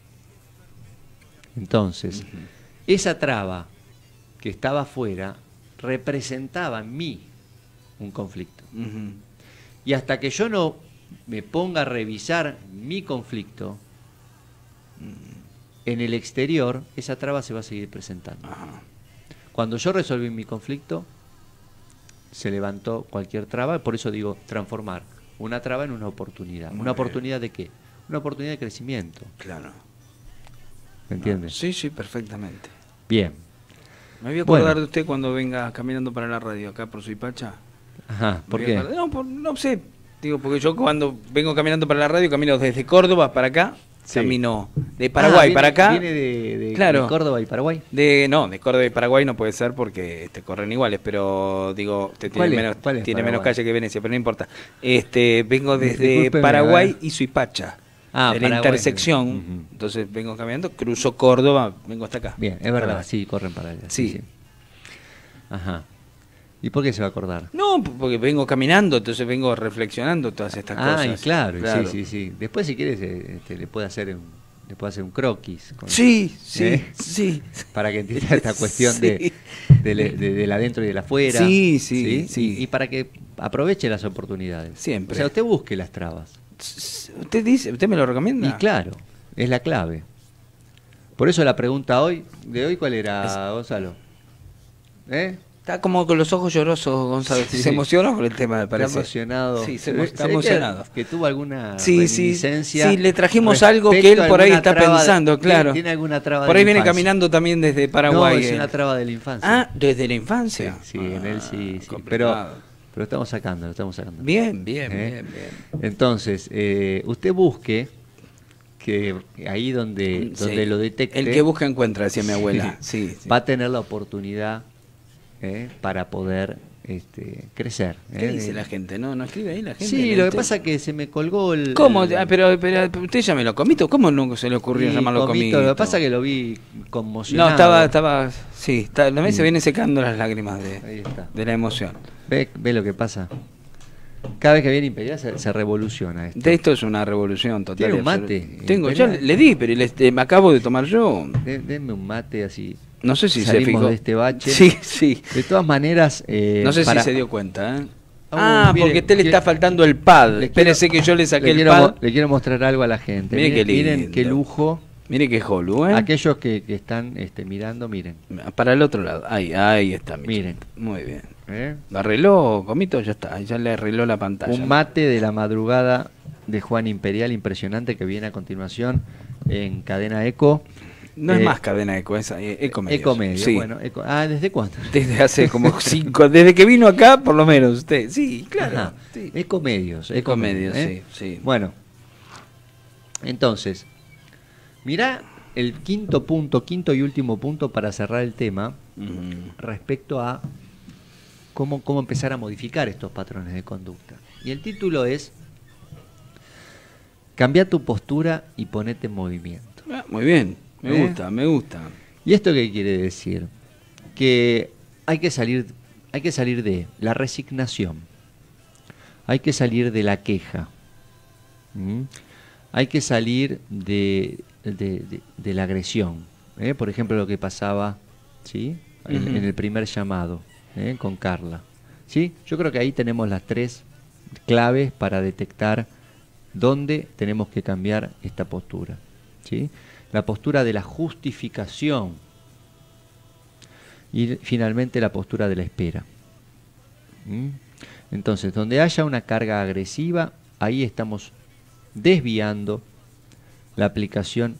Entonces, esa traba que estaba afuera representaba en mí un conflicto. Ujú. Y hasta que yo no me ponga a revisar mi conflicto en el exterior, esa traba se va a seguir presentando. Ajá. Cuando yo resolví mi conflicto, se levantó cualquier traba, por eso digo transformar una traba en una oportunidad. Muy ¿Una bien. oportunidad de qué? Una oportunidad de crecimiento. Claro. ¿Me entiendes? Sí, sí, perfectamente. Bien. Me voy a acordar Bueno. de usted cuando venga caminando para la radio acá por Suipacha. Ajá, ¿por Me voy a qué? acordar- No, por- no sé. Digo, porque yo cuando vengo caminando para la radio, camino desde Córdoba para acá, Sí. camino de Paraguay Ah, viene- para acá. Viene de, de- Claro. de Córdoba y Paraguay. De, no, de Córdoba y Paraguay no puede ser porque te corren iguales, pero digo, te ¿Cuál tiene, es? menos, ¿Cuál es tiene menos Paraguay? calle que Venecia, pero no importa. Este, vengo desde Discúlpeme, Paraguay a ver. y Suipacha. Ah, de la Paraguay. intersección. Ujú. Entonces vengo caminando, cruzo Córdoba, vengo hasta acá. Bien, es verdad, Perdón. sí, corren para allá. Sí. Ajá. ¿Y por qué se va a acordar? No, porque vengo caminando, entonces vengo reflexionando todas estas Ah, cosas. y claro, sí, sí, sí. Después si quieres eh, este, le puede hacer un, le puede hacer un croquis. con- Sí, sí, ¿eh? sí. Para que entienda esta cuestión Sí. de, de, de- de- del adentro y del afuera. Sí, sí, sí. Y, y para que aproveche las oportunidades. Siempre. O sea, usted busque las trabas. ¿Usted dice, usted me lo recomienda? Y claro, es la clave. Por eso la pregunta hoy, de hoy, ¿cuál era, Gonzalo? ¿Eh? Está como con los ojos llorosos, Gonzalo. Sí. Se emocionó con el tema, me parece. Está emocionado. Sí, se, ve- emo- está ve que- emocionado. Que, tuvo alguna Sí, sí, reminiscencia sí, le trajimos algo que él respecto a por ahí alguna está traba de- pensando, ¿tiene- claro. ¿Tiene alguna traba Por de ahí la viene infancia? caminando también desde Paraguay. No, es eh. una traba de la infancia. Ah, desde la infancia. Sí, sí, en él sí, sí. Pero, complicado. pero estamos sacando, lo estamos sacando. Bien, bien, ¿Eh? bien, bien. Entonces, eh, usted busque que ahí donde, Sí. donde lo detecte, El que busca encuentra, decía mi abuela. Sí, sí. va a tener la oportunidad eh, para poder este, crecer. ¿Qué eh. dice la gente? No, no escribe ahí la gente. Sí, en lo el que tema. pasa es que se me colgó el... ¿Cómo? el- Ah, pero, pero usted ya me lo comito. ¿Cómo nunca se le ocurrió Sí, llamarlo comito, comito? Lo que pasa es que lo vi conmocionado. No, estaba, estaba, sí, está, la vez se Mm. vienen secando las lágrimas Ahí de, está. de la emoción. ¿Ve, ve lo que pasa? Cada vez que viene Imperial se, se revoluciona esto. De esto es una revolución total. ¿Tiene y un mate? absoluta. Tengo, ya Imperial. le di, pero le, este, me acabo de tomar yo. De- denme un mate así. No sé si se salimos fijó. de este bache. Sí, sí. De todas maneras... eh, No sé para- si se dio cuenta, ¿eh? Ah, Ah, mire, porque a usted le quiero- está faltando el pad. le Espérese quiero- que yo le saqué le el quiero, pad. mo- le quiero mostrar algo a la gente. Mire miren, qué miren lindo. qué lujo. Mire qué holo, ¿eh? Aquellos que, que están este, mirando, miren. Para el otro lado. Ahí, ahí está. mi Miren. chico. Muy bien. ¿eh? ¿Lo arregló, Comito? Ya está. Ya le arregló la pantalla. Un mate de la madrugada de Juan Imperial, impresionante, que viene a continuación en Cadena Eco. No es Eh, más cadena eco, es eh, Ecomedios. Ecomedios, Sí. bueno. Eco- ah, ¿desde cuándo? Desde hace como cinco, desde que vino acá, por lo menos usted. Sí, claro. Ajá. Sí. Ecomedios. Ecomedios, ¿eh? sí, sí. Bueno, entonces, mirá el quinto punto, quinto y último punto para cerrar el tema Ujú. respecto a cómo, cómo empezar a modificar estos patrones de conducta. Y el título es Cambia tu postura y ponete en movimiento. Ah, muy bien, me ¿Eh? gusta, me gusta. ¿Y esto qué quiere decir? Que hay que salir, hay que salir de la resignación, hay que salir de la queja, ¿Mm? hay que salir de, de, de, de la agresión. ¿eh? Por ejemplo, lo que pasaba, ¿sí? en, Uh-huh. en el primer llamado ¿eh? con Carla. ¿sí? Yo creo que ahí tenemos las tres claves para detectar dónde tenemos que cambiar esta postura. ¿sí? La postura de la justificación y finalmente la postura de la espera. ¿Mm? Entonces, donde haya una carga agresiva, ahí estamos desviando la aplicación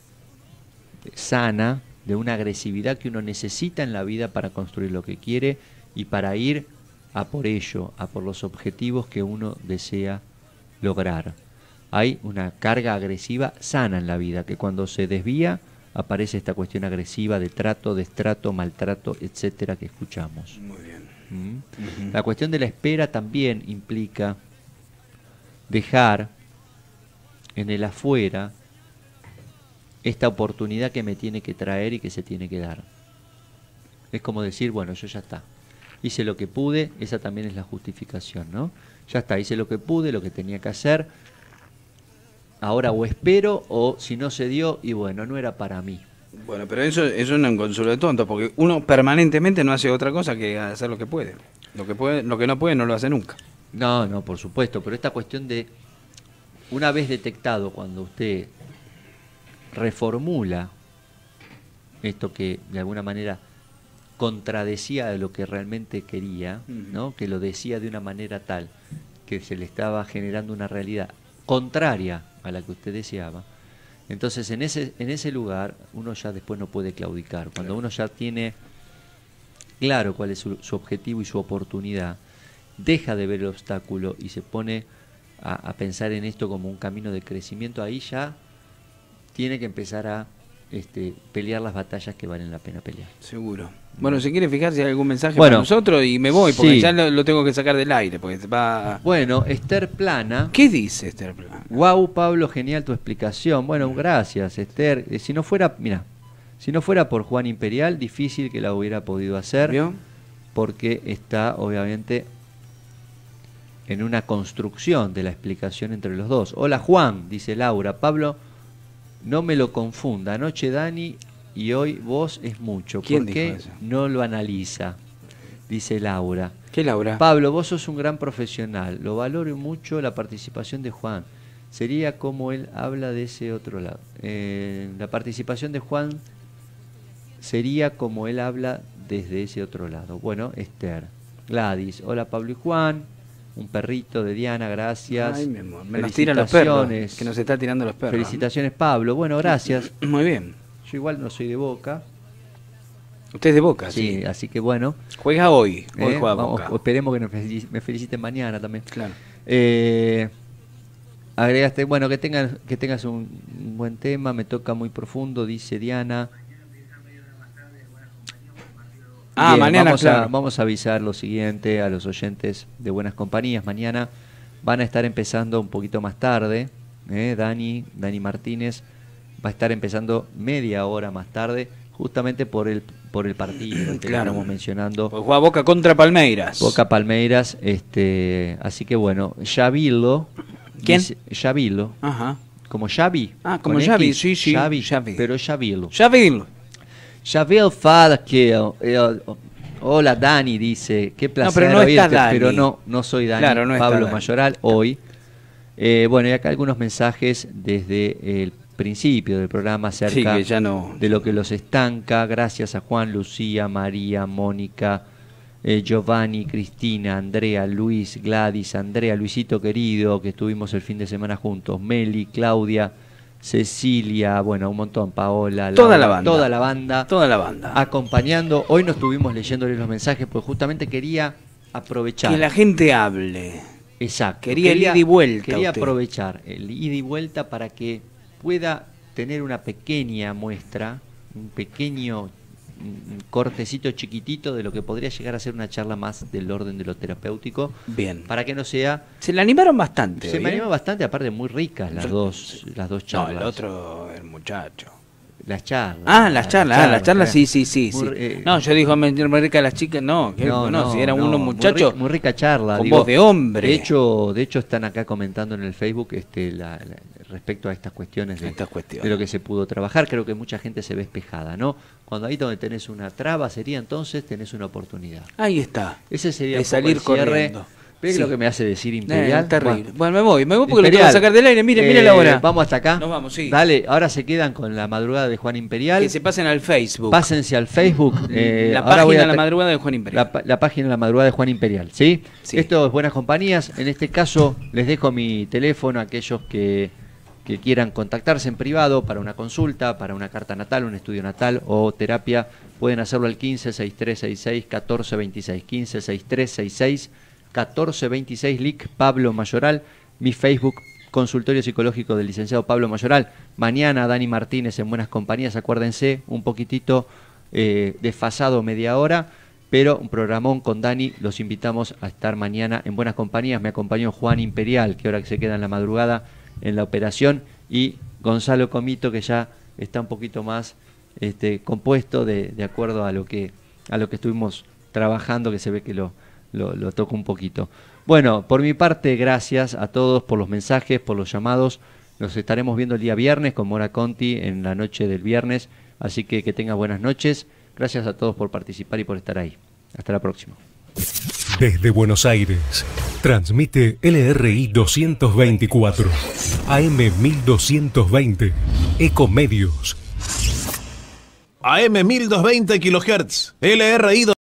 sana de una agresividad que uno necesita en la vida para construir lo que quiere y para ir a por ello, a por los objetivos que uno desea lograr. Hay una carga agresiva sana en la vida, que cuando se desvía aparece esta cuestión agresiva de trato, destrato, maltrato, etcétera, que escuchamos. Muy bien. ¿Mm? Uh-huh. La cuestión de la espera también implica dejar en el afuera esta oportunidad que me tiene que traer y que se tiene que dar. Es como decir, bueno, yo ya está. Hice lo que pude, esa también es la justificación, ¿no? Ya está, hice lo que pude, lo que tenía que hacer. Ahora o espero, o si no se dio, y bueno, no era para mí. Bueno, pero eso, eso no es un consuelo de tonto, porque uno permanentemente no hace otra cosa que hacer lo que puede. Lo que puede, lo que no puede no lo hace nunca. No, no, por supuesto, pero esta cuestión de, una vez detectado, cuando usted reformula esto que de alguna manera contradecía de lo que realmente quería, ¿no? Que lo decía de una manera tal que se le estaba generando una realidad contraria a la que usted deseaba. Entonces en ese, en ese lugar uno ya después no puede claudicar. Cuando claro. uno ya tiene claro cuál es su, su objetivo y su oportunidad, deja de ver el obstáculo y se pone a, a pensar en esto como un camino de crecimiento, ahí ya tiene que empezar a este, pelear las batallas que valen la pena pelear. Seguro. Bueno, si quiere fijar si hay algún mensaje bueno, para nosotros y me voy, porque sí. ya lo, lo tengo que sacar del aire. Porque va... Bueno, Esther Plana. ¿Qué dice Esther Plana? Wow, Pablo, genial tu explicación. Bueno, gracias, Esther. Eh, si no fuera, mira, si no fuera por Juan Imperial, difícil que la hubiera podido hacer, ¿vio? Porque está, obviamente, en una construcción de la explicación entre los dos. Hola, Juan, dice Laura. Pablo, no me lo confunda. Anoche Dani y hoy vos es mucho. ¿Por qué no lo analiza? Dice Laura. ¿Qué Laura? Pablo, vos sos un gran profesional. Lo valoro mucho la participación de Juan. Sería como él habla de ese otro lado. Eh, la participación de Juan sería como él habla desde ese otro lado. Bueno, Esther. Gladys. Hola, Pablo y Juan. Un perrito de Diana, gracias. Ay, mi amor. Me nos tiran los perros. Que nos está tirando los perros. Felicitaciones, Pablo. Bueno, gracias. Muy bien. Yo igual no soy de Boca. Usted es de Boca, sí. Sí, así que bueno. Juega hoy. Hoy eh, juega vamos, Boca. Esperemos que me feliciten, me feliciten mañana también. Claro. Eh, agregaste, bueno, que tengas, que tengas un, un buen tema. Me toca muy profundo, dice Diana. Ah, Bien, mañana, vamos, claro. a, vamos a avisar lo siguiente a los oyentes de Buenas Compañías. Mañana van a estar empezando un poquito más tarde. Eh, Dani, Dani Martínez va a estar empezando media hora más tarde, justamente por el por el partido que claro. estamos mencionando. Pues juega Boca contra Palmeiras. Boca Palmeiras, este, así que bueno, Xavilo. ¿Quién? Dice, Xavilo. Ajá. Como Xavi. Ah, como Xavi, X, sí, sí. Xavi, Xavi. pero Xavilo. Xavilo. Xavier fala que eh, hola Dani, dice, qué placer no, pero no oírte, está Dani. Pero no, no soy Dani, claro, no Pablo Dani. Mayoral hoy. Eh, bueno, y acá algunos mensajes desde el principio del programa acerca sí, que ya no... de lo que los estanca. Gracias a Juan, Lucía, María, Mónica, eh, Giovanni, Cristina, Andrea, Luis, Gladys, Andrea, Luisito querido, que estuvimos el fin de semana juntos, Meli, Claudia, Cecilia, bueno, un montón, Paola, toda Laura, la banda, toda la banda, toda la banda, acompañando. Hoy no estuvimos leyéndoles los mensajes, porque justamente quería aprovechar que la gente hable. Exacto. Quería, quería el ida y vuelta. Quería usted. aprovechar el ida y vuelta para que pueda tener una pequeña muestra, un pequeño un cortecito chiquitito de lo que podría llegar a ser una charla más del orden de lo terapéutico. Bien. Para que no sea... Se le animaron bastante. Se ¿eh? me animó bastante, aparte muy ricas las dos, las dos charlas. No, el otro, el muchacho. Las charlas. Ah, las charlas, ah, las charlas, sí, sí, sí. Muy, sí. eh, no, yo digo, me muy rica las chicas, no, que, no, no, no, si era no, uno muchacho. Muy rica, muy rica charla. Con digo, voz de hombre. De hecho, de hecho están acá comentando en el Facebook este, la, la, respecto a estas cuestiones, de, estas cuestiones de lo que se pudo trabajar. Creo que mucha gente se ve espejada, ¿no? Cuando ahí donde tenés una traba sería entonces tenés una oportunidad. Ahí está. Ese sería de salir corriendo. ¿Ves sí. lo que me hace decir Imperial? Eh, terrible. Bueno, bueno, me voy, me voy porque Imperial. lo tengo que sacar del aire. Mire, eh, mire la hora. Vamos hasta acá. Nos vamos, sí. Dale, ahora se quedan con la madrugada de Juan Imperial. Que se pasen al Facebook. Pásense al Facebook. Eh, la ahora voy página a de la madrugada de Juan Imperial. La, la página de la madrugada de Juan Imperial, ¿sí? Sí. Esto es Buenas Compañías. En este caso, les dejo mi teléfono a aquellos que, que quieran contactarse en privado para una consulta, para una carta natal, un estudio natal o terapia. Pueden hacerlo al quince, sesenta y tres sesenta y seis, catorce veintiséis. quince, sesenta y tres sesenta y seis, catorce veintiséis, L I C Pablo Mayoral. Mi Facebook, Consultorio Psicológico del licenciado Pablo Mayoral. Mañana Dani Martínez en Buenas Compañías, acuérdense, un poquitito eh, desfasado, media hora, pero un programón con Dani. Los invitamos a estar mañana en Buenas Compañías. Me acompañó Juan Imperial, que ahora que se queda en la madrugada en la operación, y Gonzalo Comito, que ya está un poquito más este, compuesto de, de acuerdo a lo que a lo que estuvimos trabajando, que se ve que lo, lo, lo toco un poquito. Bueno, por mi parte, gracias a todos por los mensajes, por los llamados. Nos estaremos viendo el día viernes con Mora Conti en la noche del viernes, así que que tengan buenas noches. Gracias a todos por participar y por estar ahí. Hasta la próxima. Desde Buenos Aires, transmite L R I doscientos veinticuatro, A M mil doscientos veinte, Ecomedios. A M mil doscientos veinte kilohertz, L R I